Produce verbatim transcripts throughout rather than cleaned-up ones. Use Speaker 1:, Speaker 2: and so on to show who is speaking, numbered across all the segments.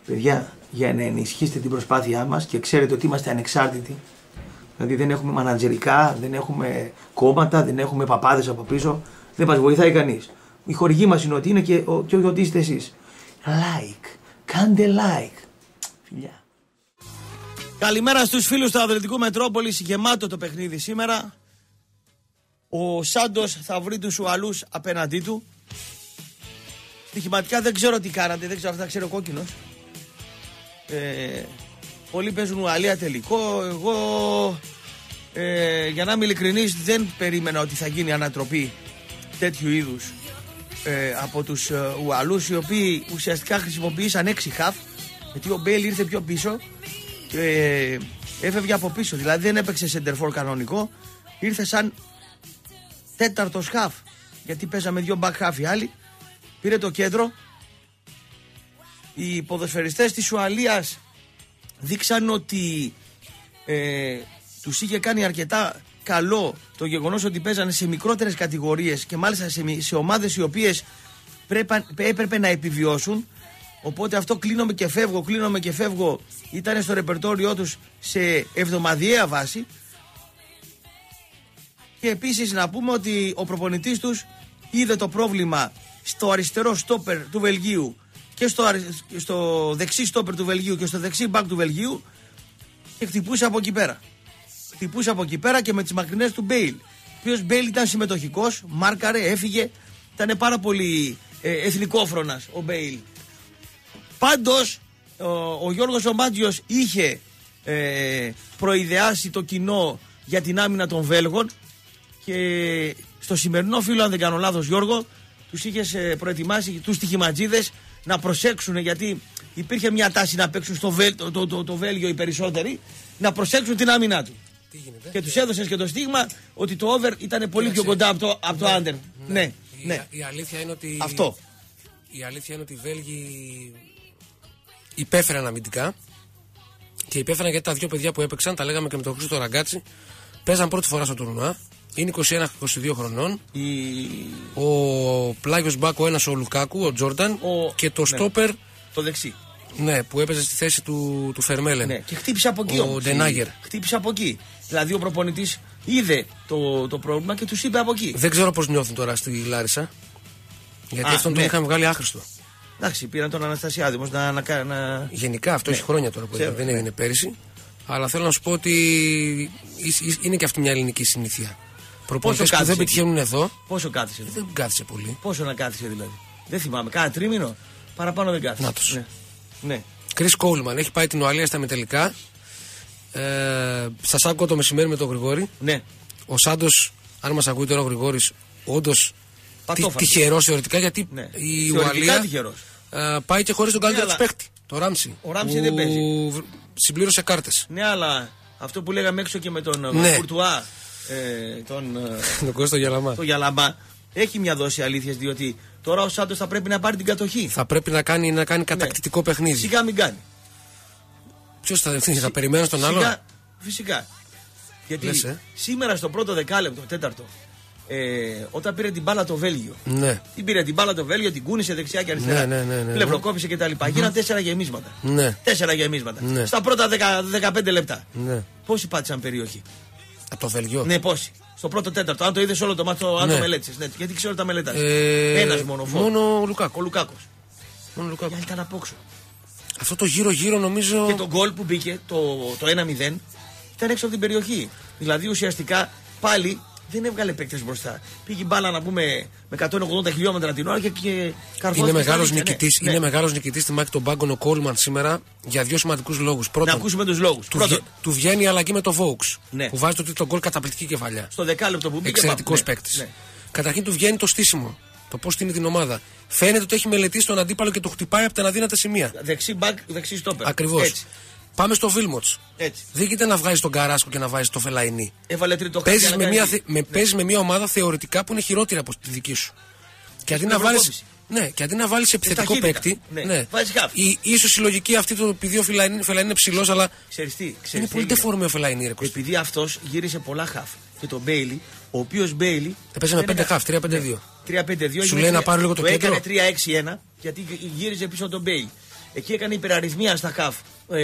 Speaker 1: Παιδιά, για να ενισχύσετε την προσπάθειά μας και ξέρετε ότι είμαστε ανεξάρτητοι. Δηλαδή δεν έχουμε μανατζερικά, δεν έχουμε κόμματα, δεν έχουμε παπάδες από πίσω. Δεν μας βοηθάει κανείς. Η χορηγή μας είναι ότι είναι και, ο, και ότι είστε εσείς. Like, κάντε like. Φιλιά. Καλημέρα στους φίλους του Αθλητικού Μετρόπολης. Γεμάτο το παιχνίδι σήμερα. Ο Σάντος θα βρει τους Ουαλούς απέναντί του. Στοιχηματικά δεν ξέρω τι κάνατε, δεν ξέρω αν θα ξέρει ο κόκκινος. Ε, πολλοί παίζουν Ουαλία τελικό. Εγώ ε, για να είμαι ειλικρινής δεν περίμενα ότι θα γίνει ανατροπή τέτοιου είδους ε, από τους ε, Ουαλούς, οι οποίοι ουσιαστικά χρησιμοποίησαν έξι χαφ, γιατί ο Μπέιλ ήρθε πιο πίσω και ε, έφευγε από πίσω, δηλαδή δεν έπαιξε σεντερφόρ κανονικό, ήρθε σαν τέταρτος χαφ, γιατί παίζαμε δύο back half οι άλλοι, πήρε το κέντρο. Οι ποδοσφαιριστές της Ουαλίας δείξαν ότι ε, τους είχε κάνει αρκετά καλό το γεγονός ότι παίζανε σε μικρότερες κατηγορίες και μάλιστα σε, σε ομάδες οι οποίες πρέπει, έπρεπε να επιβιώσουν. Οπότε αυτό κλείνομαι και φεύγω, κλείνομαι και φεύγω ήταν στο ρεπερτόριό τους σε εβδομαδιαία βάση. Και επίσης να πούμε ότι ο προπονητής τους είδε το πρόβλημα στο αριστερό στόπερ του Βελγίου και στο, στο δεξί στόπερ του Βελγίου και στο δεξί μπακ του Βελγίου και χτυπούσε από εκεί πέρα. Χτυπούσε από εκεί πέρα και με τις μακρινές του Μπέιλ. Ο οποίος Μπέιλ ήταν συμμετοχικός, μάρκαρε, έφυγε. Ήταν πάρα πολύ ε, εθνικόφρονας ο Μπέιλ. Πάντως ο, ο Γιώργος ο Μάτζιος είχε ε, προειδεάσει το κοινό για την άμυνα των Βέλγων και στο σημερινό φίλο, αν δεν κάνω λάθος Γιώργο, τους είχες ε, προετοιμάσει τους στοιχηματζίδες να προσέξουν, γιατί υπήρχε μια τάση να παίξουν στο Βέλ, το, το, το, το Βέλγιο οι περισσότεροι, να προσέξουν την άμυνά του. Τι γίνεται? Και τους έδωσες και το στίγμα ότι το over ήταν πολύ πιο κοντά από το, από το under. Ναι, ναι,
Speaker 2: η,
Speaker 1: ναι.
Speaker 2: Η αλήθεια είναι ότι
Speaker 1: αυτό.
Speaker 2: Η αλήθεια είναι ότι οι Βέλγοι υπέφεραν αμυντικά και υπέφεραν γιατί τα δύο παιδιά που έπαιξαν, τα λέγαμε και με τον Χρήστο Ραγκάτσι, παίζαν πρώτη φορά στο τουρνουά. Είναι είκοσι ένα είκοσι δύο χρονών. Η... Ο πλάγιος μπακ ο ένας ο Λουκάκου, ο Τζόρνταν, ο... και το ναι. στόπερ.
Speaker 1: Το δεξί.
Speaker 2: Ναι, που έπαιζε στη θέση του, του Φερμέλεν.
Speaker 1: Ναι, και χτύπησε από εκεί.
Speaker 2: Ο Ντενάγερ.
Speaker 1: Χτύπησε από εκεί. Δηλαδή ο προπονητής είδε το, το πρόβλημα και τους είπε από εκεί.
Speaker 2: Δεν ξέρω πώς νιώθουν τώρα στη Λάρισα. Γιατί Α, αυτόν ναι. τον είχαμε βγάλει άχρηστο.
Speaker 1: Εντάξει, πήραν τον Αναστασιάδη όμως να, να, να.
Speaker 2: Γενικά αυτό ναι. έχει χρόνια τώρα που Ξέρω, δεν έγινε ναι. πέρυσι. Αλλά θέλω να σου πω ότι είναι και αυτή μια ελληνική συνήθεια. Προπονητές που δεν πετυχαίνουν εδώ.
Speaker 1: Πόσο κάθισε?
Speaker 2: Δεν κάθισε πολύ.
Speaker 1: Πόσο να κάθισε δηλαδή? Δεν θυμάμαι. Κάνα τρίμηνο. Παραπάνω δεν κάθισε.
Speaker 2: Νάτος.
Speaker 1: Ναι. ναι.
Speaker 2: Chris Coleman έχει πάει την Ουαλία στα μετελικά. Ε, σας άκουγα το μεσημέρι με τον Γρηγόρη.
Speaker 1: Ναι.
Speaker 2: Ο Σάντος, αν μας ακούει τώρα ο Γρηγόρης, όντως τυχερός θεωρητικά, γιατί
Speaker 1: ναι.
Speaker 2: η Ουαλία ε, πάει και χωρίς τον καλύτερο
Speaker 1: ναι,
Speaker 2: του παίκτη, το Ράμσι.
Speaker 1: Ο Ράμσι δεν παίζει.
Speaker 2: Συμπλήρωσε κάρτες.
Speaker 1: Ναι, αλλά αυτό που λέγαμε έξω και με τον ναι. Κουρτουά. Ε, τον
Speaker 2: τον Κώστο Γιαλαμά.
Speaker 1: Το Γιαλαμά έχει μια δόση αλήθειας, διότι τώρα ο Σάντος θα πρέπει να πάρει την κατοχή.
Speaker 2: Θα πρέπει να κάνει, να κάνει κατακτητικό ναι. παιχνίδι.
Speaker 1: Σιγά μην κάνει.
Speaker 2: Ποιος θα δεχθεί, θα περιμένει τον άλλο.
Speaker 1: Φυσικά. φυσικά. Γιατί Λες, ε? σήμερα στο πρώτο δεκάλεπτο, τέταρτο, ε, όταν πήρε την μπάλα το Βέλγιο.
Speaker 2: Ναι.
Speaker 1: Την πήρε την μπάλα το Βέλγιο, την κούνησε δεξιά και αριστερά.
Speaker 2: Ναι, ναι, ναι, ναι,
Speaker 1: πλευροκόπησε κτλ. Mm-hmm. Γίναν τέσσερα γεμίσματα.
Speaker 2: Ναι.
Speaker 1: Τέσσερα γεμίσματα.
Speaker 2: Ναι.
Speaker 1: Στα πρώτα δεκα, δεκαπέντε λεπτά.
Speaker 2: Ναι.
Speaker 1: Πόσοι πάτησαν περιοχή?
Speaker 2: Από το Βέλγιο.
Speaker 1: Ναι, πόσοι. Στο πρώτο τέταρτο. Αν το είδες όλο το μάθο, αν ναι. το μελέτησες. Ναι. Γιατί ξέρω ότι τα μελετάς. Ε, Ένας μόνο φόρ.
Speaker 2: Μόνο ο Λουκάκος.
Speaker 1: Ο Λουκάκος.
Speaker 2: Μόνο ο Λουκάκος.
Speaker 1: Γιατί ήταν απόξω.
Speaker 2: Αυτό το γύρω-γύρω νομίζω.
Speaker 1: Και το γκολ που μπήκε, το, το ένα μηδέν, ήταν έξω από την περιοχή. Δηλαδή ουσιαστικά πάλι δεν έβγαλε παίκτες μπροστά. Πήγε μπάλα να πούμε με εκατόν ογδόντα χιλιόμετρα την ώρα και, και καρφώθηκε.
Speaker 2: Είναι μεγάλος νικητής,
Speaker 1: ναι.
Speaker 2: είναι μεγάλος νικητής στη μάχη των πάγκων ο Κόλμαν σήμερα για δύο σημαντικούς λόγους. Πρώτον,
Speaker 1: να ακούσουμε τους λόγους.
Speaker 2: Του, βγε, του βγαίνει η αλλαγή με το Vaux.
Speaker 1: Ναι.
Speaker 2: Που βάζει το τρίτο γκολ καταπληκτική κεφαλιά.
Speaker 1: Στο δεκάλεπτο που μπήκε.
Speaker 2: Εξαιρετικός ναι. παίκτης. Ναι. Καταρχήν του βγαίνει το στήσιμο. Το πώς στείνει την ομάδα. Φαίνεται ότι έχει μελετήσει τον αντίπαλο και το χτυπάει από τα αναδύνατα σημεία.
Speaker 1: Δεξί μπακ, δεξί στόπερ.
Speaker 2: Ακριβώς. Πάμε στο Βίλμοτς. Δεν γίνεται να βγάζει τον Καράσκο και να βάζει το Φελαϊνί.
Speaker 1: Έβαλε τρίτο
Speaker 2: Παίζεις με, μια, με, ναι. με μια ομάδα θεωρητικά που είναι χειρότερη από τη δική σου. Και αντί να βάλεις. Ναι, και αντί να βάλεις επιθετικό παίκτη.
Speaker 1: Ναι. Ναι.
Speaker 2: Η, ίσως η λογική αυτή του επειδή ο Φελαϊνί είναι ψηλός, αλλά.
Speaker 1: Ξέρεις τι, ξέρεις
Speaker 2: είναι πολύ τεφόρμη ο Φελαϊνί.
Speaker 1: Επειδή αυτός γύρισε πολλά χαφ. Και τον Μπέιλι, ο οποίος Μπέιλι.
Speaker 2: Έπαιζε με πέντε χαφ, τρία πέντε δύο.
Speaker 1: τρία πέντε δύο.
Speaker 2: Σου λέει να πάρει λίγο το κέντρο.
Speaker 1: Έκανε τρία έξι ένα γιατί γύριζε πίσω τον Μπέιλι. Εκεί έκανε υπεραριθμία στα χαφ ε,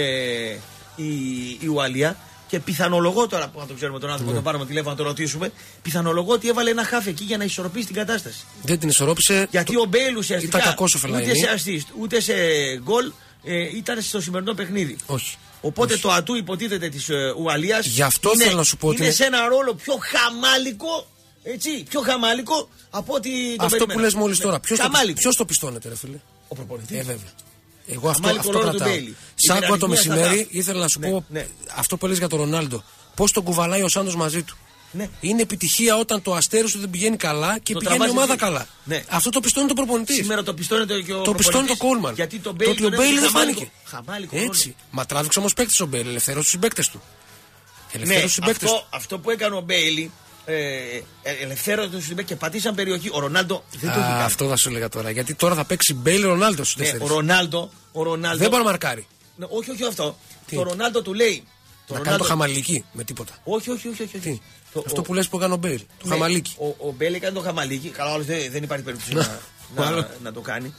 Speaker 1: η, η Ουαλία. Και πιθανολογώ τώρα που να το ξέρουμε τον άνθρωπο, να τον πάρουμε τηλέφωνο να το ρωτήσουμε. Πιθανολογώ ότι έβαλε ένα χαφ εκεί για να ισορροπήσει την κατάσταση.
Speaker 2: Δεν την ισορρόπησε.
Speaker 1: Γιατί ο Μπέιλ ουσιαστικά ούτε σε assist ούτε σε γκολ ε, ήταν στο σημερινό παιχνίδι.
Speaker 2: Όχι.
Speaker 1: Οπότε
Speaker 2: Όχι.
Speaker 1: το ατού υποτίθεται τη ε, Ουαλίας
Speaker 2: Γι' αυτό
Speaker 1: είναι,
Speaker 2: θέλω να σου πω
Speaker 1: είναι
Speaker 2: ότι
Speaker 1: σε ένα ρόλο πιο χαμάλικο. Έτσι, πιο χαμάλικο από ότι το
Speaker 2: αυτό
Speaker 1: περίμενα.
Speaker 2: που λες μόλις τώρα. Ποιος το, ποιος το πιστώνεται, ρε φίλε?
Speaker 1: Ο προπονητής.
Speaker 2: Ε, βέβαια. Εγώ αυτό, αυτό κρατάω. Σ' άκουγα το μεσημέρι, ήθελα να σου
Speaker 1: ναι,
Speaker 2: πω
Speaker 1: ναι.
Speaker 2: αυτό που λες για τον Ρονάλντο. Πώς τον κουβαλάει ο Σάντος μαζί του.
Speaker 1: Ναι.
Speaker 2: Είναι επιτυχία όταν το αστέρι σου δεν πηγαίνει καλά και
Speaker 1: το
Speaker 2: πηγαίνει η ομάδα
Speaker 1: εκεί.
Speaker 2: καλά.
Speaker 1: Ναι.
Speaker 2: Αυτό το πιστώνει το προπονητή.
Speaker 1: Σήμερα το πιστώνεται και ο
Speaker 2: Το πιστώνει το Κόλμαν.
Speaker 1: Γιατί το
Speaker 2: το ότι ο Μπέιλ δεν φάνηκε.
Speaker 1: Χαμάλικο
Speaker 2: Έτσι.
Speaker 1: ρόλο.
Speaker 2: Μα τράβηξε όμως παίκτης ο Μπέιλ. Ελευθέρωσε τους συμπαίκτες του. Ελευθέρωσε τους
Speaker 1: Ναι,
Speaker 2: συμπαίκτες
Speaker 1: αυτό,
Speaker 2: του.
Speaker 1: αυτό που έκανε ο Μπέιλι ε, ελευθέρωσε τους συμπαίκτες και πατήσαν περιοχή. Ο Ρονάλντο δεν το
Speaker 2: Α,
Speaker 1: έχει κάνει.
Speaker 2: αυτό θα σου έλεγα τώρα. Γιατί τώρα θα παίξει Μπέιλ Ρονάλντο στους
Speaker 1: Ναι,
Speaker 2: τέσσερις.
Speaker 1: ο Ρονάλντο, ο Ρονάλντο.
Speaker 2: Δεν μπορεί να μαρκάρει.
Speaker 1: Ναι, όχι, όχι αυτό.
Speaker 2: Τι?
Speaker 1: Το Ρονάλντο του λέει. Το
Speaker 2: Να
Speaker 1: Ρονάλντο...
Speaker 2: κάνει το χαμαλική με τίποτα.
Speaker 1: Όχι, όχι, όχι. όχι.
Speaker 2: Τι?
Speaker 1: Το,
Speaker 2: Αυτό
Speaker 1: ο...
Speaker 2: που λες που έκανε ο Μπέιλ. Το
Speaker 1: ναι,
Speaker 2: χαμαλίκι.
Speaker 1: Ο, ο Μπέιλ έκανε το χαμαλίκι. Καλά, όλες δεν, δεν υπάρχει περίπτωση να, να, να το κάνει.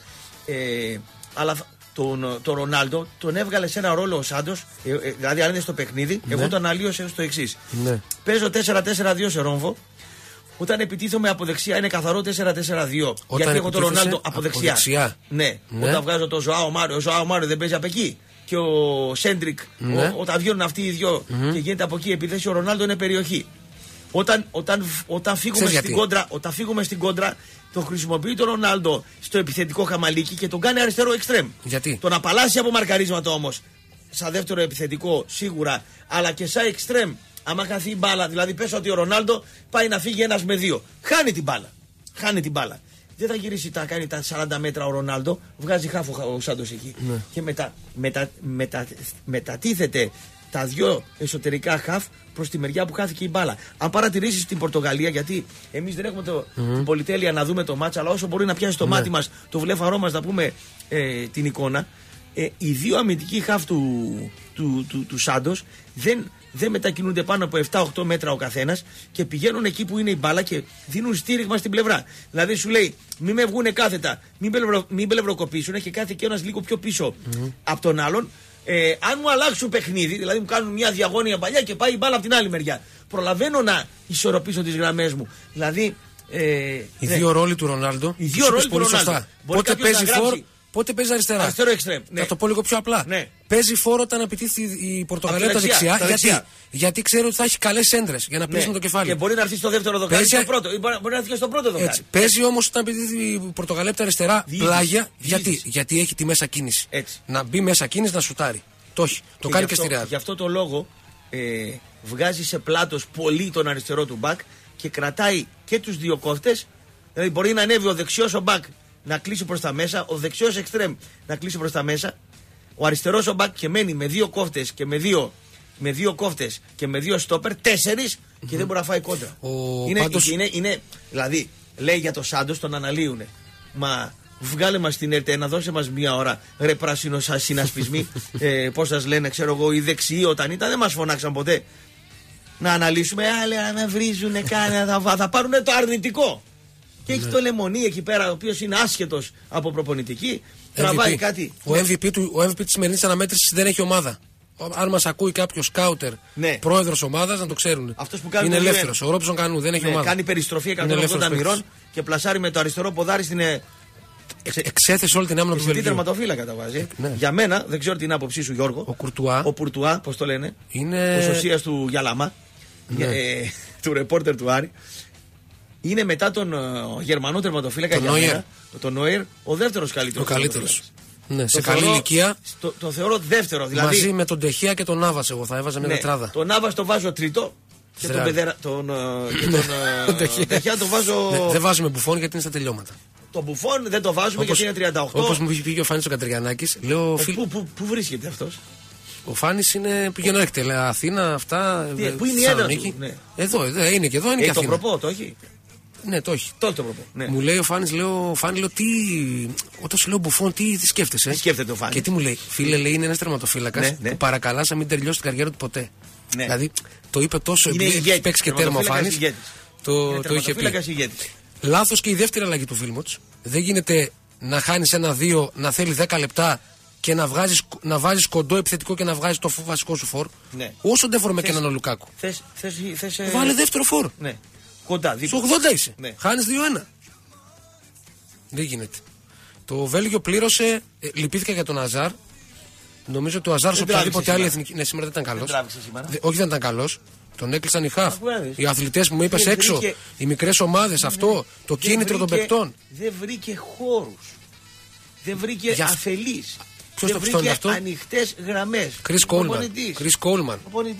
Speaker 1: Ε, αλλά τον, το Ρονάλντο τον έβγαλε σε ένα ρόλο ο Σάντος. Ε, ε, δηλαδή, αν είναι στο παιχνίδι,
Speaker 2: Ναι.
Speaker 1: εγώ το αναλύωσα στο εξής.
Speaker 2: Ναι.
Speaker 1: Παίζω τέσσερα τέσσερα δύο σε ρόμβο. Όταν επιτίθομαι από δεξιά είναι καθαρό τέσσερα τέσσερα δύο.
Speaker 2: Όταν
Speaker 1: Γιατί έχω τον
Speaker 2: επιτίθεσαι
Speaker 1: Ρονάλντο από
Speaker 2: από
Speaker 1: δεξιά.
Speaker 2: δεξιά.
Speaker 1: Ναι.
Speaker 2: Ναι.
Speaker 1: Όταν βγάζω το Ζωάο Μάριο, ο Ζωάο Μάριο δεν παίζει από εκεί. Και ο Σέντρικ,
Speaker 2: Ναι.
Speaker 1: ο, όταν βγαίνουν αυτοί οι δυο
Speaker 2: Mm-hmm.
Speaker 1: και γίνεται από εκεί η επίθεση, ο Ρονάλντο είναι περιοχή. Όταν, όταν, όταν, φύγουμε
Speaker 2: Ξέρεις
Speaker 1: στην
Speaker 2: γιατί?
Speaker 1: κόντρα, όταν φύγουμε στην κόντρα, το χρησιμοποιεί τον Ρονάλντο στο επιθετικό χαμαλίκι και τον κάνει αριστερό εξτρέμ.
Speaker 2: Γιατί?
Speaker 1: Τον απαλλάσσει από μαρκαρίσματα όμως, σαν δεύτερο επιθετικό σίγουρα, αλλά και σαν εξτρέμ. Άμα χαθεί η μπάλα, δηλαδή πες ότι ο Ρονάλντο πάει να φύγει ένας με δύο. Χάνει την μπάλα. Χάνει την μπάλα. Δεν θα γυρίσει τα κάνει τα σαράντα μέτρα ο Ρονάλντο, βγάζει χάφο ο Σάντος εκεί.
Speaker 2: Ναι.
Speaker 1: Και μετα, μετα, μετα, μετατίθεται τα δυο εσωτερικά χαφ προς τη μεριά που χάθηκε η μπάλα. Αν παρατηρήσεις την Πορτογαλία, γιατί εμείς δεν έχουμε το, mm-hmm. την πολυτέλεια να δούμε το μάτς, αλλά όσο μπορεί να πιάσει το
Speaker 2: Ναι.
Speaker 1: μάτι μας, το βλέφαρό μας να πούμε ε, την εικόνα, ε, οι δύο αμυντικοί χαφ του, του, του, του Σάντος δεν, δεν μετακινούνται πάνω από επτά οκτώ μέτρα ο καθένας και πηγαίνουν εκεί που είναι η μπάλα και δίνουν στήριγμα στην πλευρά. Δηλαδή σου λέει, μην με βγούνε κάθετα, μην, πλευρο, μην πλευροκοπήσουν και κάθε και ένας λίγο πιο πίσω mm-hmm. από τον άλλον. Ε, αν μου αλλάξουν παιχνίδι, δηλαδή μου κάνουν μια διαγώνια παλιά και πάει η μπάλα από την άλλη μεριά, προλαβαίνω να ισορροπήσω τις γραμμές μου. Δηλαδή. Ε,
Speaker 2: Οι
Speaker 1: ναι.
Speaker 2: δύο ρόλοι του Ρονάλντο.
Speaker 1: Οι δύο ρόλοι του Ρονάλντο.
Speaker 2: Πότε παίζει φόρ, πότε παίζει αριστερά.
Speaker 1: Αριστερό εξτρέμ. Ναι.
Speaker 2: Θα το πω λίγο πιο απλά.
Speaker 1: Ναι.
Speaker 2: Παίζει φόρ όταν επιτίθεται η Πορτογαλία από τα δεξιά.
Speaker 1: δεξιά.
Speaker 2: Γιατί?
Speaker 1: δεξιά.
Speaker 2: Γιατί ξέρει ότι θα έχει καλές έντρες για να πείσει
Speaker 1: Ναι.
Speaker 2: με το κεφάλι.
Speaker 1: Και μπορεί να έρθει στο δεύτερο δοκάρι.
Speaker 2: Παίζει...
Speaker 1: Στο πρώτο. Μπορεί να έρθει και στο πρώτο δοκάρι.
Speaker 2: Έτσι. Παίζει όμως όταν επιτίθεται η Πορτογαλία από τα αριστερά
Speaker 1: Διείδηση.
Speaker 2: πλάγια.
Speaker 1: Διείδηση.
Speaker 2: Γιατί? Γιατί έχει τη μέσα κίνηση.
Speaker 1: Έτσι.
Speaker 2: Να μπει μέσα κίνηση να σουτάρει. Το έχει. Το
Speaker 1: και
Speaker 2: κάνει
Speaker 1: γι
Speaker 2: και
Speaker 1: αυτό,
Speaker 2: στη Real.
Speaker 1: Γι' αυτό το λόγο ε, βγάζει σε πλάτος πολύ τον αριστερό του μπακ και κρατάει και τους δύο κόφτες. Δηλαδή μπορεί να ανέβει ο δεξιός ο μπακ να κλείσει προς τα μέσα, ο δεξιός εξτρέμ να κλείσει προς τα μέσα, ο αριστερός ο μπακ και μένει με δύο κόφτες και με δύο, με δύο κόφτες και με δύο στόπερ, τέσσερις mm-hmm. και δεν μπορεί να φάει κόντρα.
Speaker 2: Ο...
Speaker 1: Είναι,
Speaker 2: Πάντως...
Speaker 1: είναι, είναι, δηλαδή λέει για το Σάντος, τον αναλύουνε. Μα βγάλε μας την ΕΡΤΕ να δώσε μας μία ώρα ρε πράσινο σας συνασπισμοί ε, πώς σας λένε ξέρω εγώ οι δεξιοί όταν ήταν δεν μας φωνάξαν ποτέ να αναλύσουμε άλλοι να με βρίζουνε κάνε, θα, θα πάρουν το αρνητικό και έχει το Λεμονί εκεί πέρα ο οποίος είναι άσχετος από προπονητική τραβάει κάτι
Speaker 2: ο εμ βι πι, του, ο εμ βι πι της σημερινής αναμέτρησης δεν έχει ομάδα. Αν μας ακούει κάποιο σκάουτερ,
Speaker 1: ναι.
Speaker 2: πρόεδρος ομάδας, να το ξέρουν.
Speaker 1: Αυτός που κάνει
Speaker 2: είναι ελεύθερος. Ο Ρόμπσον Κανού δεν έχει
Speaker 1: ναι,
Speaker 2: ομάδα.
Speaker 1: κάνει περιστροφή εκατόν ογδόντα μοιρών και πλασάρει με το αριστερό ποδάρι στην.
Speaker 2: Εξ, εξέθεσε όλη την άμυνα του Βελγίου.
Speaker 1: Τι τερματοφύλακα τα βάζει.
Speaker 2: Ναι.
Speaker 1: Για μένα, δεν ξέρω την άποψή σου, Γιώργο.
Speaker 2: Ο Κουρτουά.
Speaker 1: Ο Κουρτουά, πώς το λένε.
Speaker 2: Είναι.
Speaker 1: Ο Σωσίας του Γιαλαμά.
Speaker 2: Ναι.
Speaker 1: Ε, του ρεπόρτερ του Άρη. Είναι μετά τον uh, Γερμανό τερματοφύλακα για μένα, τον Νόιερ, ο δεύτερος καλύτερος.
Speaker 2: Ο καλύτερος. Ναι, σε
Speaker 1: το
Speaker 2: καλή
Speaker 1: θεωρώ,
Speaker 2: ηλικία.
Speaker 1: Το, το θεωρώ δεύτερο. Δηλαδή,
Speaker 2: μαζί με τον Τεχεία και τον Νάβας, εγώ θα έβαζα μια
Speaker 1: ναι,
Speaker 2: τετράδα.
Speaker 1: Τον Νάβας το βάζω τρίτο. Και τον, Πεδερα, τον, και τον Τεχεία το βάζω.
Speaker 2: Ναι, δεν βάζουμε Μπουφόν γιατί είναι στα τελειώματα.
Speaker 1: Το Μπουφόν δεν το βάζουμε όπως, γιατί είναι τριάντα οκτώ.
Speaker 2: Όπως μου είχε πει και ο Φάνης ο Κατριανάκης, λέω.
Speaker 1: Ε, φίλ... πού, πού, πού βρίσκεται αυτός?
Speaker 2: Ο Φάνης είναι πηγαίνω έρχεται, λέει Αθήνα, αυτά.
Speaker 1: Τι, πού είναι η έδρα του? Ναι.
Speaker 2: Εδώ, εδώ, είναι και εδώ, είναι ε, και
Speaker 1: το
Speaker 2: Αθήνα.
Speaker 1: προπό, το έχει.
Speaker 2: Ναι, το έχει.
Speaker 1: Τότε το προπό. Ναι.
Speaker 2: Μου λέει ο Φάνης, λέω, Φάνη, λέω, τι. Όταν σου λέω Μπουφόν, τι, τι σκέφτεσαι.
Speaker 1: Τι σκέφτεται ο Φάνης.
Speaker 2: Και τι μου λέει, φίλε, λέει, είναι ένας τερματοφύλακας
Speaker 1: ναι, ναι.
Speaker 2: που παρακαλά να μην τελειώσει την καριέρα του ποτέ. Ναι. Δηλαδή το είπε τόσο
Speaker 1: επειδή
Speaker 2: έχει παίξει και τέρμα ο Φάνης. Το, το είχε πει. Λάθος και η δεύτερη αλλαγή του Βίλμοτς. Δεν γίνεται να χάνεις ένα-δύο, να θέλει δέκα λεπτά και να, βγάζεις, να βάζεις κοντό επιθετικό και να βγάζεις το βασικό σου φόρ.
Speaker 1: Ναι.
Speaker 2: Όσο δεν φορούμε και έναν ο Λουκάκου.
Speaker 1: Θες, θες, θες, ε...
Speaker 2: Βάλε δεύτερο φόρ.
Speaker 1: Ναι. Κοντά,
Speaker 2: στο ογδόντα είσαι.
Speaker 1: Ναι.
Speaker 2: Χάνεις δύο ένα. Δεν γίνεται. Το Βέλγιο πλήρωσε. Ε, λυπήθηκα για τον Αζάρ. Νομίζω ότι ο Αζάρ σε οποιαδήποτε άλλη εθνική. Ναι, σήμερα δεν ήταν καλός. Όχι, δεν ήταν καλός. Τον έκλεισαν οι χαφ. Οι αθλητές που μου είπες έξω. Βρήκε... Οι μικρές ομάδες, αυτό. Το κίνητρο των παικτών.
Speaker 1: Δεν βρήκε χώρους. Δεν βρήκε για... αφελείς.
Speaker 2: Ποιος το πιστώνει αυτό?
Speaker 1: Ανοιχτές γραμμές.
Speaker 2: Κρίς Κόλμαν. Κρίς Κόλμαν.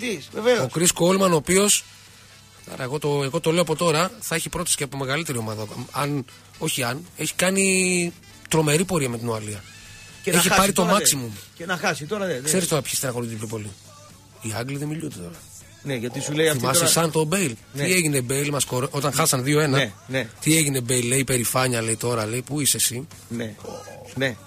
Speaker 2: Ο Κρίς Κόλμαν, ο οποίος. Άρα, εγώ το, εγώ το λέω από τώρα, θα έχει πρόταση και από μεγαλύτερη ομάδα. Αν, όχι αν, έχει κάνει τρομερή πορεία με την Ουαλία. Και έχει πάρει το maximum.
Speaker 1: Και να χάσει τώρα δεν.
Speaker 2: Ξέρεις τώρα ποιοι στεναχωρούνται πιο πολύ? Οι Άγγλοι δεν μιλούνται τώρα.
Speaker 1: Ναι, γιατί σου λέει αυτή.
Speaker 2: Θυμάσαι
Speaker 1: τώρα...
Speaker 2: σαν το Μπέιλ. Ναι. Τι έγινε Μπέιλ, μας κορο... όταν χάσαν δύο ένα.
Speaker 1: Ναι, ναι.
Speaker 2: Τι έγινε Μπέιλ, λέει περηφάνεια, λέει τώρα, λέει πού είσαι εσύ.
Speaker 1: Ναι. ναι.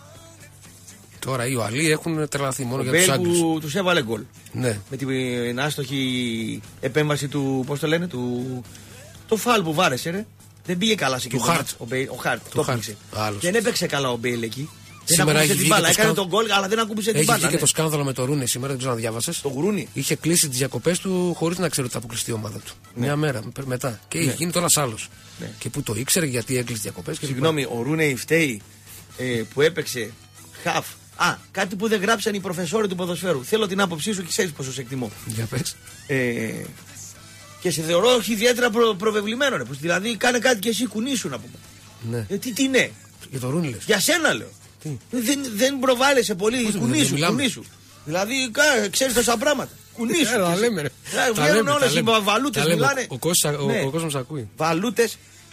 Speaker 2: Τώρα οι Ουαλοί έχουν τρελαθεί μόνο
Speaker 1: ο
Speaker 2: για τους Άγγλους.
Speaker 1: Που τους έβαλε γκολ.
Speaker 2: Ναι.
Speaker 1: Με την άστοχη επέμβαση του. Πώς το λένε, του. Το φάλ που βάρεσε, ρε. Δεν πήγε καλά σε εκείνο.
Speaker 2: Ο Χάρτ.
Speaker 1: Ο, Μπέιλ, ο Χάρτ. Το
Speaker 2: έπαιξε.
Speaker 1: Δεν έπαιξε καλά ο Μπέιλ εκεί.
Speaker 2: Σήμερα
Speaker 1: δεν ακούμπησε την μπάλα. Έκανε τον γκολ, αλλά δεν ακούμπησε την μπάλα.
Speaker 2: Έχει και
Speaker 1: ναι.
Speaker 2: το σκάνδαλο με το Ρούνι σήμερα, δεν ξέρω αν διάβασες.
Speaker 1: Το Γουρούνι.
Speaker 2: Είχε κλείσει τις διακοπές του χωρίς να ξέρει ότι θα αποκλειστεί η ομάδα του. Ναι. Μια μέρα μετά. Και ναι. είχε γίνει τώρα άλλος. Ναι. Και που το ήξερε γιατί έκλεισε διακοπές.
Speaker 1: Συγγνώμη, ο Ρούνι φταίει ε, που έπαιξε χαφ. Α, κάτι που δεν γράψαν οι προφεσόροι του ποδοσφαίρου. Θέλω την άποψή σου και ξέρεις πόσο σε εκτιμώ.
Speaker 2: Για πες.
Speaker 1: Ε, και σε θεωρώ όχι ιδιαίτερα προ, προβεβλημένο. Ρε, δηλαδή κάνε κάτι και εσύ κουνήσου να πούμε.
Speaker 2: Ναι.
Speaker 1: Ε, τι, τι ναι.
Speaker 2: Για το Ρούνι λες.
Speaker 1: Για σένα λέω. Τι? Δεν, δεν προβάλλεσαι πολύ. Κουνήσου, κουνήσου. Δηλαδή ξέρεις τόσα πράγματα. Κουνήσου.
Speaker 2: Τα λέμε ρε.
Speaker 1: Βγαίνουν όλες οι βαλούτες μιλάνε.
Speaker 2: Ο κόσμος ακούει.
Speaker 1: Βαλούτες.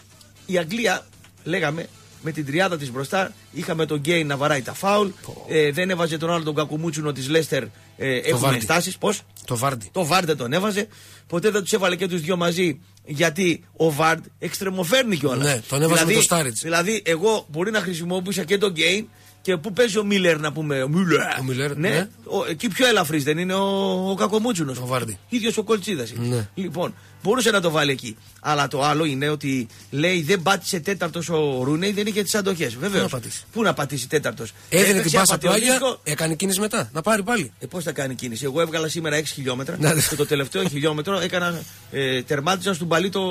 Speaker 1: Η Αγγλία λέγαμε. Με την τριάδα της μπροστά είχαμε τον Γκέιν να βαράει τα φάουλ. Oh. Ε, δεν έβαζε τον άλλο τον Κακουμούτσουνο της Λέστερ. Ε, έχουμε ενστάσεις. Πώς?
Speaker 2: Το Βάρντι.
Speaker 1: Το Βάρντι τον έβαζε. Ποτέ δεν τους έβαλε και τους δυο μαζί. Γιατί ο Βάρντ εξτρεμοφέρνει κιόλας.
Speaker 2: Ναι, τον έβαζε
Speaker 1: δηλαδή,
Speaker 2: με το Στάριτς.
Speaker 1: Δηλαδή, εγώ μπορεί να χρησιμοποιούσα και τον Γκέιν. Και πού παίζει ο Μίλερ να πούμε. Ο Μίλερ.
Speaker 2: Ο Μίλερ
Speaker 1: ναι. ναι. Ο, εκεί πιο ελαφρύς δεν είναι ο, ο Κακομούτσουνος.
Speaker 2: Ο Βάρντι.
Speaker 1: Ίδιος ο Κολτσίδας.
Speaker 2: Ναι.
Speaker 1: Λοιπόν, μπορούσε να το βάλει εκεί. Αλλά το άλλο είναι ότι λέει δεν πάτησε τέταρτος ο Ρούνεϊ, δεν είχε τις αντοχές. Βεβαίως.
Speaker 2: Πού να πατήσει,
Speaker 1: Πού να πατήσει τέταρτος?
Speaker 2: Έδινε την πάσα πλάγια, έκανε κίνηση μετά. Να πάρει πάλι.
Speaker 1: Ε, πώς θα κάνει κίνηση? Εγώ έβγαλα σήμερα έξι χιλιόμετρα. Και το τελευταίο χιλιόμετρο έκανα. Ε, τερμάτιζα στον παλί το.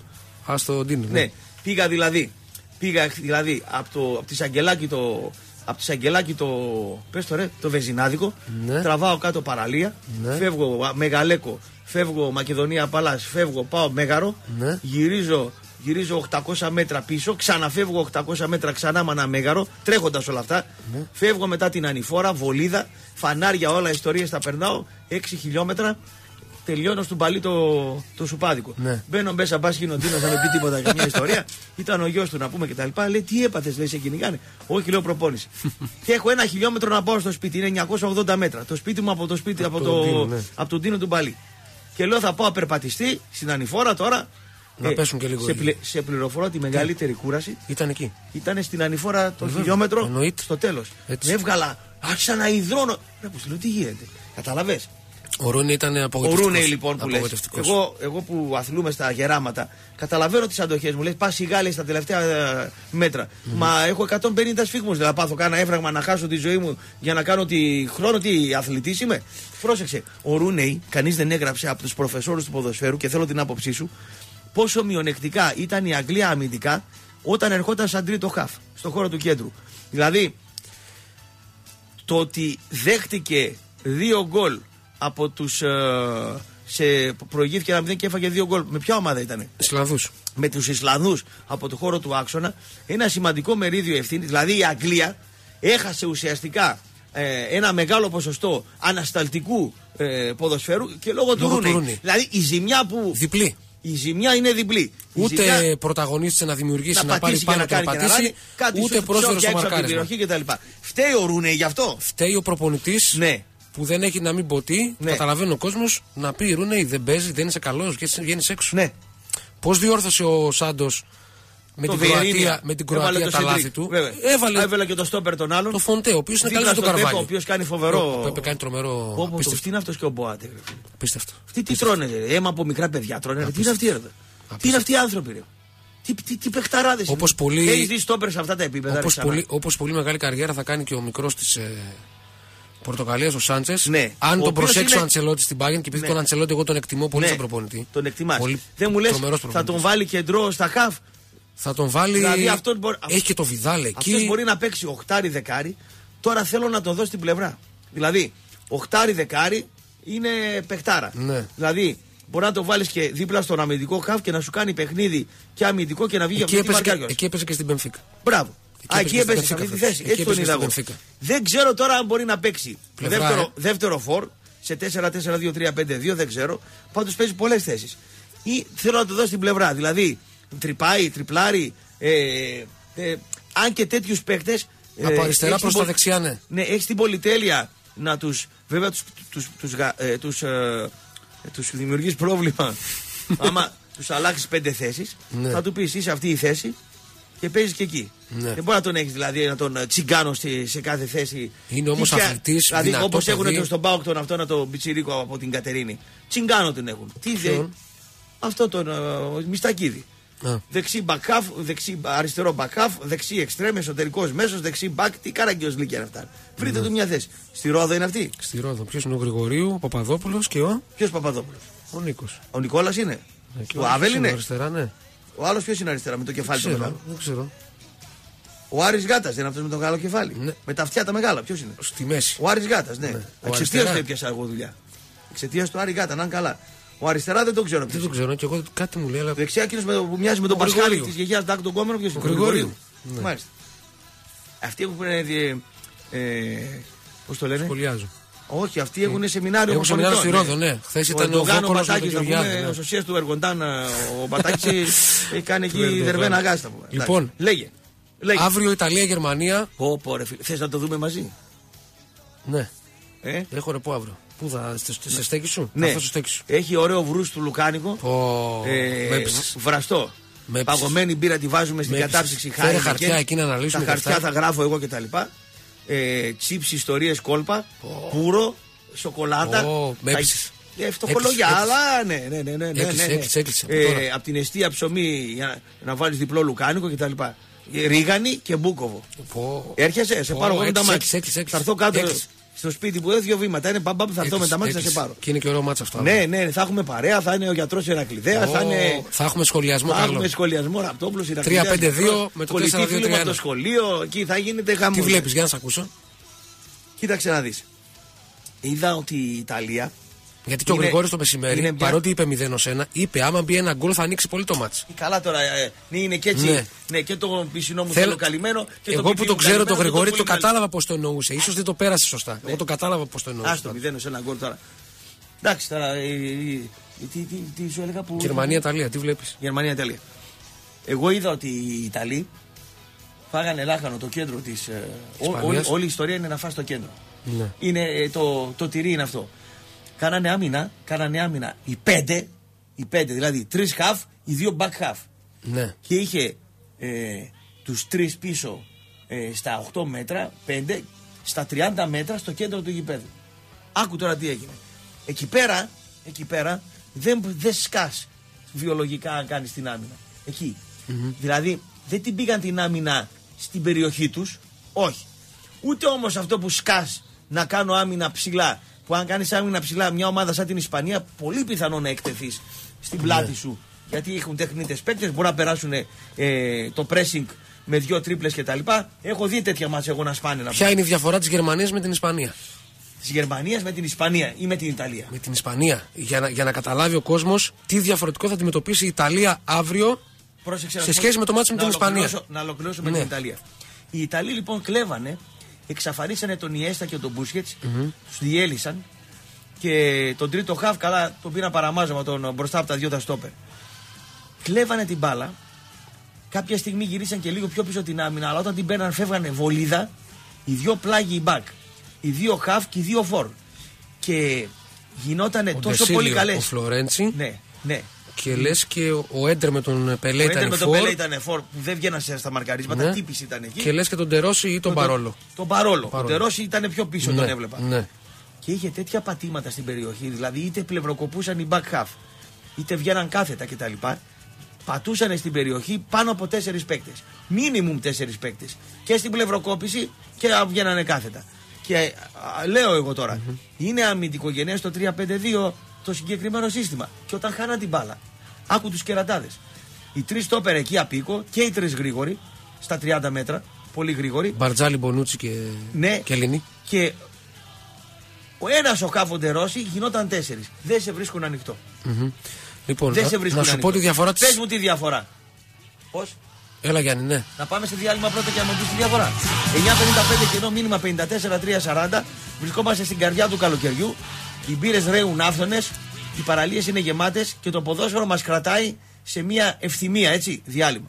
Speaker 2: Α, στο Ντίνο.
Speaker 1: Ναι. ναι. Πήγα δηλαδή. Πήγα δηλαδή από, το, από τη Σαγγελάκη το. Από τη Σαγγελάκη το. Πες το ρε, το Βεζινάδικο.
Speaker 2: Ναι.
Speaker 1: Τραβάω κάτω παραλία. Ναι. Φεύγω Μεγαλέκο. Φεύγω Μακεδονία Παλάς. Φεύγω, πάω Μέγαρο.
Speaker 2: Ναι.
Speaker 1: Γυρίζω, γυρίζω οκτακόσια μέτρα πίσω. Ξαναφεύγω οκτακόσια μέτρα ξανά Μανά Μέγαρο. Τρέχοντας όλα αυτά. Ναι. Φεύγω μετά την Ανηφόρα, Βολίδα. Φανάρια, όλα ιστορίες τα περνάω. έξι χιλιόμετρα. Τελειώνω στον παλί το, το σουπάδικο.
Speaker 2: Ναι.
Speaker 1: Μπαίνω μέσα, μπα κοινοτίνο, να με πει τίποτα για μια ιστορία. Ήταν ο γιος του να πούμε κτλ. Λέει τι έπαθες, λέει, σε κυνηγάνε. Όχι, λέω προπόνηση. Και έχω ένα χιλιόμετρο να πάω στο σπίτι, είναι εννιακόσια ογδόντα μέτρα. Το σπίτι μου από το σπίτι, από, από, το, το, ναι. από τον Τίνο του Μπαλί. Και λέω θα πάω απερπατιστή στην Ανηφόρα τώρα.
Speaker 2: Να ε, πέσουν και λίγο.
Speaker 1: Σε, πλη, σε πληροφορώ τη μεγαλύτερη κούραση.
Speaker 2: Ήταν εκεί.
Speaker 1: Ήταν στην Ανηφόρα το Βέβαια, χιλιόμετρο εννοείται. Στο τέλος. Με έβγαλα, άρχισα να υδρώνω. Να πω, λέω τι γίνεται. Καταλαβες.
Speaker 2: Ο Ρούνεϊ ήταν απογοητευτικός.
Speaker 1: Ο Ρούνεϊ λοιπόν που λες. Εγώ, εγώ που αθλούμαι στα γεράματα, καταλαβαίνω τις αντοχές μου. Λες πας σιγά λέει στα τελευταία ε, μέτρα. Mm. Μα έχω εκατόν πενήντα σφίγμους. Δηλαδή πάθω κάνα έβραγμα να χάσω τη ζωή μου για να κάνω τη χρόνο. Τι αθλητής είμαι. Πρόσεξε. Ο Ρούνεϊ, κανείς δεν έγραψε από τους προφεσόρους του ποδοσφαίρου και θέλω την άποψή σου πόσο μειονεκτικά ήταν η Αγγλία αμυντικά όταν ερχόταν σαν τρίτο χαφ στον χώρο του κέντρου. Δηλαδή το ότι δέχτηκε δύο γκολ από τους. Ε, σε προηγήθηκε ένα μηδέν και έφαγε δύο γκολ. Με ποια ομάδα ήτανε?
Speaker 2: Ισλανδούς.
Speaker 1: Με τους Ισλανδούς από το χώρο του άξονα. Ένα σημαντικό μερίδιο ευθύνη. Δηλαδή η Αγγλία έχασε ουσιαστικά ε, ένα μεγάλο ποσοστό ανασταλτικού ε, ποδοσφαίρου και λόγω, λόγω του Ρούνεϊ. Δηλαδή η ζημιά που.
Speaker 2: Διπλή.
Speaker 1: Η ζημιά είναι διπλή.
Speaker 2: Ούτε
Speaker 1: ζημιά...
Speaker 2: πρωταγωνίστησε να δημιουργήσει, να,
Speaker 1: να
Speaker 2: πάρει πάνω και να πατήσει, ούτε πρόσφερε στο μαρκάρισμα. Φταίει ο Ρούνεϊ γι' αυτό. Φταίει ο προπονητής.
Speaker 1: Ναι.
Speaker 2: Που δεν έχει να μην πω τι, ναι. Καταλαβαίνει ο κόσμος να πει Ρούνεϊ δεν παίζει, δεν είσαι καλός και βγαίνεις έξω.
Speaker 1: Ναι.
Speaker 2: Πώς διόρθωσε ο Σάντος με το την Κροατία, με την Κροατία τα λάθη του?
Speaker 1: Έβαλε... Έβαλε και το στόπερ τον άλλον.
Speaker 2: Το Φοντέ, ο οποίος είναι καλύτερος τον Καρβάλιο.
Speaker 1: Ο οποίος κάνει φοβερό.
Speaker 2: Ο Πέπε κάνει τρομερό.
Speaker 1: Όπω το είναι αυτός και ο Μποάτε.
Speaker 2: Πίστευτο.
Speaker 1: Αυτοί τι τρώνε, αίμα από μικρά παιδιά τρώνε. Τι είναι αυτοί, ρε. Τι είναι αυτοί οι άνθρωποι, ρε. Τι, τι, τι παιχταράδες είναι.
Speaker 2: Πολύ...
Speaker 1: Έχεις δει στόπερ σε αυτά τα επίπεδα.
Speaker 2: Όπως πολύ, πολύ μεγάλη καριέρα θα κάνει και ο μικρός της. Ε... Πορτοκαλία ο Σάντσες.
Speaker 1: Ναι.
Speaker 2: Αν
Speaker 1: ο
Speaker 2: τον προσέξει
Speaker 1: είναι...
Speaker 2: ο Αντσελότη στην Bayern, και επειδή
Speaker 1: ναι.
Speaker 2: τον Αντσελότη εγώ τον εκτιμώ πολύ
Speaker 1: ναι.
Speaker 2: σαν προπονητή.
Speaker 1: Τον εκτιμάς.
Speaker 2: Πολύ...
Speaker 1: Δεν μου λες θα τον βάλει κεντρό στα χαφ.
Speaker 2: Θα τον βάλει.
Speaker 1: Δηλαδή, αυτόν μπορεί...
Speaker 2: Έχει και το Βιδάλ εκεί.
Speaker 1: Αυτός μπορεί να παίξει οχτάρι δεκάρι. Τώρα θέλω να το δω στην πλευρά. Δηλαδή, οχτάρι δεκάρι είναι παιχτάρα.
Speaker 2: Ναι.
Speaker 1: Δηλαδή, μπορεί να το βάλει και δίπλα στον αμυντικό χαφ και να σου κάνει παιχνίδι και αμυντικό και να βγει
Speaker 2: εκεί
Speaker 1: από την
Speaker 2: Εκεί έπαιζε και στην Μπενφίκα.
Speaker 1: Μπράβο.
Speaker 2: Εκεί
Speaker 1: Α, εκεί έπαιζε σε αυτή τη θέση. Έτσι τον είδα εγώ. Δεν ξέρω τώρα αν μπορεί να παίξει
Speaker 2: Πλευρά,
Speaker 1: δεύτερο,
Speaker 2: ε.
Speaker 1: δεύτερο φορ σε τέσσερα τέσσερα δύο τρία πέντε δύο, δεν ξέρω. Πάντως παίζει πολλές θέσεις. Ή θέλω να το δω στην πλευρά. Δηλαδή, τρυπάει, τριπλάρει. Ε, ε, αν και τέτοιους παίκτες.
Speaker 2: Από αριστερά προς τα
Speaker 1: πολ...
Speaker 2: δεξιά, ναι.
Speaker 1: Ναι, έχει την πολυτέλεια να τους. Βέβαια, τους, τους, τους, ε, τους, ε, τους δημιουργείς πρόβλημα. Άμα τους αλλάξεις πέντε θέσεις,
Speaker 2: ναι.
Speaker 1: θα του πεις είσαι αυτή η θέση και παίζεις και εκεί.
Speaker 2: Ναι. Δεν
Speaker 1: μπορεί να τον έχεις δηλαδή να τον τσιγκάνω στη, σε κάθε θέση.
Speaker 2: Είναι όμως αθλητής.
Speaker 1: Δηλαδή όπως έχουν στον Πάοκ τον αυτό να τον πιτσιρίκο από την Κατερίνη. Τσιγκάνω τον έχουν. Τι δε. Αυτό τον uh, Μιστακίδη. Α. Δεξί μπακάφ, δεξί, αριστερό μπακάφ, δεξί εξτρέμ, εσωτερικός μέσος, δεξί μπακ. Τι καραγκιός λύκια είναι αυτά. Βρείτε ναι. του μια θέση. Στη Ρόδο είναι αυτή.
Speaker 2: Στη Ρόδο. Ποιος είναι ο Γρηγορίου, ο Παπαδόπουλος και ο.
Speaker 1: Ποιος Παπαδόπουλος?
Speaker 2: Ο Νίκος.
Speaker 1: Ο Νικόλας είναι.
Speaker 2: Ε,
Speaker 1: ο Άβελ είναι.
Speaker 2: Αριστερά, ναι.
Speaker 1: Ο άλλος ποιος είναι αριστερά με το κεφάλι
Speaker 2: ξέρω,
Speaker 1: το μεγάλο?
Speaker 2: Δεν ξέρω.
Speaker 1: Ο Άρης Γάτας δεν είναι αυτός με το μεγάλο κεφάλι.
Speaker 2: Ναι.
Speaker 1: Με τα αυτιά τα μεγάλα, ποιος είναι?
Speaker 2: Στη μέση.
Speaker 1: Ο Άρης Γάτας, ναι.
Speaker 2: ναι.
Speaker 1: Εξαιτίας του έπιασα εγώ δουλειά. Εξαιτίας του Άρη Γάτα, να είναι καλά. Ο αριστερά δεν το ξέρω.
Speaker 2: Δεν το ξέρω και εγώ κάτι μου λέει. Αλλά...
Speaker 1: Δεξιά εκείνος που μοιάζει με τον Πασχάλη της γιαγιάς Ντάκ τον Κόμενο, ποιος είναι?
Speaker 2: Ο Γρηγορίου.
Speaker 1: Ναι. Μάλιστα. Αυτοί έχουν. Ε, πώς το λένε?
Speaker 2: Σχολιάζω.
Speaker 1: Όχι, αυτοί έχουν σεμινάριο.
Speaker 2: Έχουν σεμινάριο στη Ρόδο, ναι. Χθες ήταν ο
Speaker 1: Βόκολος Μπατάκης, ο σωσίας του Εργοντάν, ο Μπατάκης έχει κάνει εκεί δερβένα αγάστα.
Speaker 2: Λοιπόν,
Speaker 1: λέγε.
Speaker 2: Αύριο Ιταλία-Γερμανία.
Speaker 1: Θες να το δούμε μαζί?
Speaker 2: Ναι.
Speaker 1: Ε?
Speaker 2: Έχω ρεπό αύριο. Πού θα, σε στέκει σου?
Speaker 1: Ναι.
Speaker 2: Στο στέκει σου.
Speaker 1: Έχει ωραίο βρούς του Λουκάνικο.
Speaker 2: Oh,
Speaker 1: ε, βραστό.
Speaker 2: Με
Speaker 1: παγωμένη μπύρα τη βάζουμε στην κατάψυξη.
Speaker 2: Φέρε χαρτιά εκεί να αναλύσουμε.
Speaker 1: Τα χαρτιά θα γράφω εγώ κτλ. Ε, τσίψ, ιστορίες, κόλπα. Oh. Πουρο, σοκολάτα.
Speaker 2: Oh, τα...
Speaker 1: ε, φτωχολογιά, αλλά ναι, ναι, ναι. ναι, ναι,
Speaker 2: έκλεισε,
Speaker 1: ναι.
Speaker 2: έκλεισε, έκλεισε,
Speaker 1: ε, από την εστία ψωμί για να βάλεις διπλό Λουκάνικο κτλ. Ρίγανη και Μπούκοβο. Oh. Έρχεσαι, σε πάρω εγώ με τα μάτια. Θα έρθω κάτω. Στο σπίτι που δεν δύο βήματα είναι μπαμπά που θα έρθω με τα μάτια να σε πάρω.
Speaker 2: Και είναι και ωραίο μάτσα αυτά.
Speaker 1: Ναι, ναι, θα έχουμε παρέα, θα είναι ο γιατρός Ηρακλειδέας, oh, θα, είναι...
Speaker 2: θα έχουμε σχολιασμό.
Speaker 1: Θα έχουμε σχολιασμό Ραπτόπουλος, Ηρακλειδέας.
Speaker 2: τρία πέντε δύο με το τέσσερα δύο τρία ένα.
Speaker 1: Από το σχολείο, εκεί θα γίνεται χαμός.
Speaker 2: Τι βλέπεις, για να σε ακούσω.
Speaker 1: Κοίταξε να δεις. Είδα ότι η Ιταλία.
Speaker 2: Γιατί και ο Γρηγόρης το μεσημέρι, μια... παρότι είπε μηδέν ένα, είπε άμα μπει ένα γκολ θα ανοίξει πολύ το μάτς.
Speaker 1: Καλά τώρα, ε, ναι, είναι και έτσι. Ναι, ναι και το πισινό μου θέλω, θέλω καλυμμένο. Και
Speaker 2: εγώ
Speaker 1: το
Speaker 2: που το ξέρω τον Γρηγόρη το, το κατάλαβα πώς το εννοούσε. Ίσως δεν το πέρασε σωστά. Ναι. Εγώ το κατάλαβα πώς το εννοούσε.
Speaker 1: Άστο μηδέν ένα γκολ τώρα. Εντάξει τώρα. Ε, ε, τι, τι, τι σου έλεγα που.
Speaker 2: Γερμανία-Ιταλία, τι βλέπεις?
Speaker 1: Γερμανία-Ιταλία. Εγώ είδα ότι οι Ιταλοί φάγανε λάχανο το κέντρο της. Ε, όλη, όλη η ιστορία είναι να φας το κέντρο.
Speaker 2: Ναι.
Speaker 1: Είναι, ε, το, το τυρί είναι αυτό. Κάνανε άμυνα, κάνανε άμυνα οι πέντε, οι πέντε δηλαδή τρεις half, οι δύο back half.
Speaker 2: Ναι.
Speaker 1: Και είχε ε, τους τρεις πίσω ε, στα οκτώ μέτρα, πέντε, στα τριάντα μέτρα στο κέντρο του γηπέδου. Άκου τώρα τι έγινε. Εκεί πέρα, εκεί πέρα δεν, δεν σκάς βιολογικά αν κάνεις την άμυνα. Εκεί. Mm-hmm. Δηλαδή δεν την πήγαν την άμυνα στην περιοχή τους, όχι. Ούτε όμως αυτό που σκάς να κάνω άμυνα ψηλά. Που αν κάνεις άμυνα ψηλά μια ομάδα σαν την Ισπανία, πολύ πιθανό να εκτεθείς στην πλάτη σου. Γιατί έχουν τεχνίτες παίκτες, μπορούν να περάσουν ε, το pressing με δύο τρίπλες κτλ. Έχω δει τέτοια μάτσα εγώ να σπάνε. Να
Speaker 2: Ποια είναι η διαφορά της Γερμανίας με την Ισπανία?
Speaker 1: Της Γερμανίας με την Ισπανία ή με την Ιταλία?
Speaker 2: Με την Ισπανία. Για να, για να καταλάβει ο κόσμος τι διαφορετικό θα αντιμετωπίσει η Ιταλία αύριο. Πρόσεξε, σε σχέση με το μάτσο με την Ισπανία.
Speaker 1: Να ολοκληρώσω με ναι. την Ιταλία. Οι Ιταλοί λοιπόν κλέβανε. Εξαφανίσανε τον Ιέστα και τον Μπούσκετς, mm-hmm. τους διέλυσαν και τον τρίτο χαφ καλά τον πήραν παραμάζωμα τον μπροστά από τα δυο τα στόπερ. Κλέβανε την μπάλα, κάποια στιγμή γυρίσαν και λίγο πιο πίσω την άμυνα, αλλά όταν την παίρναν φεύγανε βολίδα, οι δυο πλάγιοι μπακ, οι δύο χαφ και οι δύο φορ. Και γινότανε ο τόσο Ντεσίλιο, πολύ καλές.
Speaker 2: Ο Φλορέντσι.
Speaker 1: Ναι, ναι.
Speaker 2: Και λες και ο Έντερ με τον Πελέ ήταν φορ.
Speaker 1: Ο Έντερ με τον Πελέ ήταν φορ που δεν βγαίναν στα μαρκαρίσματα, ναι. Τύπης ήταν εκεί.
Speaker 2: Και λες και τον Τερόση ή τον το, Παρόλο.
Speaker 1: Τον Παρόλο. Ο Τερόση ήταν πιο πίσω,
Speaker 2: ναι,
Speaker 1: τον έβλεπα.
Speaker 2: Ναι.
Speaker 1: Και είχε τέτοια πατήματα στην περιοχή, δηλαδή είτε πλευροκοπούσαν οι back half, είτε βγαίναν κάθετα κτλ. Πατούσαν στην περιοχή πάνω από τέσσερις παίκτες. Μίνιμουμ τέσσερις παίκτες. Και στην πλευροκόπηση και βγαίνανε κάθετα. Και α, λέω εγώ τώρα, mm-hmm. είναι αμυντικογενές το τρία πέντε δύο το συγκεκριμένο σύστημα. Και όταν χάνα την μπάλα, άκου τους κερατάδες. Οι τρεις στόπερ εκεί απίκο και οι τρεις γρήγοροι, στα τριάντα μέτρα, πολύ γρήγοροι.
Speaker 2: Μπαρτζάλι, Μπονούτσι και,
Speaker 1: ναι,
Speaker 2: και Ελληνί.
Speaker 1: Και ο ένας ο Κάφοντε Ρώση γινόταν τέσσερις. Δεν σε βρίσκουν ανοιχτό.
Speaker 2: Mm-hmm. Λοιπόν,
Speaker 1: Δεν
Speaker 2: να,
Speaker 1: σε βρίσκουν
Speaker 2: να σου
Speaker 1: ανοιχτό.
Speaker 2: πω τη διαφορά της.
Speaker 1: Πες μου τη διαφορά. Πώς?
Speaker 2: Έλα Γιάννη, ναι.
Speaker 1: Να πάμε σε διάλειμμα πρώτα και να μου πεις τη διαφορά. εννιά πενήντα πέντε και ενώ μήνυμα πενήντα τέσσερα τρία σαράντα. Βρισκόμαστε στην καρδιά του καλοκαιριού. Οι μπύρες ρέουν άφθονες. Οι παραλίες είναι γεμάτες. Και το ποδόσφαιρο μας κρατάει σε μια ευθυμία, έτσι. Διάλειμμα.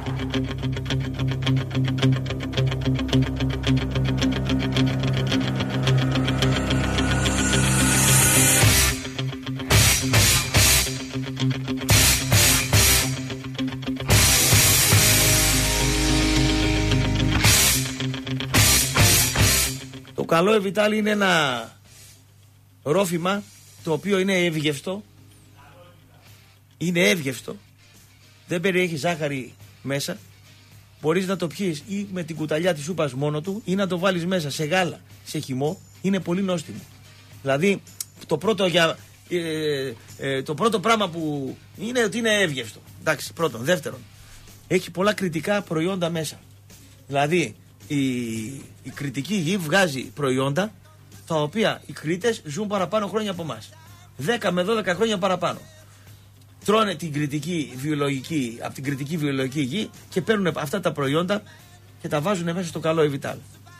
Speaker 1: Το καλό Εβιτάλ είναι ένα ρόφημα το οποίο είναι ευγευστό. Είναι ευγευστό. Δεν περιέχει ζάχαρη μέσα. Μπορείς να το πιείς ή με την κουταλιά της σούπας μόνο του ή να το βάλεις μέσα σε γάλα, σε χυμό. Είναι πολύ νόστιμο. Δηλαδή το πρώτο, για, ε, ε, το πρώτο πράγμα που είναι ότι είναι ευγευστό. Εντάξει, πρώτον. Δεύτερον, έχει πολλά κριτικά προϊόντα μέσα. Δηλαδή η, η κριτική γη βγάζει προϊόντα τα οποία οι Κρήτες ζουν παραπάνω χρόνια από εμάς. δέκα με δώδεκα χρόνια παραπάνω. Τρώνε την κριτική βιολογική, από την κριτική βιολογική γη και παίρνουν αυτά τα προϊόντα και τα βάζουν μέσα στο καλό Εβιτάλ.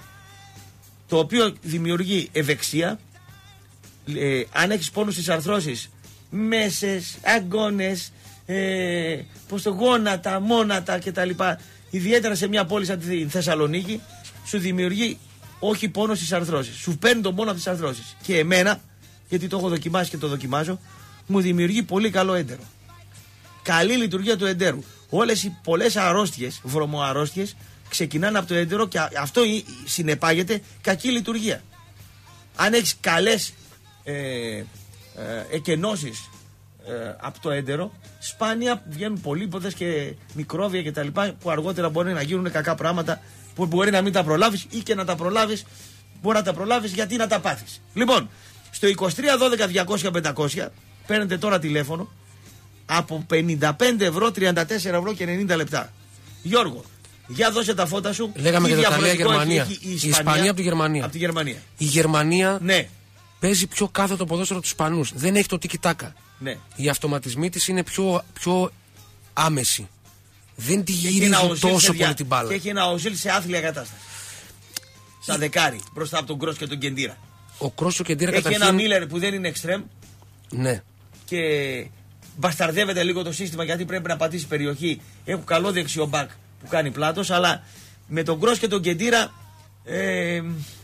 Speaker 1: Το οποίο δημιουργεί ευεξία. Ε, αν έχεις πόνους στις αρθρώσεις, μέσες, αγκώνες, ε, πως το γόνατα, μόνατα κτλ. Ιδιαίτερα σε μια πόλη σαν τη Θεσσαλονίκη, σου δημιουργεί όχι πόνο στις αρθρώσεις. Σου παίρνει τον πόνο από τις αρθρώσεις. Και εμένα, γιατί το έχω δοκιμάσει και το δοκιμάζω, μου δημιουργεί πολύ καλό έντερο. Καλή λειτουργία του εντέρου. Όλες οι πολλές αρρώστιες, βρωμοαρρώστιες, ξεκινάνε από το έντερο και αυτό συνεπάγεται κακή λειτουργία. Αν έχεις καλές ε, ε, εκενώσεις ε, από το έντερο, σπάνια βγαίνουν πολύποδες και μικρόβια κτλ. Που αργότερα μπορεί να γίνουν κακά πράγματα που μπορεί να μην τα προλάβεις ή και να τα προλάβεις. Μπορεί να τα προλάβεις γιατί να τα πάθεις. Λοιπόν, στο είκοσι τρία δώδεκα διακόσια πεντακόσια παίρνετε τώρα τηλέφωνο από πενήντα πέντε ευρώ, τριάντα τέσσερα ευρώ και ενενήντα λεπτά. Γιώργο, για δώσε τα φώτα σου.
Speaker 2: Λέγαμε για το Ιταλία-Γερμανία. Η, η Ισπανία από τη Γερμανία.
Speaker 1: Από τη Γερμανία.
Speaker 2: Η Γερμανία
Speaker 1: ναι.
Speaker 2: παίζει πιο κάθετο ποδόσφαιρο του Ισπανούς. Δεν έχει το τiki-taka.
Speaker 1: Ναι.
Speaker 2: Οι αυτοματισμοί της είναι πιο, πιο άμεση. Δεν τη γυρίζουν τόσο
Speaker 1: δια...
Speaker 2: πολύ την μπάλα.
Speaker 1: Και έχει ένα οζίλ σε άθλια κατάσταση. Σαν δεκάρι μπροστά από τον Κρός και τον Κεντήρα.
Speaker 2: Ο Κρός και ο Κεντήρα
Speaker 1: έχει
Speaker 2: καταρχήν...
Speaker 1: ένα Μίλερ που δεν είναι εξτρέμ.
Speaker 2: Ναι.
Speaker 1: Και μπασταρδεύεται λίγο το σύστημα γιατί πρέπει να πατήσει περιοχή. Έχουν καλό δεξιό μπακ που κάνει πλάτος, αλλά με τον Κρός και τον Κεντήρα ε,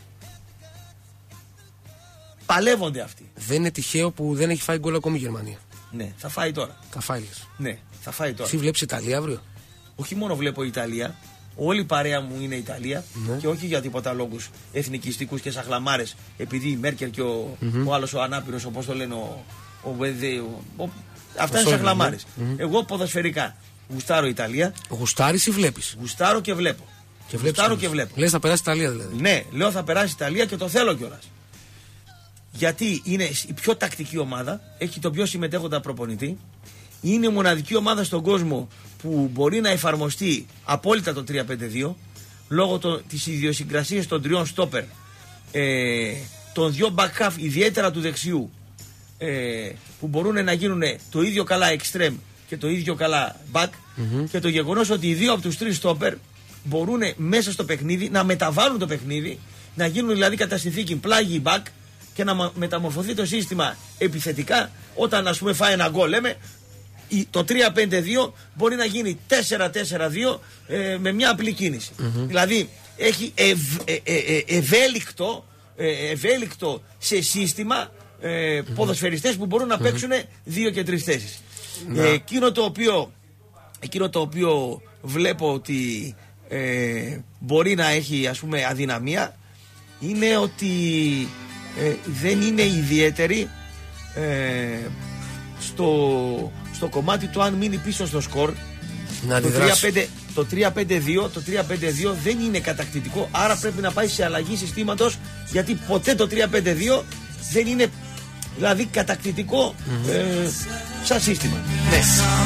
Speaker 1: παλεύονται αυτοί.
Speaker 2: Δεν είναι τυχαίο που δεν έχει φάει γκολ ακόμη η Γερμανία.
Speaker 1: Ναι, θα φάει τώρα.
Speaker 2: Θα φάει λες.
Speaker 1: Ναι, θα φάει τώρα.
Speaker 2: Εσύ βλέπεις Ιταλία αύριο?
Speaker 1: Όχι μόνο βλέπω Ιταλία. Όλη η παρέα μου είναι Ιταλία.
Speaker 2: Ναι.
Speaker 1: Και όχι για τίποτα λόγους εθνικιστικούς και σαχλαμάρες. Επειδή η Μέρκελ και ο, mm-hmm. ο άλλος ο ανάπηρος, όπως το λένε, ο, ο, ο, ο, αυτά ο είναι σαχλαμάρες. Mm-hmm. Εγώ ποδοσφαιρικά γουστάρω Ιταλία.
Speaker 2: Γουστάρεις ή βλέπεις?
Speaker 1: Γουστάρω και βλέπω.
Speaker 2: Και
Speaker 1: γουστάρω και βλέπω.
Speaker 2: Λες θα περάσει Ιταλία δηλαδή?
Speaker 1: Ναι, λέω θα περάσει Ιταλία και το θέλω κιόλας. Γιατί είναι η πιο τακτική ομάδα, έχει τον πιο συμμετέχοντα προπονητή. Είναι η μοναδική ομάδα στον κόσμο που μπορεί να εφαρμοστεί απόλυτα το τρία πέντε δύο λόγω το, της ιδιοσυγκρασίας των τριών στόπερ, ε, των δυο back half, ιδιαίτερα του δεξιού, ε, που μπορούν να γίνουν το ίδιο καλά extreme και το ίδιο καλά back, mm-hmm. και το γεγονός ότι οι δύο από τους τρεις στόπερ μπορούν μέσα στο παιχνίδι να μεταβάλουν το παιχνίδι, να γίνουν δηλαδή κατά συνθήκη πλάγι back και να μεταμορφωθεί το σύστημα επιθετικά. Όταν ας πούμε φάει ένα γκολ, λέμε το τρία πέντε δύο μπορεί να γίνει τέσσερα τέσσερα δύο ε, με μια απλή κίνηση. Mm-hmm. Δηλαδή έχει ευ, ε, ε, ε, ευέλικτο, ε, ευέλικτο σε σύστημα ε, mm-hmm. ποδοσφαιριστές που μπορούν να mm-hmm. παίξουν δύο και τρεις θέσεις. Mm-hmm. Ε, εκείνο, το οποίο, εκείνο το οποίο βλέπω ότι ε, μπορεί να έχει ας πούμε αδυναμία είναι ότι ε, δεν είναι ιδιαίτερη ε, στο, στο κομμάτι του αν μείνει πίσω στο σκορ.
Speaker 2: Να
Speaker 1: το τρία πέντε το τρία πέντε δύο, το τρία πέντε δύο δεν είναι κατακτητικό, άρα πρέπει να πάει σε αλλαγή συστήματος, γιατί ποτέ το τρία πέντε δύο δεν είναι δηλαδή κατακτητικό mm-hmm. ε, σαν σύστημα. Ναι.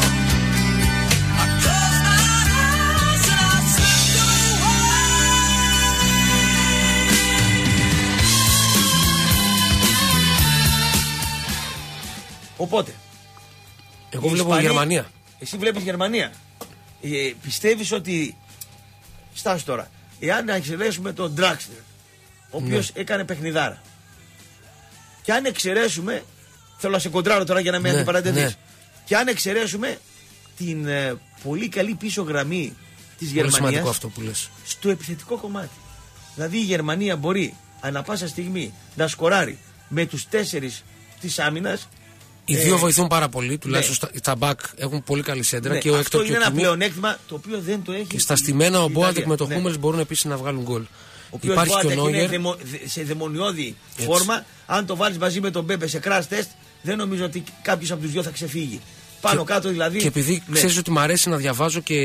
Speaker 1: Οπότε
Speaker 2: εγώ βλέπω Ισπανία, Γερμανία.
Speaker 1: Εσύ βλέπεις Γερμανία. Ε, πιστεύεις ότι στάσου τώρα, εάν εξαιρέσουμε τον Draxler, ο οποίος ναι. έκανε παιχνιδάρα, και αν εξαιρέσουμε, θέλω να σε κοντράρω τώρα για να με ναι, αντιπαρατεθείς, ναι. και αν εξαιρέσουμε την ε, πολύ καλή πίσω γραμμή της πολύ Γερμανίας
Speaker 2: αυτό που λες.
Speaker 1: Στο επιθετικό κομμάτι. Δηλαδή η Γερμανία μπορεί ανά πάσα στιγμή να σκοράρει με τους τέσσερις της άμυνας.
Speaker 2: Οι δύο ε, βοηθούν πάρα πολύ, τουλάχιστον ναι. τα μπακ έχουν πολύ καλή σέντρα.
Speaker 1: Ναι,
Speaker 2: και ο
Speaker 1: αυτό
Speaker 2: Έκτορ
Speaker 1: είναι
Speaker 2: και ο
Speaker 1: ένα πλεονέκτημα το οποίο δεν το έχει.
Speaker 2: Και στα στημένα ο Μπόατεκ με το ναι. Χούμελς μπορούν επίσης να βγάλουν γκολ.
Speaker 1: Ο Υπάρχει και ο Νόγερ. Είναι σε δαιμονιώδη φόρμα. Αν το βάλεις μαζί με τον Μπέμπε σε crash test, δεν νομίζω ότι κάποιος από τους δύο θα ξεφύγει. Πάνω
Speaker 2: και,
Speaker 1: κάτω δηλαδή.
Speaker 2: Και επειδή ναι. ξέρεις ότι μου αρέσει να διαβάζω και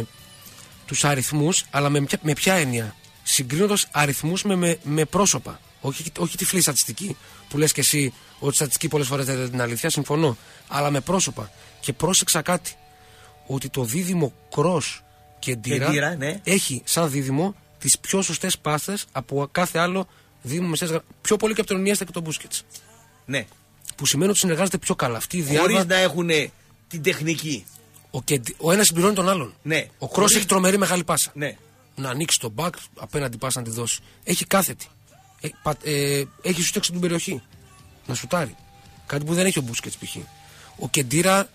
Speaker 2: τους αριθμούς, αλλά με, με ποια έννοια. Συγκρίνοντας αριθμούς με, με, με πρόσωπα. Όχι, όχι τυφλή στατιστική που λες και εσύ ότι η στατιστική πολλές φορές δεν είναι την αλήθεια, συμφωνώ. Αλλά με πρόσωπα. Και πρόσεξα κάτι. Ότι το δίδυμο Κρος και Ντύρα ναι. έχει σαν δίδυμο τις πιο σωστές πάστες από κάθε άλλο δίδυμο μεσαίας γραμμής. Πιο πολύ και από τον Ινιέστα και τον Μπούσκετς.
Speaker 1: Ναι.
Speaker 2: Που σημαίνει ότι συνεργάζεται πιο καλά. Αυτή η διάβα...
Speaker 1: Χωρίς να έχουν την τεχνική.
Speaker 2: Ο, και... ο ένας συμπληρώνει τον άλλον.
Speaker 1: Ναι.
Speaker 2: Ο Κρος Χωρίς... έχει τρομερή μεγάλη πάσα.
Speaker 1: Ναι.
Speaker 2: Να ανοίξει τον μπακ, απέναντι πάσα να τη δώσει. Έχει κάθετη. Ε, πα, ε, έχει σούτεξη την περιοχή. Να σουτάρει. Κάτι που δεν έχει ο Μπούσκετς π.χ. Ο Κεντήρα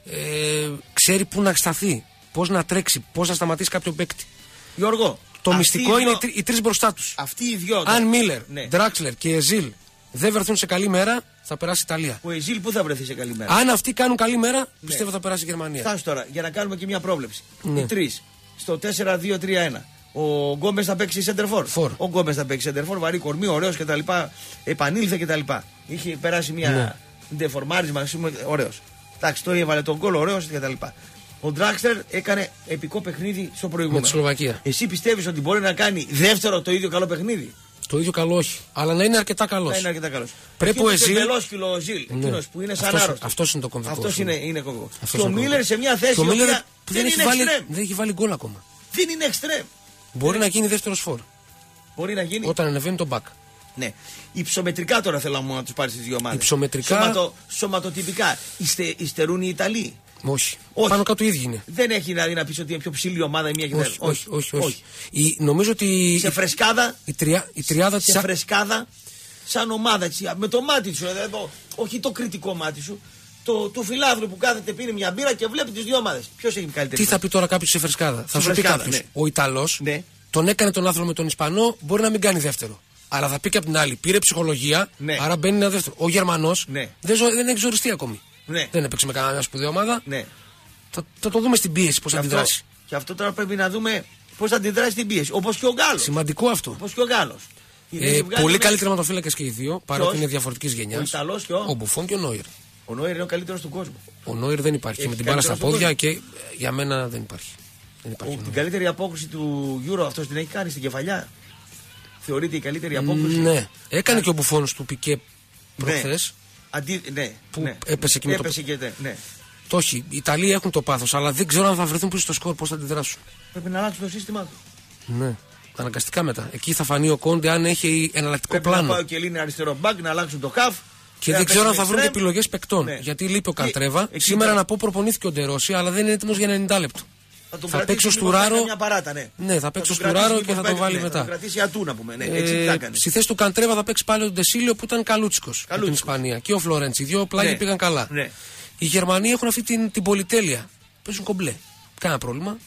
Speaker 2: ε, ξέρει πού να σταθεί, πώς να τρέξει, πώς να σταματήσει κάποιο παίκτη.
Speaker 1: Γιώργο,
Speaker 2: το μυστικό δυο... είναι οι, τρι, οι τρεις μπροστά τους.
Speaker 1: Αυτοί οι δυο.
Speaker 2: Αν Μίλερ, ναι. Draxler και Εζίλ δεν βρεθούν σε καλή μέρα, θα περάσει η Ιταλία.
Speaker 1: Ο Εζίλ πού θα βρεθεί σε καλή μέρα.
Speaker 2: Αν αυτοί κάνουν καλή μέρα, ναι. πιστεύω θα περάσει η Γερμανία.
Speaker 1: Φτάσου τώρα για να κάνουμε και μια πρόβλεψη. Ναι. Οι τρεις στο τέσσερα δύο τρία ένα. Ο Γκόμες θα παίξει center for. Ο Γκόμες θα παίξει center for, βαρύ κορμί, ωραίος κτλ. Επανήλθε κτλ. Είχε περάσει μια ναι. ντεφορμάρισμα, ωραίος. Εντάξει, το έβαλε τον γκολ, ωραίος κτλ. Ο Draxler έκανε επικό παιχνίδι στο προηγούμενο.
Speaker 2: Με τη Σλοβακία.
Speaker 1: Εσύ πιστεύεις ότι μπορεί να κάνει δεύτερο το ίδιο καλό παιχνίδι?
Speaker 2: Το ίδιο καλό όχι. Αλλά να είναι αρκετά καλός.
Speaker 1: Να είναι αρκετά καλός.
Speaker 2: Πρέπει ο Εζίλ.
Speaker 1: Μπελόσκυλο ο Ζιλ,
Speaker 2: ναι.
Speaker 1: εκείνος που είναι σαν
Speaker 2: αυτός,
Speaker 1: άρρωστος.
Speaker 2: αυτός είναι το κομβικό.
Speaker 1: Αυτός είναι, είναι κομβικό. Και ο Μίλερ σε μια θέση που δεν, δεν είναι
Speaker 2: βάλει,
Speaker 1: εξτρέμ.
Speaker 2: Δεν έχει βάλει γκολ ακόμα.
Speaker 1: Δεν είναι εξτρέμ.
Speaker 2: Μπορεί να γίνει δεύτερος φόρ.
Speaker 1: Μπορεί να γίνει.
Speaker 2: Όταν ανεβαίνει τον μπακ.
Speaker 1: Ναι. Υψομετρικά τώρα θέλω να του πάρει τις δύο ομάδες.
Speaker 2: Υψομετρικά.
Speaker 1: Σωματο, σωματοτυπικά. Ιστε, υστερούν οι Ιταλοί.
Speaker 2: Όχι. όχι. Πάνω κάτω ίδιοι είναι.
Speaker 1: Δεν έχει δηλαδή να πει ότι είναι πιο ψηλή ομάδα η μία και η
Speaker 2: όχι, όχι, όχι, όχι, όχι. Η, νομίζω ότι.
Speaker 1: Σε φρεσκάδα.
Speaker 2: Η, τριά, η τριάδα
Speaker 1: σε φρεσκάδα. Σαν ομάδα έτσι, με το μάτι σου. Δηλαδή, το, όχι το κριτικό μάτι σου. Το, το φιλάδρο που κάθεται πίνει μια μπύρα και βλέπει τις δύο ομάδες. Ποιος έχει καλύτερη.
Speaker 2: Τι θα πει τώρα κάποιος σε φρεσκάδα. Θα σου πει κάποιος. Ναι. Ο Ιταλός
Speaker 1: ναι.
Speaker 2: τον έκανε τον άνθρωπο με τον Ισπανό, μπορεί να μην κάνει δεύτερο. Αλλά θα πει και από την άλλη, πήρε ψυχολογία, ναι. άρα μπαίνει ένα δεύτερο. Ο Γερμανός
Speaker 1: ναι.
Speaker 2: δεν, δεν έχει ζοριστεί ακόμη.
Speaker 1: Ναι.
Speaker 2: Δεν έπαιξε με κανένα σπουδαία ομάδα.
Speaker 1: Ναι.
Speaker 2: Θα, θα το δούμε στην πίεση πώς θα αντιδράσει.
Speaker 1: Και αυτό τώρα πρέπει να δούμε πώς θα αντιδράσει στην πίεση. Όπως και ο Γάλλος.
Speaker 2: Σημαντικό αυτό.
Speaker 1: Όπως και ο Γάλλος.
Speaker 2: Ε, πολύ καλύτεροι τερματοφύλακες και οι δύο, παρότι είναι διαφορετικής γενιάς.
Speaker 1: Ο Ιταλός και ο.
Speaker 2: Ο Μπουφόν και ο Νόιερ.
Speaker 1: Ο Νόιερ είναι ο καλύτερος του κόσμου.
Speaker 2: Ο Νόιερ δεν υπάρχει. Έχει με την μπάλα στα πόδια και για μένα δεν υπάρχει. Δεν υπάρχει
Speaker 1: ο, την καλύτερη απόκριση του Euro αυτός την έχει κάνει στην κεφαλιά. Θεωρείται η καλύτερη απόκριση.
Speaker 2: Ναι. Έκανε και ο Μπουφόν του Πικέ προχθές.
Speaker 1: Αντί, ναι,
Speaker 2: που
Speaker 1: ναι.
Speaker 2: έπεσε και με
Speaker 1: έπεσε
Speaker 2: το.
Speaker 1: Και, ναι.
Speaker 2: Το όχι. Οι Ιταλοί έχουν το πάθος, αλλά δεν ξέρω αν θα βρεθούν πίσω στο σκορ, πώς θα αντιδράσουν.
Speaker 1: Πρέπει να αλλάξουν το σύστημά του.
Speaker 2: Ναι. Αναγκαστικά μετά. Εκεί θα φανεί ο Κόντε αν έχει εναλλακτικό
Speaker 1: πρέπει
Speaker 2: πλάνο.
Speaker 1: Να πάει ο Κελίνη αριστερό μπακ, να αλλάξουν το χαφ.
Speaker 2: Και δεν ξέρω αν θα βρουν και επιλογές παικτών. Ναι. Γιατί λείπει ο Καλτρέβα.
Speaker 1: Εκεί,
Speaker 2: Σήμερα
Speaker 1: εκεί,
Speaker 2: να πω προπονήθηκε ο Ντερόση, αλλά δεν είναι έτοιμος για ενενήντα λεπτό.
Speaker 1: Θα,
Speaker 2: θα παίξει ο Στουράρο.
Speaker 1: Ναι.
Speaker 2: ναι, θα παίξει ο Στουράρο και θα τον βάλει
Speaker 1: ναι,
Speaker 2: μετά.
Speaker 1: Θα κρατήσει ατού να πούμε. Ναι,
Speaker 2: ε,
Speaker 1: έτσι θα κάνει.
Speaker 2: Στη θέση του Καλτρέβα θα παίξει πάλι ο Ντεσίλιο που ήταν καλούτσικος από την Ισπανία. Και ο Φλόρεντσι. Οι δύο πλάγοι ναι. πήγαν καλά.
Speaker 1: Ναι.
Speaker 2: Οι Γερμανοί έχουν αυτή την, την πολυτέλεια. Παίζουν κομπλέ. Κάνα πρόβλημα.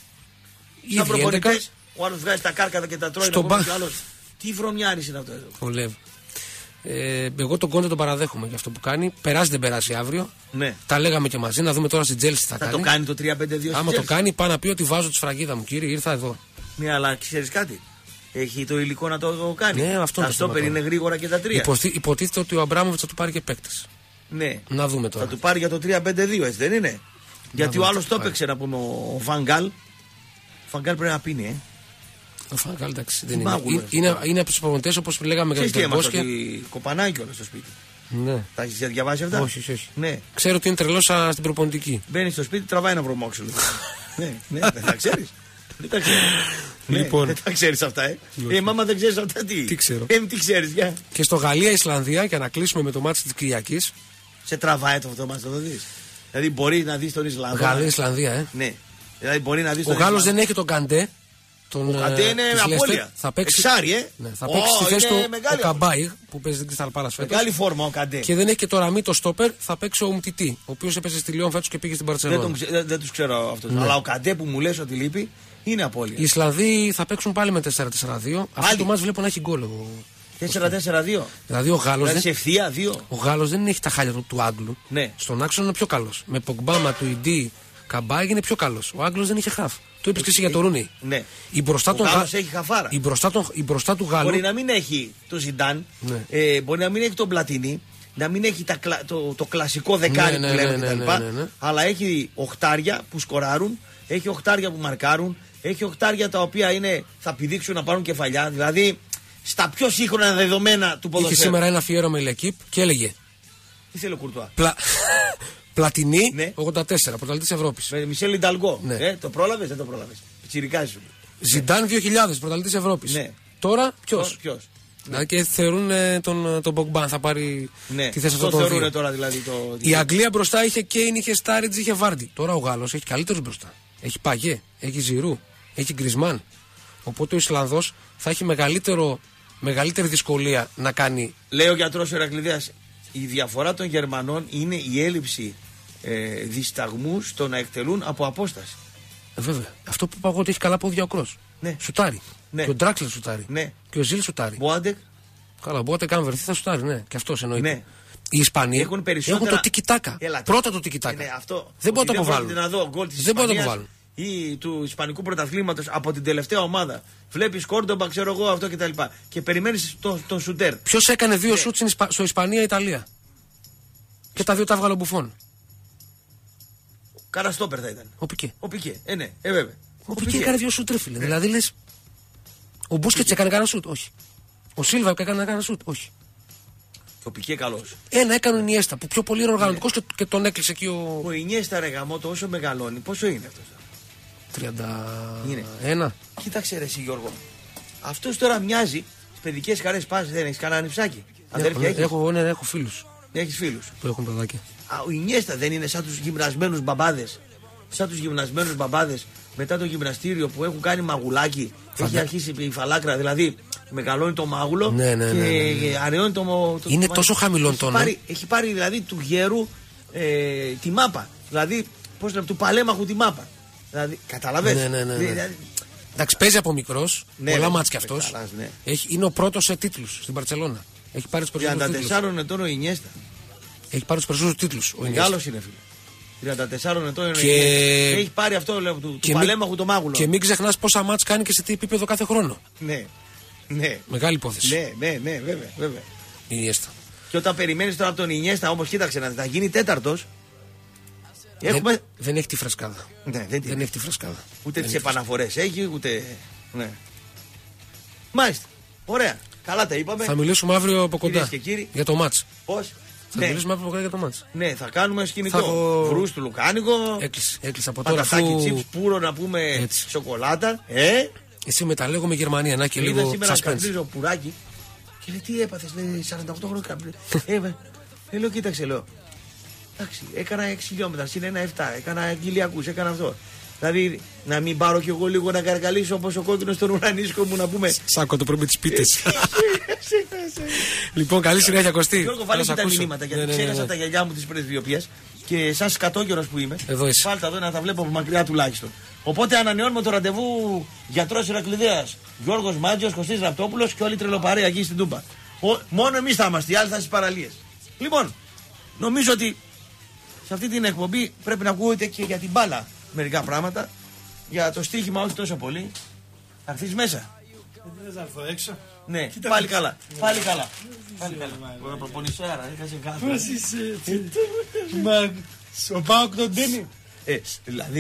Speaker 1: Σαν προπονητές, ο άλλος βγάζει τα κάρκατα και τα τρώει.
Speaker 2: Στον μπα...
Speaker 1: Τι βρωμιάρης είναι αυτό εδώ.
Speaker 2: Ο Λεύ. Ε, εγώ τον Κόντε τον παραδέχομαι για αυτό που κάνει. Περάσει δεν περάσει αύριο.
Speaker 1: Ναι.
Speaker 2: Τα λέγαμε και μαζί. Να δούμε τώρα στην Τζέλσι τι θα,
Speaker 1: θα
Speaker 2: κάνει.
Speaker 1: Θα το κάνει το τρία πέντε δύο.
Speaker 2: Άμα το κάνει, πάει να πει ότι βάζω τη σφραγίδα μου, κύριε, ήρθα εδώ.
Speaker 1: Ναι, αλλά ξέρεις κάτι. Έχει το υλικό να το κάνει.
Speaker 2: Ναι, αυτό
Speaker 1: τα στόπερ είναι γρήγορα και τα τρία.
Speaker 2: Υποθή, υποτίθεται ότι ο Αμπράμοβιτς θα του πάρει και παίκτες.
Speaker 1: Ναι.
Speaker 2: Να δούμε τώρα.
Speaker 1: Θα του πάρει για το τρία πέντε δύο, έτσι δεν είναι. Να γιατί ο άλλος το έπαιξε να πούμε ο Βαν Γκάλ. Φαγκάλ πρέπει να πίνει, ε.
Speaker 2: Ο Φαγκάλ, εντάξει, δεν είναι. Είναι, είναι, είναι από του προπονητές όπως λέγαμε για τον
Speaker 1: Τερμπόσκια. Κοπανάει κιόλας στο σπίτι.
Speaker 2: Ναι.
Speaker 1: Τα έχεις διαβάσει αυτά?
Speaker 2: Όχι, όχι.
Speaker 1: Ναι.
Speaker 2: Ξέρω ότι είναι τρελός στην προπονητική.
Speaker 1: Μπαίνει στο σπίτι, τραβάει ένα βρωμόξυλο. Ναι, ναι, δεν τα ξέρεις. Δεν τα ξέρεις.
Speaker 2: Λοιπόν.
Speaker 1: Δεν τα ξέρεις αυτά, ε. Ε, μάμα δεν ξέρεις αυτά, τι.
Speaker 2: Τι ξέρω.
Speaker 1: Ε, τι ξέρεις, για.
Speaker 2: Και στο Γαλλία-Ισλανδία, για να κλείσουμε με το μάτι της Κυριακής.
Speaker 1: Σε τραβάει το αυτό μας, το δεις. Δηλαδή μπορεί να δεις τον Ισλανδό.
Speaker 2: Γαλλία-Ισλανδία, ε.
Speaker 1: Ναι. Δηλαδή μπορεί να δεις
Speaker 2: τον Ο Γάλλος δεν έχει τον Καντέ.
Speaker 1: Τον, ο Καντέ είναι απώλεια.
Speaker 2: Θα παίξει,
Speaker 1: Εξάρι, ε.
Speaker 2: Ναι, θα παίξει στη θέση του ο Καμπάι που παίζει στην Crystal Palace φέτος.
Speaker 1: Μεγάλη φόρμα ο Καντέ.
Speaker 2: Και δεν έχει και το Ραμί το στόπερ, θα παίξει ο Ουμτιτή, ο οποίος έπαιζε στη Λιόν φέτος και πήγε στην Μπαρτσελόνα.
Speaker 1: Δεν, δεν, δεν τους ξέρω αυτούς. Ναι. Αλλά ο Καντέ που μου λες ότι λείπει είναι απώλεια.
Speaker 2: Οι Ισλανδοί θα παίξουν πάλι με τέσσερα τέσσερα δύο. Αυτό το μάτς βλέπω να έχει γκολ.
Speaker 1: τέσσερα τέσσερα δύο.
Speaker 2: Δηλαδή ο Γάλλος
Speaker 1: δηλαδή δεν... ευθεία, δύο.
Speaker 2: Ο Γάλλος δεν έχει τα χάλια του, του Άγγλου.
Speaker 1: Ναι.
Speaker 2: Στον άξονα είναι πιο καλός. Με Πογκμπάμα, του Ιντί, Καμπάι είναι πιο καλός. Ο Άγγλος δεν είχε χαφ. Το είπες και εσύ για το Ρούνι.
Speaker 1: Ναι.
Speaker 2: Η μπροστά,
Speaker 1: ο
Speaker 2: τον
Speaker 1: Γάλλος έχει χαφάρα.
Speaker 2: Η μπροστά, τον... η μπροστά του Γάλλου.
Speaker 1: Μπορεί να μην έχει το Ζιντάν, ναι. ε, μπορεί να μην έχει τον Πλατίνι, να μην έχει τα, το, το κλασικό δεκάρι
Speaker 2: ναι,
Speaker 1: που
Speaker 2: ναι,
Speaker 1: λέμε
Speaker 2: ναι,
Speaker 1: κτλ.
Speaker 2: Ναι, ναι, ναι.
Speaker 1: Αλλά έχει οχτάρια που σκοράρουν, έχει οχτάρια που μαρκάρουν, έχει οχτάρια τα οποία είναι, θα πηδήξουν να πάρουν κεφαλιά. Δηλαδή στα πιο σύγχρονα δεδομένα του ποδοσφαίρου.
Speaker 2: Είχε σήμερα ένα αφιέρωμα η Λεκύπ και έλεγε.
Speaker 1: Τι θέλει ο Κουρτουά.
Speaker 2: Πλα... Πλατινί,
Speaker 1: ναι.
Speaker 2: ογδόντα τέσσερα, πρωταθλητής Ευρώπης.
Speaker 1: Με Μισελ Ινταλγκό.
Speaker 2: Ναι.
Speaker 1: Ε, το πρόλαβες, δεν το πρόλαβες. Πιτσιρικάς σου.
Speaker 2: Ζιντάν δύο χιλιάδες, πρωταθλητής Ευρώπης.
Speaker 1: Ναι.
Speaker 2: Τώρα ποιος.
Speaker 1: Ποιος.
Speaker 2: Δηλαδή και θεωρούν ε, τον, τον Μπογκμπάν θα πάρει
Speaker 1: ναι.
Speaker 2: τη θέση
Speaker 1: αυτό
Speaker 2: των
Speaker 1: θεωρούν
Speaker 2: δύο.
Speaker 1: Τώρα δηλαδή το...
Speaker 2: Η Αγγλία μπροστά είχε Κέιν, είχε Στάριτζ, είχε Βάρντι. Τώρα ο Γάλλος έχει καλύτερους μπροστά. Έχει Παγέ, έχει Ζιρού, έχει Γκρισμάν. Οπότε ο Ισλανδός θα έχει μεγαλύτερο, μεγαλύτερη δυσκολία να κάνει.
Speaker 1: Λέει ο γιατρός Ηρακλειδέας, η διαφορά των Γερμανών είναι η έλλειψη ε, δισταγμού στο να εκτελούν από απόσταση.
Speaker 2: Ε, βέβαια. Αυτό που είπα εγώ ότι έχει καλά πόδια ο Κρός.
Speaker 1: Ναι.
Speaker 2: Σουτάρει.
Speaker 1: Ναι.
Speaker 2: Και ο Ντράξλερ σουτάρει.
Speaker 1: Ναι.
Speaker 2: Και ο Ζιλ σουτάρει.
Speaker 1: Μποάντεκ.
Speaker 2: Καλά, Μποάντεκ αν βρεθεί θα σουτάρει, ναι. Και αυτό εννοείται.
Speaker 1: Ναι.
Speaker 2: Οι Ισπανοί
Speaker 1: έχουν, περισσότερα...
Speaker 2: έχουν το τικιτάκα. Πρώτα το τικιτάκα.
Speaker 1: Ναι, αυτό...
Speaker 2: Δεν μπορούν να το αποβάλουν.
Speaker 1: Να δω γκολ της
Speaker 2: Δεν μπορούν να το αποβάλουν.
Speaker 1: Ή του Ισπανικού πρωταθλήματος από την τελευταία ομάδα. Βλέπεις Κόρντομπα, ξέρω εγώ αυτό κτλ. Και, και περιμένεις τον το σουτέρ.
Speaker 2: Ποιος έκανε δύο ναι. σουτ στο Ισπανία-Ιταλία. Και τα δύο τα έβγαλε ο Μπουφόν.
Speaker 1: Κάνα στόπερ θα ήταν.
Speaker 2: Ο Πικέ.
Speaker 1: Ο Πικέ, ε, ναι, ε, βέβαια.
Speaker 2: Ο, ο Πικέ έκανε δύο σουτ, ρε φίλε. Ναι. Δηλαδή λες. Ο Μπούσκετς έκανε κανένα σουτ, όχι. Ο Σίλβα έκανε κανένα σουτ, όχι.
Speaker 1: Ο Πικέ καλός.
Speaker 2: Ένα έκανε ο Ινιέστα που πιο πολύ είναι οργανωτικός ναι. και, και τον έκλεισε εκεί ο.
Speaker 1: Ο Ινιέστα ρε γαμώτο όσο μεγαλώνει, πόσο είναι αυτός.
Speaker 2: τριάντα ένα.
Speaker 1: Κοίταξε ρε εσύ Γιώργο. Αυτός τώρα μοιάζει στις παιδικές χαρές πας, δεν έχεις κανένα νυψάκι.
Speaker 2: Αδέρφια έχεις. Έχω, ναι, έχω φίλους.
Speaker 1: Έχεις φίλους.
Speaker 2: Που έχουν παιδάκια.
Speaker 1: Α, ο Ινιέστα δεν είναι σαν τους γυμνασμένους μπαμπάδες. Σαν τους γυμνασμένους μπαμπάδες μετά το γυμναστήριο που έχουν κάνει μαγουλάκι. Φαντα... Έχει αρχίσει η φαλάκρα, δηλαδή μεγαλώνει το μάγουλο
Speaker 2: ναι, ναι,
Speaker 1: και
Speaker 2: ναι, ναι, ναι.
Speaker 1: αραιώνει το. το
Speaker 2: είναι
Speaker 1: το
Speaker 2: τόσο χαμηλό τόνο.
Speaker 1: Πάρει, έχει πάρει δηλαδή του γέρου ε, τη μάπα. Δηλαδή, πώς λέμε, του παλέμαχου τη μάπα. Δηλαδή, καταλαβες.
Speaker 2: Ναι, ναι, ναι, ναι.
Speaker 1: Δηλαδή,
Speaker 2: εντάξει, παίζει από μικρός,
Speaker 1: ναι,
Speaker 2: πολλά
Speaker 1: ναι,
Speaker 2: μάτς κι αυτός.
Speaker 1: Ναι.
Speaker 2: Είναι ο πρώτος σε τίτλους στην Μπαρτσελόνα. Έχει πάρει τους περισσότερους τίτλους.
Speaker 1: τριάντα τέσσερα ετών ο Ινιέστα.
Speaker 2: Έχει πάρει τους περισσότερους τίτλους.
Speaker 1: Μεγάλος είναι, φίλε. τριάντα τέσσερα ετών
Speaker 2: και...
Speaker 1: έχει πάρει αυτό λέω, του, του παλέμαχου το μάγουλο.
Speaker 2: Και μην ξεχνάς πόσα μάτς κάνει και σε τι επίπεδο κάθε χρόνο.
Speaker 1: Ναι. Ναι.
Speaker 2: Μεγάλη υπόθεση.
Speaker 1: Ναι, ναι, ναι, βέβαια. βέβαια.
Speaker 2: Ινιέστα.
Speaker 1: Και όταν περιμένεις τώρα από τον Ινιέστα, όμως κοίταξε να θα γίνει τέταρτος.
Speaker 2: Έχουμε... Δεν, δεν έχει τη φρεσκάδα.
Speaker 1: Ναι, δεν,
Speaker 2: δεν έχει τη φρεσκάδα.
Speaker 1: Ούτε τις επαναφορές έχει, ούτε. Ναι. Μάλιστα. Ωραία. Καλά τα είπαμε.
Speaker 2: Θα μιλήσουμε αύριο από κοντά. Για το μάτς.
Speaker 1: Πώς?
Speaker 2: Θα ναι. μιλήσουμε αύριο από κοντά για το μάτς.
Speaker 1: Ναι, θα κάνουμε σκηνικό.
Speaker 2: Θα έχω...
Speaker 1: Βρούς του λουκάνικο.
Speaker 2: Έκλεισε, έκλεισε από τώρα.
Speaker 1: Πατατάκι αφού... τσίπς πουρο να πούμε. Έτσι. Σοκολάτα. Ε.
Speaker 2: Εσύ με τα λέγω με Γερμανία, να και λίγο
Speaker 1: σήμερα
Speaker 2: suspense.
Speaker 1: Σήμερα πουράκι. Και λέει τι έπαθες, λέει σαράντα οκτώ χρόνια καπνί. ε, λέω κοίταξε, λέω. Εντάξει, έκανα έξι χιλιόμετρα, συν ένα επτά, έκανα κοιλιακούς, έκανα αυτό. Δηλαδή, να μην πάρω κι εγώ λίγο να καρκαλίσω όπως ο κόκκινος στον ουρανίσκο μου να πούμε.
Speaker 2: Σάκο το πρωί με τις πίτες. Λοιπόν, καλή συνέχεια Κωστή.
Speaker 1: Γιώργο, βάλε και τα μηνύματα γιατί ναι, ναι, ξέχασα ναι, ναι. τα γυαλιά μου της πρεσβειοποίησης και σαν σκατόκερος που είμαι. Βάλτε εδώ να τα βλέπω από μακριά τουλάχιστον. Οπότε ανανεώνουμε το ραντεβού γιατρός Ηρακλειδέας, Γιώργος Μάτζιος, Κωστής Ραπτόπουλος και όλη η τρελοπαρέα εκεί στην Τούμπα. Ο, μόνο εμείς θα είμαστε, οι άλλοι θα στις παραλίες. Λοιπόν, νομίζω ότι σε αυτή την εκπομπή πρέπει να ακούγεται και για την μπάλα μερικά πράγματα. Για το στοίχημα όχι τόσο πολύ. Θα έρθεις μέσα.
Speaker 3: Δεν θα έρθω έξω.
Speaker 1: Ναι, Κοίτα πάλι καλά. Ναι. Πάλι καλά. Πάλι καλά. Μπορεί να προπονήσω άρα, έχασε κάθε.
Speaker 3: Πώς είσαι έτσι. Μα, ο Πάοκ τον τένει.
Speaker 1: Ε, δηλαδή,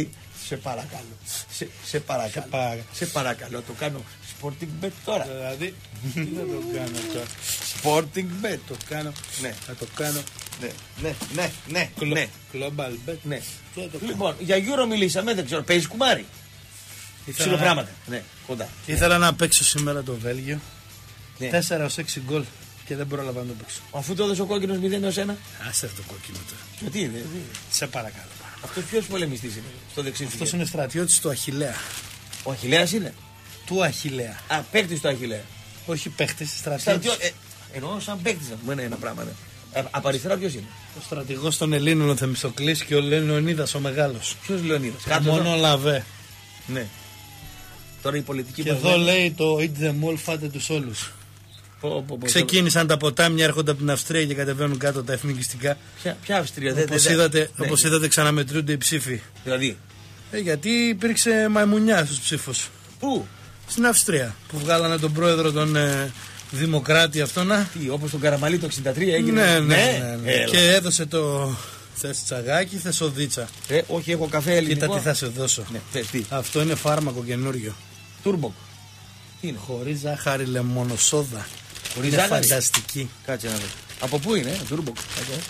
Speaker 1: Σε παρακαλώ. Σε, σε παρακαλώ.
Speaker 3: Σε, παρα...
Speaker 1: σε παρακαλώ. Το κάνω sporting bet τώρα.
Speaker 3: Δηλαδή, τι να το κάνω τώρα.
Speaker 1: Sporting bet.
Speaker 3: Το κάνω.
Speaker 1: Ναι.
Speaker 3: Θα το κάνω.
Speaker 1: Ναι, ναι, ναι, ναι.
Speaker 3: Κλο...
Speaker 1: ναι.
Speaker 3: Global bet.
Speaker 1: Ναι.
Speaker 3: Το
Speaker 1: Λοιπόν, για Euro μιλήσαμε, δεν ξέρω. Παίζει κουμάρι. Ήθελα... πράγματα. Ναι, κοντά.
Speaker 3: Ήθελα να παίξω σήμερα το Βέλγιο.
Speaker 1: Ναι.
Speaker 3: τέσσερα έως έξι γκολ και δεν πρόλαβα να το παίξω.
Speaker 1: Αφού το έδωσε ο κόκκινος μηδέν έως ένα.
Speaker 3: Άσε αυτό το κόκκινο τώρα.
Speaker 1: Γιατί είναι.
Speaker 3: Σε παρακαλώ.
Speaker 1: Αυτό ποιος πολεμιστής είναι στο δεξί του.
Speaker 3: Αυτό είναι στρατιώτης του Αχιλλέα.
Speaker 1: Ο Αχιλλέας είναι.
Speaker 3: Του Αχιλλέα.
Speaker 1: Α, παίκτης του Αχιλλέα.
Speaker 3: Όχι παίκτης, στρατιώτης.
Speaker 1: Ε, εννοώ σαν παίκτης να πούμε ένα πράγμα. Ναι. Ε, από αριστερά ποιος είναι.
Speaker 3: Ο στρατηγός των Ελλήνων ο Θεμιστοκλής και ο Λεωνίδας ο Μεγάλος.
Speaker 1: Ποιος Λεωνίδας.
Speaker 3: Μόνο Λαβέ.
Speaker 1: Ναι. Τώρα η πολιτική.
Speaker 3: Και εδώ λέει το eat them all, φάτε τους όλους.
Speaker 1: Πω, πω, πω,
Speaker 3: Ξεκίνησαν τα ποτάμια, έρχονται από την Αυστρία και κατεβαίνουν κάτω τα εθνικιστικά.
Speaker 1: Ποια, ποια Αυστρία,
Speaker 3: όπως
Speaker 1: δε,
Speaker 3: είδατε,
Speaker 1: ναι.
Speaker 3: όπως είδατε ξαναμετρούνται οι ψήφοι.
Speaker 1: Δηλαδή.
Speaker 3: Ε, γιατί υπήρξε μαϊμουνιά στους ψήφους.
Speaker 1: Πού?
Speaker 3: Στην Αυστρία. Που βγάλανε τον πρόεδρο των ε, Δημοκράτη αυτόνα.
Speaker 1: Τι, όπως τον Καραμαλή το εξήντα τρία έγινε.
Speaker 3: Ναι, ναι, ναι, ναι.
Speaker 1: Έλα.
Speaker 3: Και έδωσε το. Θες τσαγάκι, θες οδίτσα.
Speaker 1: Ε, όχι, έχω καφέ ελληνικό.
Speaker 3: Κοίτα τι θα σε δώσω.
Speaker 1: Ναι, θες τι.
Speaker 3: Αυτό είναι φάρμακο καινούριο.
Speaker 1: Τούρμποκ. Τι είναι.
Speaker 3: Χωρίς ζάχαρη, λεμονοσόδα.
Speaker 1: Χωρίς
Speaker 3: είναι
Speaker 1: ζάχαρη.
Speaker 3: φανταστική.
Speaker 1: Κάτσε να δω. Από πού είναι, ε, τούρμποκ. Κάτσε.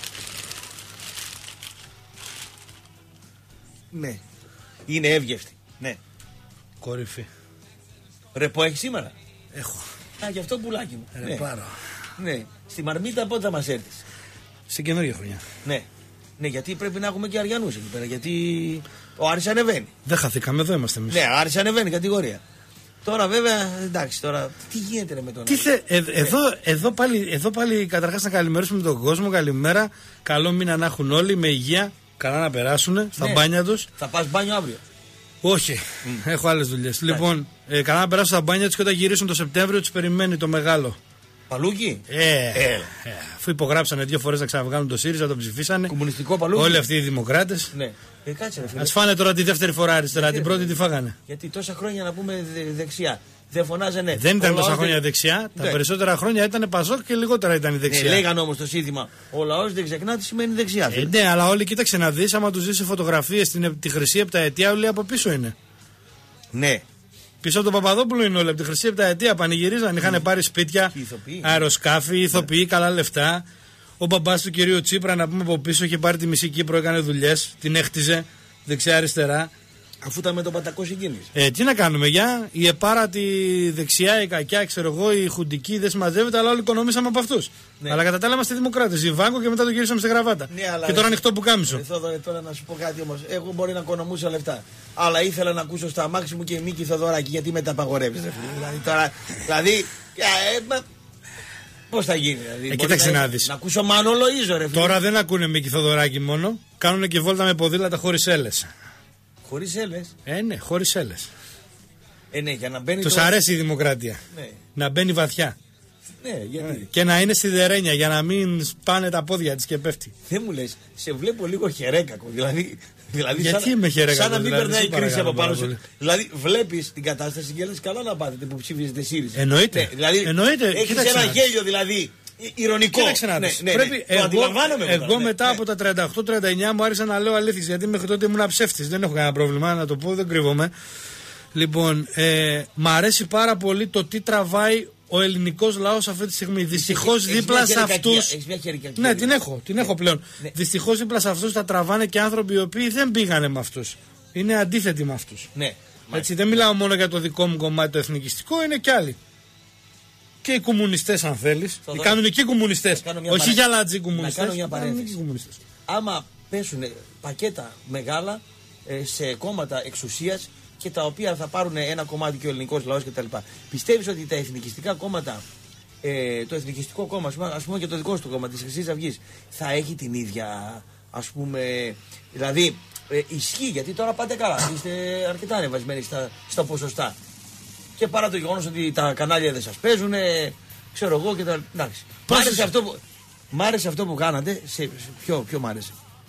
Speaker 1: Ναι. Είναι εύγευστη. Ναι.
Speaker 3: Κορυφή.
Speaker 1: Ρεπό έχει σήμερα.
Speaker 3: Έχω.
Speaker 1: Α, γι' αυτό πουλάκι μου.
Speaker 3: Ρε
Speaker 1: Ναι.
Speaker 3: πάρω.
Speaker 1: Ναι. Στη Μαρμίτα πότε θα μας έρθεις.
Speaker 3: Στην καινούργια χρονιά.
Speaker 1: Ναι. Ναι, γιατί πρέπει να έχουμε και Αριανούς εκεί πέρα. Γιατί ο Άρης ανεβαίνει.
Speaker 3: Δεν χαθήκαμε, εδώ είμαστε εμείς.
Speaker 1: Ναι, ο Άρης ανεβαίνει κατηγορία. Τώρα βέβαια, εντάξει, τώρα τι γίνεται ρε, με τον
Speaker 3: Τι θε, ε, εδώ, εδώ, πάλι, εδώ πάλι καταρχάς να καλημερίσουμε τον κόσμο. Καλημέρα. Καλό μήνα να έχουν όλοι με υγεία. Καλά να περάσουν στα
Speaker 1: Ναι.
Speaker 3: μπάνια τους.
Speaker 1: Θα πας μπάνιο αύριο.
Speaker 3: Όχι, mm. έχω άλλες δουλειές. Λοιπόν, ε, καλά να περάσουν στα μπάνια τους και όταν γυρίσουν το Σεπτέμβριο τους περιμένει το μεγάλο.
Speaker 1: Παλούκι.
Speaker 3: Ε,
Speaker 1: Ε.
Speaker 3: ε, αφού υπογράψανε δύο φορές να ξαναβγάλουν το ΣΥΡΙΖΑ, τον ψηφίσανε.
Speaker 1: Κομμουνιστικό παλούκι.
Speaker 3: Όλοι αυτοί οι δημοκράτες.
Speaker 1: Ναι. Ε, κάτσε ρε φίλε.
Speaker 3: Ας φάνε τώρα τη δεύτερη φορά αριστερά, την πρώτη τη φάγανε.
Speaker 1: Γιατί τόσα χρόνια να πούμε δε, δεξιά. Δεν φωνάζανε.
Speaker 3: Δεν ήταν
Speaker 1: Ο
Speaker 3: τόσα
Speaker 1: λαός
Speaker 3: χρόνια
Speaker 1: δεν-
Speaker 3: δεξιά. Τα
Speaker 1: Ναι.
Speaker 3: περισσότερα χρόνια ήταν Πασόκ και λιγότερα ήταν η
Speaker 1: Ναι,
Speaker 3: δεξιά.
Speaker 1: λέγανε όμως το σύνθημα. Ο λαός δεν ξεχνά τι σημαίνει δεξιά.
Speaker 3: Ε,
Speaker 1: φίλε.
Speaker 3: ναι, αλλά όλοι κοίταξε να δεις, άμα τους δεις σε φωτογραφίες την, τη Χρυσή Επταετία, όλοι από πίσω είναι.
Speaker 1: Ναι.
Speaker 3: Πίσω από τον Παπαδόπουλο είναι όλοι από τη Χρυσή Επταετία. Πανηγυρίζαν, είχαν πάρει σπίτια,
Speaker 1: Και ηθοποιοί.
Speaker 3: αεροσκάφη, ηθοποιοί, καλά λεφτά. Ο μπαμπάς του κυρίου Τσίπρα, να πούμε από πίσω, είχε πάρει τη μισή Κύπρο, έκανε δουλειές, την έχτιζε δεξιά-αριστερά.
Speaker 1: Αφού ήταν με τον Πατακό συγκίνηση.
Speaker 3: Ε, τι να κάνουμε, για η επάρατη δεξιά, η κακιά, ξέρω εγώ, η χουντική δεν συμμαζεύεται, αλλά όλοι οικονομήσαμε από αυτού.
Speaker 1: Ναι.
Speaker 3: Αλλά κατά τα άλλα είμαστε δημοκράτες. Η Βάγκο και μετά το γυρίσαμε στη γραβάτα.
Speaker 1: Ναι, αλλά-
Speaker 3: Και τώρα ανοιχτό που κάμισο.
Speaker 1: Ε, Θόδωρε, τώρα να σου πω κάτι όμως. Εγώ μπορεί να οικονομούσα λεφτά. Αλλά ήθελα να ακούσω στα αμάξι μου και η Μίκη Θοδωράκη. Γιατί με τα απαγορεύεις, ρε φίλε. Δηλαδή τώρα. Δηλαδή. Ε, μα, πώς θα γίνει, δηλαδή. μπορεί
Speaker 3: κοίταξε να δεις.
Speaker 1: Να ακούσω Μάνολο Ίζο, ρε φίλε.
Speaker 3: Τώρα δεν ακούνε Μίκη Θοδωράκη μόνο. Κάνουν και βόλτα με ποδήλατα χωρίς έλες.
Speaker 1: Χωρίς έλες.
Speaker 3: Ε, ναι, χωρίς έλες.
Speaker 1: Ε, ναι, για να μπαίνει.
Speaker 3: Τους
Speaker 1: το-
Speaker 3: αρέσει η δημοκρατία.
Speaker 1: Ναι,
Speaker 3: Να μπαίνει βαθιά.
Speaker 1: ναι, γιατί.
Speaker 3: Και να είναι σιδερένια για να μην σπάνε τα πόδια της και πέφτει.
Speaker 1: Δεν μου λες, σε βλέπω λίγο χερέκακο. Δηλαδή, δηλαδή
Speaker 3: Γιατί
Speaker 1: σαν,
Speaker 3: είμαι χερέκακο,
Speaker 1: σαν να μην
Speaker 3: δηλαδή,
Speaker 1: περνάει
Speaker 3: σε
Speaker 1: η κρίση
Speaker 3: παρακαλώ
Speaker 1: από πάνω
Speaker 3: πάρα
Speaker 1: σου.
Speaker 3: πολύ.
Speaker 1: Δηλαδή, βλέπεις την κατάσταση και λες καλά να πάτε που ψήφιζετε ΣΥΡΙΖΑ.
Speaker 3: Εννοείται.
Speaker 1: Ναι, δηλαδή,
Speaker 3: Εννοείται.
Speaker 1: έχεις
Speaker 3: Κοίταξε
Speaker 1: ένα
Speaker 3: να δεις.
Speaker 1: γέλιο δηλαδή. ι- Ηρωνικό.
Speaker 3: Κοίταξε να δεις.
Speaker 1: Ναι, ναι,
Speaker 3: Πρέπει,
Speaker 1: ναι. Το
Speaker 3: εγώ,
Speaker 1: αντιλαμβάνομαι
Speaker 3: εγώ
Speaker 1: τώρα, ναι,
Speaker 3: μετά
Speaker 1: ναι.
Speaker 3: από τα τριάντα οκτώ τριάντα εννιά μου άρχισα να λέω αλήθειες, γιατί μέχρι τότε ήμουν ψεύτης. Δεν έχω κανένα πρόβλημα να το πω, δεν κρύβομαι. Λοιπόν, ε, μ' αρέσει πάρα πολύ το τι τραβάει ο ελληνικός λαός αυτή τη στιγμή. Δυστυχώς
Speaker 1: Έχεις
Speaker 3: δίπλα
Speaker 1: μια
Speaker 3: σε
Speaker 1: χερικακία,
Speaker 3: αυτούς.
Speaker 1: έχεις μια χερικακία.
Speaker 3: Ναι, την έχω, την έχω πλέον.
Speaker 1: Ναι.
Speaker 3: Δυστυχώς δίπλα σε αυτούς τα τραβάνε και άνθρωποι οι οποίοι δεν πήγανε με αυτούς. Είναι αντίθετοι με αυτούς.
Speaker 1: Ναι.
Speaker 3: Έτσι, δεν μιλάω μόνο για το δικό μου κομμάτι το εθνικιστικό, είναι και άλλοι. Και οι κομμουνιστές, αν θέλεις. Οι
Speaker 1: δω-
Speaker 3: κανονικοί κομμουνιστές.
Speaker 1: κάνω μια
Speaker 3: Όχι
Speaker 1: παρέ-
Speaker 3: για λατζί
Speaker 1: Να
Speaker 3: κομμουνιστές.
Speaker 1: κάνω μια παρένθεση.
Speaker 3: κανονικοί κομμουνιστές.
Speaker 1: Άμα πέσουν πακέτα μεγάλα ε, σε κόμματα εξουσίας και τα οποία θα πάρουν ένα κομμάτι και ο ελληνικός λαός κτλ. Πιστεύεις ότι τα εθνικιστικά κόμματα, ε, το εθνικιστικό κόμμα, ας πούμε, ας πούμε και το δικό σου το κόμμα της Χρυσής Αυγής, θα έχει την ίδια, ας πούμε, δηλαδή ε, ισχύει, γιατί τώρα πάτε καλά, είστε αρκετά ανεβασμένοι στα, στα ποσοστά. Και παρά το γεγονός ότι τα κανάλια δεν σας παίζουν, ξέρω εγώ και τα. Εντάξει. Μ'
Speaker 3: Πώς
Speaker 1: άρεσε
Speaker 3: είσαι?
Speaker 1: αυτό που, μ' άρεσε αυτό που κάνατε. Σε, σε, ποιο, ποιο μ' άρεσε.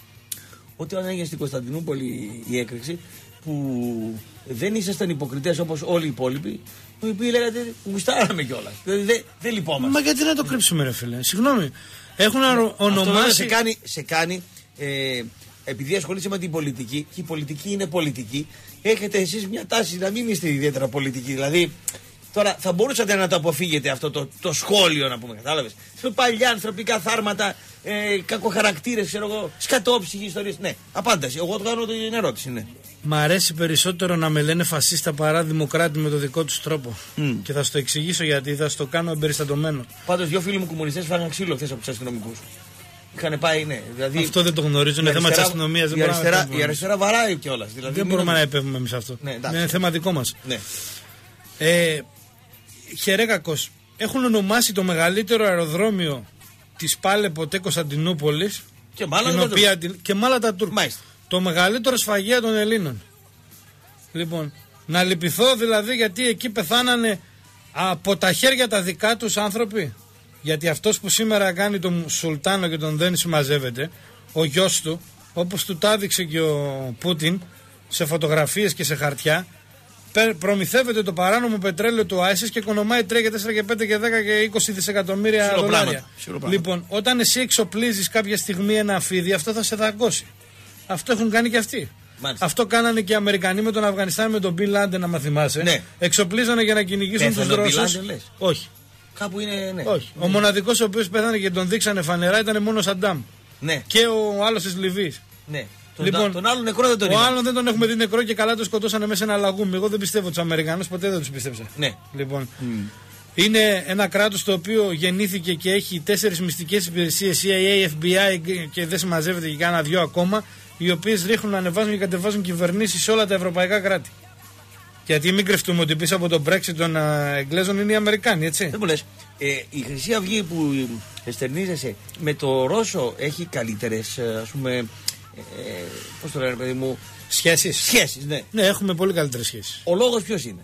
Speaker 1: Ότι όταν έγινε στην Κωνσταντινούπολη η έκρηξη, που δεν ήσασταν υποκριτές όπως όλοι οι υπόλοιποι, οι οποίοι λέγατε γουστάραμε κιόλας. Δηλαδή δεν δεν λυπόμαστε.
Speaker 3: Μα γιατί να το κρύψουμε, ρε φίλε. Συγγνώμη. Έχουν αρο-
Speaker 1: Αυτό βέβαια
Speaker 3: ονομάσει.
Speaker 1: σε κάνει, σε κάνει ε, επειδή ασχολείσαι με την πολιτική και η πολιτική είναι πολιτική, έχετε εσείς μια τάση να μην είστε ιδιαίτερα πολιτικοί. Δηλαδή, τώρα θα μπορούσατε να το αποφύγετε αυτό το, το σχόλιο, να πούμε, κατάλαβες. Σε παλιά ανθρωπικά θάρματα, ε, κακοχαρακτήρες, ξέρω εγώ, σκατόψυχοι ιστορίες. Ναι, απάνταση. Εγώ το κάνω την ερώτηση, ναι.
Speaker 3: Μ' αρέσει περισσότερο να με λένε φασίστα παρά δημοκράτη με το δικό του τρόπο. Mm. Και θα σου το εξηγήσω γιατί, θα σου το κάνω εμπεριστατωμένο.
Speaker 1: Πάντως, δύο φίλοι μου κομμουνιστές φάγαν ξύλο χθες από τους αστυνομικούς. Είχαν πάει, ναι. Δηλαδή,
Speaker 3: αυτό δεν το γνωρίζω, είναι θέμα της αστυνομίας.
Speaker 1: Η, αριστερά, η αριστερά βαράει κιόλας. Δηλαδή,
Speaker 3: δεν μπορούμε να επέμβουμε εμείς αυτό. Ναι, είναι θέμα δικό μας.
Speaker 1: Ναι.
Speaker 3: Ε, Χερέκακος, έχουν ονομάσει το μεγαλύτερο αεροδρόμιο της πάλε ποτέ Κωνσταντινούπολης
Speaker 1: και
Speaker 3: μάλα τα Τούρκ. Το μεγαλύτερο σφαγεία των Ελλήνων. Λοιπόν, να λυπηθώ δηλαδή γιατί εκεί πεθάνανε από τα χέρια τα δικά τους άνθρωποι. Γιατί αυτός που σήμερα κάνει τον Σουλτάνο και τον δεν συμμαζεύεται, ο γιος του, όπως του τάδειξε και ο Πούτιν σε φωτογραφίες και σε χαρτιά, προμηθεύεται το παράνομο πετρέλαιο του άισις και οικονομάει τρία και τέσσερα και πέντε και δέκα και είκοσι δισεκατομμύρια δολάρια. Λοιπόν, όταν εσύ εξοπλίζεις κάποια στιγμή ένα αμφίδι, αυτό θα σε δαγκώσει. Αυτό έχουν κάνει και αυτοί. Μάλιστα. Αυτό κάνανε και οι Αμερικανοί με τον Αφγανιστάν, με τον Μπιν Λάντεν, να θυμάσαι. Ναι. Εξοπλίζανε για να κυνηγήσουν τους Ρώσους. Όχι.
Speaker 1: Κάπου είναι, ναι.
Speaker 3: Όχι. Ναι. Ο μοναδικός ο οποίος πέθανε και τον δείξανε φανερά ήταν μόνο ο Σαντάμ.
Speaker 1: Ναι.
Speaker 3: Και ο άλλος της Λιβύης.
Speaker 1: Ναι. Τον, λοιπόν, τον άλλο νεκρό δεν τον
Speaker 3: είδα. Ο άλλον δεν τον έχουμε δει νεκρό και καλά το σκοτώσανε μέσα σε ένα λαγούμι. Εγώ δεν πιστεύω τους Αμερικανούς, ποτέ δεν τους πίστεψα.
Speaker 1: Ναι.
Speaker 3: Λοιπόν. Mm. Είναι ένα κράτος το οποίο γεννήθηκε και έχει τέσσερις μυστικές υπηρεσίες, σι άι έι, εφ μπι άι και δεν συμμαζεύεται και κάνα δυο ακόμα, οι οποίες ρίχνουν, ανεβάζουν και κατεβάζουν κυβερνήσεις σε όλα τα ευρωπαϊκά κράτη. Γιατί μην κρυφτούμε ότι πίσω από τον Brexit των Εγγλέζων είναι οι Αμερικάνοι, έτσι.
Speaker 1: Δεν μου λες, ε, η Χρυσή Αυγή που εστερνίζεσαι με το Ρώσο έχει καλύτερες, ας πούμε, ε, πώς το λένε παιδί μου,
Speaker 3: σχέσεις.
Speaker 1: Σχέσεις, ναι.
Speaker 3: Ναι, έχουμε πολύ καλύτερες σχέσεις.
Speaker 1: Ο λόγος ποιος είναι?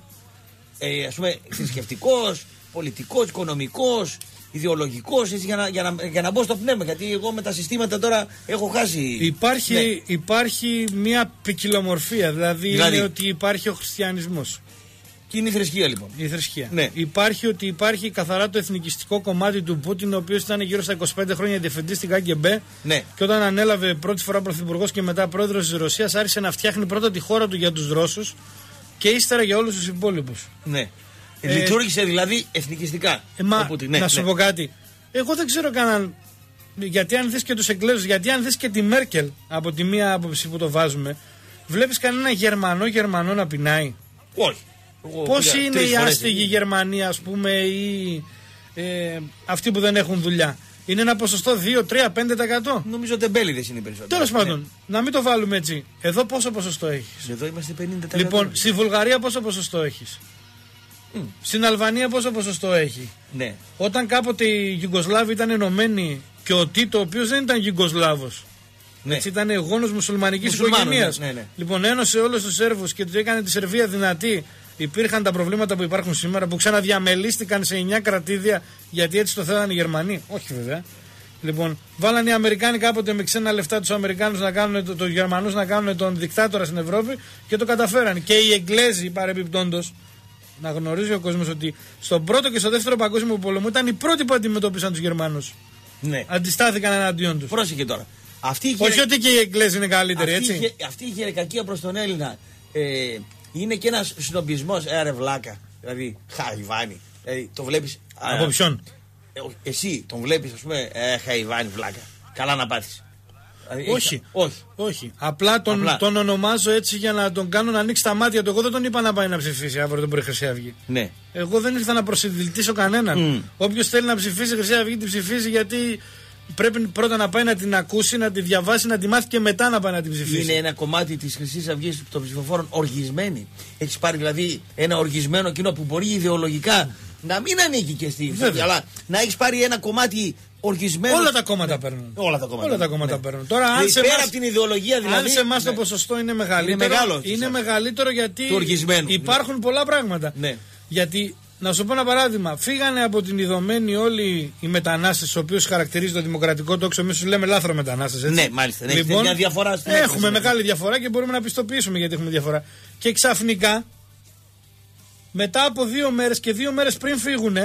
Speaker 1: Ε, ας πούμε, θρησκευτικός, πολιτικός, οικονομικός, ιδεολογικός, έτσι, για, να, για, να, για να μπω στο πνεύμα. Γιατί εγώ με τα συστήματα τώρα έχω χάσει.
Speaker 3: Υπάρχει, ναι. υπάρχει μια ποικιλομορφία. Δηλαδή, δηλαδή είναι ότι υπάρχει ο χριστιανισμός.
Speaker 1: Και είναι η θρησκεία λοιπόν.
Speaker 3: Η θρησκεία.
Speaker 1: Ναι.
Speaker 3: Υπάρχει ότι υπάρχει καθαρά το εθνικιστικό κομμάτι του Πούτιν, ο οποίος ήταν γύρω στα είκοσι πέντε χρόνια διευθυντής στην ΚΑΓΚΕΜΠΕ.
Speaker 1: Ναι. Και
Speaker 3: όταν ανέλαβε πρώτη φορά πρωθυπουργός και μετά πρόεδρος της Ρωσίας, άρχισε να φτιάχνει πρώτα τη χώρα του για τους Ρώσους και ύστερα για όλους τους υπόλοιπους.
Speaker 1: Ναι. Ε, Λειτουργήσε δηλαδή εθνικιστικά.
Speaker 3: Ε, μα, Πούτιν, ναι, να σου ναι. πω κάτι. Εγώ δεν ξέρω κανέναν. Γιατί αν δεις και τους Εγγλέζους, γιατί αν δεις και τη Μέρκελ από τη μία άποψη που το βάζουμε, βλέπεις κανένα Γερμανό Γερμανό να πεινάει?
Speaker 1: Όχι.
Speaker 3: Πώς είναι οι άστεγοι Γερμανοί, ας πούμε, ή ε, αυτοί που δεν έχουν δουλειά? Είναι ένα ποσοστό δύο, τρία, πέντε τοις εκατό.
Speaker 1: Νομίζω τεμπέληδες είναι οι περισσότεροι.
Speaker 3: Τέλος πάντων, ναι. Να μην το βάλουμε έτσι. Εδώ πόσο ποσοστό έχεις?
Speaker 1: Εδώ είμαστε πενήντα τοις εκατό.
Speaker 3: Λοιπόν, στη Βουλγαρία πόσο ποσοστό έχεις? Mm. Στην Αλβανία πόσο ποσοστό έχει?
Speaker 1: Ναι.
Speaker 3: Όταν κάποτε οι Γιουγκοσλάβοι ήταν ενωμένοι και ο Τίτο, ο οποίος δεν ήταν Γιουγκοσλάβος, ναι. Έτσι ήταν γόνος μουσουλμανικής οικογένειας. Ναι, ναι, ναι. Λοιπόν, ένωσε όλους τους Σέρβους και του έκανε τη Σερβία δυνατή. Υπήρχαν τα προβλήματα που υπάρχουν σήμερα, που ξαναδιαμελίστηκαν σε εννιά κρατήδια γιατί έτσι το θέλανε οι Γερμανοί. Όχι βέβαια. Λοιπόν, βάλανε οι Αμερικάνοι κάποτε με ξένα λεφτά τους Αμερικάνους να κάνουν, το, το Γερμανούς να κάνουν τον δικτάτορα στην Ευρώπη και το καταφέραν. Και οι Εγγλέζοι παρεμπιπτόντως, να γνωρίζει ο κόσμος ότι στον πρώτο και στο δεύτερο παγκόσμιο πόλεμο ήταν οι πρώτοι που αντιμετώπισαν τους Γερμανούς.
Speaker 1: Ναι.
Speaker 3: Αντιστάθηκαν εναντίον τους.
Speaker 1: Πρόσεχε τώρα. Αυτή η
Speaker 3: Όχι χε... ότι και οι Εγγλέζοι είναι καλύτεροι,
Speaker 1: αυτή
Speaker 3: έτσι.
Speaker 1: Η... Αυτή η χερεκακία προς τον Έλληνα ε, είναι και ένας συνομπισμός, ε, ρε βλάκα. Δηλαδή, Χαϊβάνι. Δηλαδή, το βλέπεις.
Speaker 3: Από ποιον?
Speaker 1: Ε, εσύ τον βλέπεις, ας πούμε, ε, Χαϊβάνι, βλάκα. Καλά να πάθεις. Δηλαδή,
Speaker 3: όχι.
Speaker 1: Έχει... όχι.
Speaker 3: Όχι. Απλά τον, Απλά τον ονομάζω έτσι για να τον κάνω να ανοίξει τα μάτια του. Εγώ δεν τον είπα να πάει να ψηφίσει αύριο τον πρωί Χρυσή Αυγή.
Speaker 1: Ναι.
Speaker 3: Εγώ δεν ήρθα να προσυντηλτήσω κανέναν. Mm. Όποιος θέλει να ψηφίσει Χρυσή Αυγή, την ψηφίζει γιατί πρέπει πρώτα να πάει να την ακούσει, να τη διαβάσει, να τη μάθει και μετά να πάει να την ψηφίσει.
Speaker 1: Είναι ένα κομμάτι της Χρυσής Αυγής των ψηφοφόρων οργισμένη. Έχεις πάρει δηλαδή ένα οργισμένο κοινό που μπορεί ιδεολογικά να μην ανήκει και στη Χρυσή, αλλά να έχεις πάρει ένα κομμάτι οργισμένο.
Speaker 3: Όλα τα κόμματα παίρνουν.
Speaker 1: Όλα τα κόμματα,
Speaker 3: Όλα τα κόμματα ναι. παίρνουν. Τώρα,
Speaker 1: αν σε πέρα μας, από την ιδεολογία δηλαδή.
Speaker 3: Αν σε εμάς ναι. το ποσοστό είναι μεγαλύτερο.
Speaker 1: Είναι, μεγάλο,
Speaker 3: είναι μεγαλύτερο γιατί υπάρχουν
Speaker 1: ναι.
Speaker 3: πολλά πράγματα.
Speaker 1: Ναι.
Speaker 3: Γιατί, να σου πω ένα παράδειγμα, φύγανε από την ειδωμένη όλοι οι μετανάστες, τους οποίους χαρακτηρίζει το δημοκρατικό τόξο. Εμείς τους λέμε λάθρο μετανάστες. Έτσι.
Speaker 1: Ναι, μάλιστα. Ναι,
Speaker 3: λοιπόν,
Speaker 1: μια διαφορά στην
Speaker 3: έχουμε
Speaker 1: έκθεση,
Speaker 3: μεγάλη
Speaker 1: ναι.
Speaker 3: διαφορά και μπορούμε να πιστοποιήσουμε γιατί έχουμε διαφορά. Και ξαφνικά, μετά από δύο μέρες και δύο μέρες πριν φύγουνε,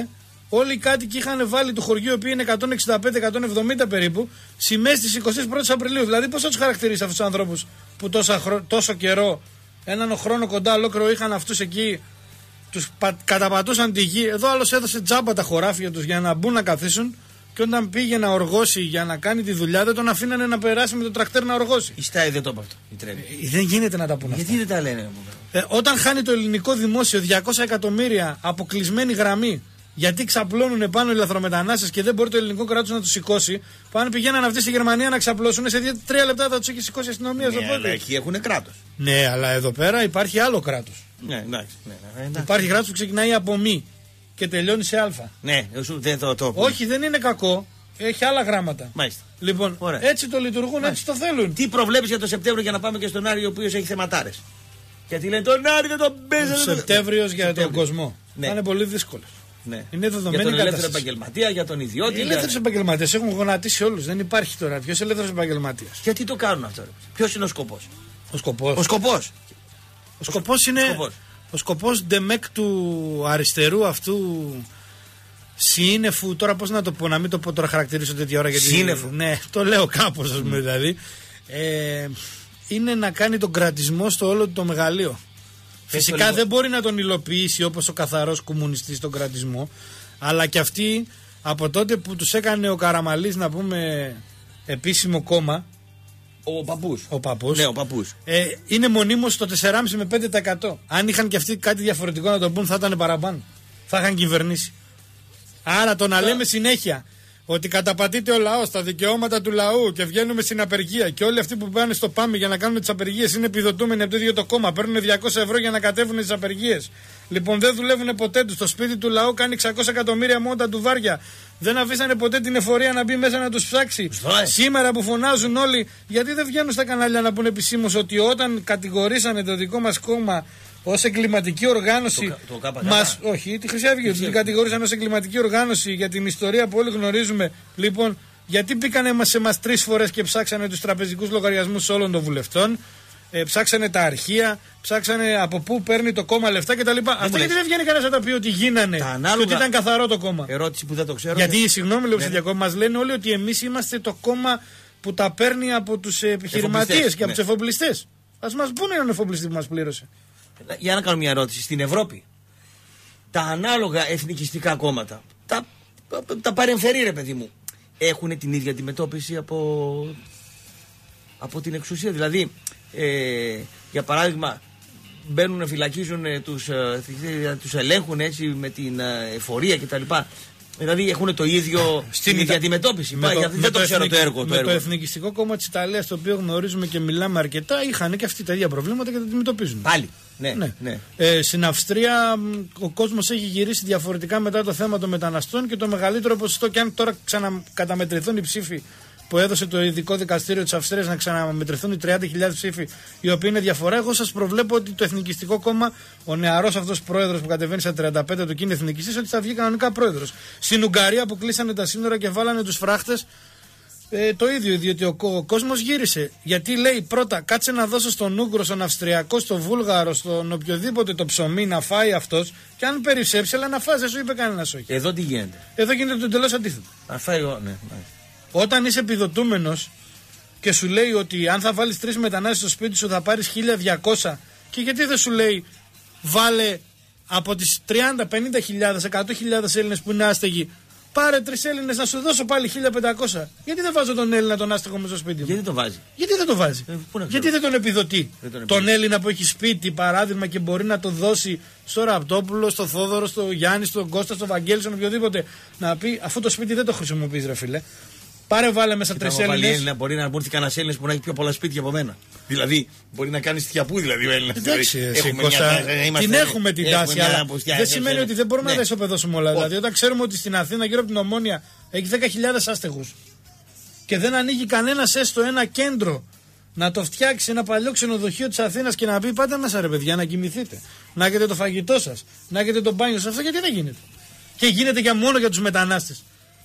Speaker 3: όλοι οι κάτοικοι είχαν βάλει του χωριού, οι οποίοι είναι εκατόν εξήντα πέντε εκατόν εβδομήντα περίπου, σημαίες της εικοστή πρώτη Απριλίου. Δηλαδή, πώς θα τους χαρακτηρίσει αυτούς τους ανθρώπους που τόσα χρο... τόσο καιρό, έναν χρόνο κοντά ολόκληρο είχαν αυτούς εκεί, τους πα... καταπατούσαν τη γη. Εδώ άλλος έδωσε τζάμπα τα χωράφια τους για να μπουν να καθίσουν. Και όταν πήγε να οργώσει για να κάνει τη δουλειά, δεν τον αφήνανε να περάσει με το τρακτέρ να οργώσει.
Speaker 1: Η ΣΤΑΕ δεν το είπε αυτό. Η Τρέμη.
Speaker 3: Ε, δεν γίνεται να τα πούνε.
Speaker 1: Γιατί
Speaker 3: αυτά.
Speaker 1: δεν τα λένε.
Speaker 3: Ε, όταν χάνει το ελληνικό δημόσιο διακόσια εκατομμύρια αποκλεισμένη γραμμή, γιατί ξαπλώνουν πάνω οι λαθρομετανάστες και δεν μπορεί το ελληνικό κράτος να τους σηκώσει, πάνε πηγαίναν αυτοί στη Γερμανία να ξαπλώσουν, σε δύο τρία λεπτά θα τους έχει σηκώσει η αστυνομία.
Speaker 1: Ναι, αλλά εκεί έχουν κράτος.
Speaker 3: Ναι, αλλά εδώ πέρα υπάρχει άλλο κράτος.
Speaker 1: Ναι, εντάξει. Ναι, ναι, εντάξει.
Speaker 3: Υπάρχει κράτος που ξεκινάει από μη και τελειώνει σε α.
Speaker 1: Ναι, δεν το, το
Speaker 3: Όχι, δεν είναι κακό. Έχει άλλα γράμματα.
Speaker 1: Μάλιστα.
Speaker 3: Λοιπόν,
Speaker 1: ωραία.
Speaker 3: Έτσι το λειτουργούν, Μάλιστα. Έτσι το θέλουν.
Speaker 1: Τι προβλέπεις για το Σεπτέμβριο για να πάμε και στον Άρη, ο οποίος έχει θεματάρες? Γιατί λένε τον Άρη δεν τον παίζανε.
Speaker 3: Σεπτέμβριος για τον κόσμο.
Speaker 1: Ναι.
Speaker 3: Θα είναι πολύ δύσκολο.
Speaker 1: Ναι.
Speaker 3: Είναι δεδομένη
Speaker 1: για τον ελεύθερο
Speaker 3: κατάσταση.
Speaker 1: επαγγελματία, για τον ιδιώτη.
Speaker 3: Οι ελεύθεροι για... επαγγελματίες έχουν γονατίσει όλους. Δεν υπάρχει τώρα. Ποιος ελεύθερος επαγγελματίας?
Speaker 1: Γιατί το κάνουν αυτό? Ποιος είναι ο σκοπός?
Speaker 3: Ο σκοπός.
Speaker 1: Ο σκοπός.
Speaker 3: Ο σκοπός είναι.
Speaker 1: σκοπός.
Speaker 3: Ο σκοπός ντεμεκ του αριστερού αυτού. Σύννεφου, τώρα πώς να το πω, να μην το πω τώρα χαρακτηρίσω τέτοια ώρα. Γιατί,
Speaker 1: Σύννεφου.
Speaker 3: Ναι, το λέω κάπως, ας πούμε, δηλαδή. Ε, είναι να κάνει τον κρατισμό στο όλο το μεγαλείο. Φυσικά
Speaker 1: λίγο.
Speaker 3: Δεν μπορεί να τον υλοποιήσει όπως ο καθαρός κομμουνιστής τον κρατισμό, αλλά και αυτοί από τότε που τους έκανε ο Καραμαλής, να πούμε, επίσημο κόμμα.
Speaker 1: Ο παππούς.
Speaker 3: Ο παππούς.
Speaker 1: Ναι, ο παππούς.
Speaker 3: Ε, είναι μονίμως στο τέσσερα κόμμα πέντε με πέντε τοις εκατό. Αν είχαν και αυτοί κάτι διαφορετικό να το πούν, θα ήταν παραπάνω. Θα είχαν κυβερνήσει. Άρα το να λέμε συνέχεια ότι καταπατείται ο λαός, τα δικαιώματα του λαού και βγαίνουμε στην απεργία και όλοι αυτοί που πάνε στο ΠΑΜΗ για να κάνουν τις απεργίες είναι επιδοτούμενοι από το ίδιο το κόμμα, παίρνουν διακόσια ευρώ για να κατέβουν τις απεργίες. Λοιπόν, δεν δουλεύουν ποτέ τους. Το σπίτι του λαού κάνει εξακόσια εκατομμύρια μόνο τα τουβάρια. Δεν αφήσανε ποτέ την εφορία να μπει μέσα να τους ψάξει.
Speaker 1: Στράει.
Speaker 3: Σήμερα που φωνάζουν όλοι, γιατί δεν βγαίνουν στα κανάλια να πούνε επισήμως ότι όταν κατηγορήσανε το δικό μας κόμμα ως εγκληματική οργάνωση.
Speaker 1: Το, το
Speaker 3: μας, όχι, τη Χρυσή Αυγή. Την κατηγορήσαν ως εγκληματική οργάνωση για την ιστορία που όλοι γνωρίζουμε. Λοιπόν, γιατί μπήκανε σε εμάς τρεις φορές και ψάξανε τους τραπεζικούς λογαριασμούς όλων των βουλευτών, ε, ψάξανε τα αρχεία, ψάξανε από πού παίρνει το κόμμα λεφτά κτλ. Αυτά γιατί δεν βγαίνει κανένας να τα πει ότι γίνανε.
Speaker 1: Ανάλογα...
Speaker 3: Και ότι ήταν καθαρό το κόμμα.
Speaker 1: Ερώτηση που δεν το ξέρω.
Speaker 3: Γιατί, συγγνώμη, λέω ψηφιακό, μας λένε όλοι ότι εμείς είμαστε το κόμμα που τα παίρνει από τους επιχειρηματίες και από τους εφοπλιστές. Ας μας πούνε έναν εφοπλιστή που μας πλήρωσε.
Speaker 1: Για να κάνω μια ερώτηση. Στην Ευρώπη, τα ανάλογα εθνικιστικά κόμματα, τα, τα παρεμφερεί, ρε παιδί μου, έχουν την ίδια αντιμετώπιση από, από την εξουσία. Δηλαδή, ε, για παράδειγμα, μπαίνουν, φυλακίζουν, τους, ε, τους ελέγχουν έτσι με την εφορία κτλ. Δηλαδή έχουν το ίδιο στην ίδια αντιμετώπιση.
Speaker 3: Με το,
Speaker 1: δεν
Speaker 3: με
Speaker 1: το, το ξέρω εθνικ... το έργο.
Speaker 3: Με
Speaker 1: το, έργο.
Speaker 3: το Εθνικιστικό Κόμμα της Ιταλίας, το οποίο γνωρίζουμε και μιλάμε αρκετά, είχαν και αυτοί τα ίδια προβλήματα και τα αντιμετωπίζουν.
Speaker 1: Πάλι. Ναι,
Speaker 3: ναι.
Speaker 1: Ναι.
Speaker 3: Ε, στην Αυστρία ο κόσμος έχει γυρίσει διαφορετικά μετά το θέμα των μεταναστών και το μεγαλύτερο ποσοστό, και αν τώρα ξανακαταμετρηθούν οι ψήφοι που έδωσε το ειδικό δικαστήριο της Αυστρίας να ξαναμετρηθούν οι τριάντα χιλιάδες ψήφοι, οι οποίοι είναι διαφορά, εγώ σας προβλέπω ότι το Εθνικιστικό Κόμμα, ο νεαρός αυτός πρόεδρος που κατεβαίνει στα τριάντα πέντε του και είναι εθνικιστής, ότι θα βγει κανονικά πρόεδρος. Στην Ουγγαρία που κλείσανε τα σύνορα και βάλανε τους φράχτες, ε, το ίδιο, διότι ο, ο κόσμος γύρισε. Γιατί λέει πρώτα, κάτσε να δώσω στον Ούγγρο, στον Αυστριακό, στον Βούλγαρο, στον οποιοδήποτε το ψωμί να φάει αυτός, και αν περισσέψει, αλλά να φάει, δεν σου είπε κανένας όχι.
Speaker 1: Εδώ τι γίνεται?
Speaker 3: Εδώ γίνεται το εντελώς αντίθετο.
Speaker 1: Να φάει, ναι, ναι.
Speaker 3: Όταν είσαι επιδοτούμενος και σου λέει ότι αν θα βάλεις τρεις μετανάστες στο σπίτι σου θα πάρεις χίλια διακόσια, και γιατί δεν σου λέει βάλε από τις τριάντα, πενήντα χιλιάδες, εκατό χιλιάδες Έλληνες που είναι άστεγοι, πάρε τρεις Έλληνες να σου δώσω πάλι χίλια πεντακόσια. Γιατί δεν βάζω τον Έλληνα τον άστεγο μέσα στο σπίτι μου?
Speaker 1: Γιατί το βάζει?
Speaker 3: Γιατί δεν το βάζει?
Speaker 1: Ε,
Speaker 3: γιατί δεν τον επιδοτεί?
Speaker 1: Δεν τον,
Speaker 3: τον Έλληνα που έχει σπίτι, παράδειγμα, και μπορεί να το δώσει στο Ραπτόπουλο, στο Θόδωρο, στο Γιάννη, στον Κώστα, στο Βαγγέλη, στον οποιοδήποτε, να πει αφού το σπίτι δεν το χρησιμοποιείς, ρε φίλε. Πάρε, βάλε μέσα τρεις Έλληνες.
Speaker 1: Μπορεί να μπορεί κανένα Έλληνα που να έχει πιο πολλά σπίτια από μένα. Δηλαδή, μπορεί να κάνει τιαπού, δηλαδή ο Έλληνα.
Speaker 3: Εντάξει, εσύ, Κώστα, την έχουμε την τάση, αλλά δεν σημαίνει ότι δεν μπορούμε να τα ισοπεδώσουμε όλα. Δηλαδή, όταν ξέρουμε ότι στην Αθήνα γύρω από την Ομόνια έχει δέκα χιλιάδες άστεγους και δεν ανοίγει κανένας έστω ένα κέντρο να το φτιάξει, ένα παλιό ξενοδοχείο της Αθήνας και να πει πάτε μέσα, ρε παιδιά, να κοιμηθείτε, να έχετε το φαγητό σας, να έχετε το μπάνιο σας, αυτό γιατί δεν γίνεται? Και γίνεται για μόνο για τους μετανάστες.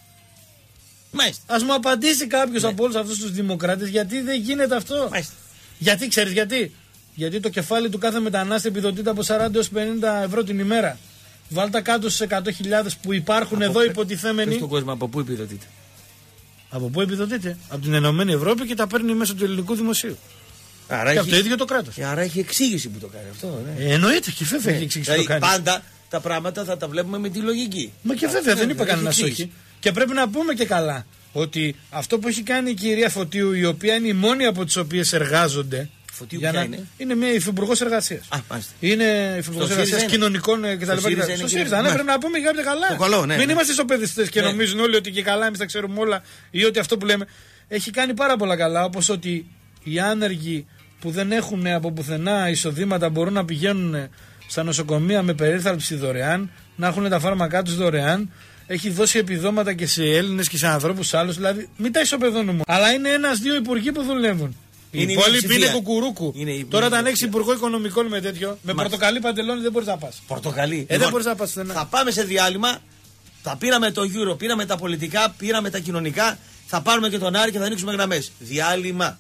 Speaker 3: Ας μου απαντήσει κάποιος, ναι, από όλους αυτούς τους δημοκράτες γιατί δεν γίνεται αυτό. Μάλιστα. Γιατί, ξέρεις γιατί? Γιατί το κεφάλι του κάθε μετανάστη επιδοτείται από σαράντα έως πενήντα ευρώ την ημέρα. βάλτε κάτω στις εκατό χιλιάδες που υπάρχουν
Speaker 1: από
Speaker 3: εδώ υποτιθέμενοι.
Speaker 1: Πες στον κόσμο από πού επιδοτείται.
Speaker 3: Από πού επιδοτείται? Από την Ενωμένη Ευρώπη και τα παίρνει μέσω του ελληνικού δημοσίου.
Speaker 1: Άρα
Speaker 3: και
Speaker 1: έχει...
Speaker 3: από το ίδιο το κράτος.
Speaker 1: Άρα έχει εξήγηση που το κάνει αυτό. Ναι.
Speaker 3: Ε, εννοείται και βέβαια
Speaker 1: ναι.
Speaker 3: έχει εξήγηση
Speaker 1: δηλαδή,
Speaker 3: που το κάνει.
Speaker 1: Πάντα τα πράγματα θα τα βλέπουμε με τη λογική.
Speaker 3: Μα και
Speaker 1: Α,
Speaker 3: βέβαια
Speaker 1: ναι,
Speaker 3: δεν είπα
Speaker 1: ναι,
Speaker 3: κανένα όχι. Και πρέπει να πούμε και καλά ότι αυτό που έχει κάνει η κυρία Φωτίου, η οποία είναι η μόνη από τις οποίες εργάζονται.
Speaker 1: Φωτίου
Speaker 3: για
Speaker 1: ποια
Speaker 3: να...
Speaker 1: είναι?
Speaker 3: Είναι μια υφυπουργός εργασίας.
Speaker 1: Α, μάλιστα.
Speaker 3: Είναι υφυπουργός εργασίας κοινωνικών κτλ. Στο ΣΥΡΙΖΑ, ναι, πρέπει να πούμε για καλά.
Speaker 1: Το καλό, ναι,
Speaker 3: Μην
Speaker 1: ναι.
Speaker 3: είμαστε ισοπεδιστές και
Speaker 1: ναι.
Speaker 3: νομίζουν όλοι ότι και καλά εμείς τα ξέρουμε όλα ή ότι αυτό που λέμε. Έχει κάνει πάρα πολλά καλά, όπως ότι οι άνεργοι που δεν έχουν από πουθενά εισοδήματα μπορούν να πηγαίνουν στα νοσοκομεία με περίθαλψη δωρεάν, να έχουν τα φάρμακά τους δωρεάν. Έχει δώσει επιδόματα και σε Έλληνες και σε ανθρώπους άλλους. Δηλαδή, μην τα ισοπεδώνουμε. Αλλά είναι ένας-δύο υπουργοί που δουλεύουν. Οι υπόλοιποι είναι κουκουρούκου. Είναι, Τώρα, όταν έχει υπουργό οικονομικών με τέτοιο, με Μάλιστα. πορτοκαλί παντελόνι δεν μπορεί να πα.
Speaker 1: Πορτοκαλί.
Speaker 3: Ε, λοιπόν, δεν μπορεί να πα.
Speaker 1: Θα πάμε σε διάλειμμα. Θα πήραμε το Euro, πήραμε τα πολιτικά, πήραμε τα κοινωνικά. Θα πάρουμε και τον Άρη και θα ανοίξουμε γραμμές. Διάλειμμα.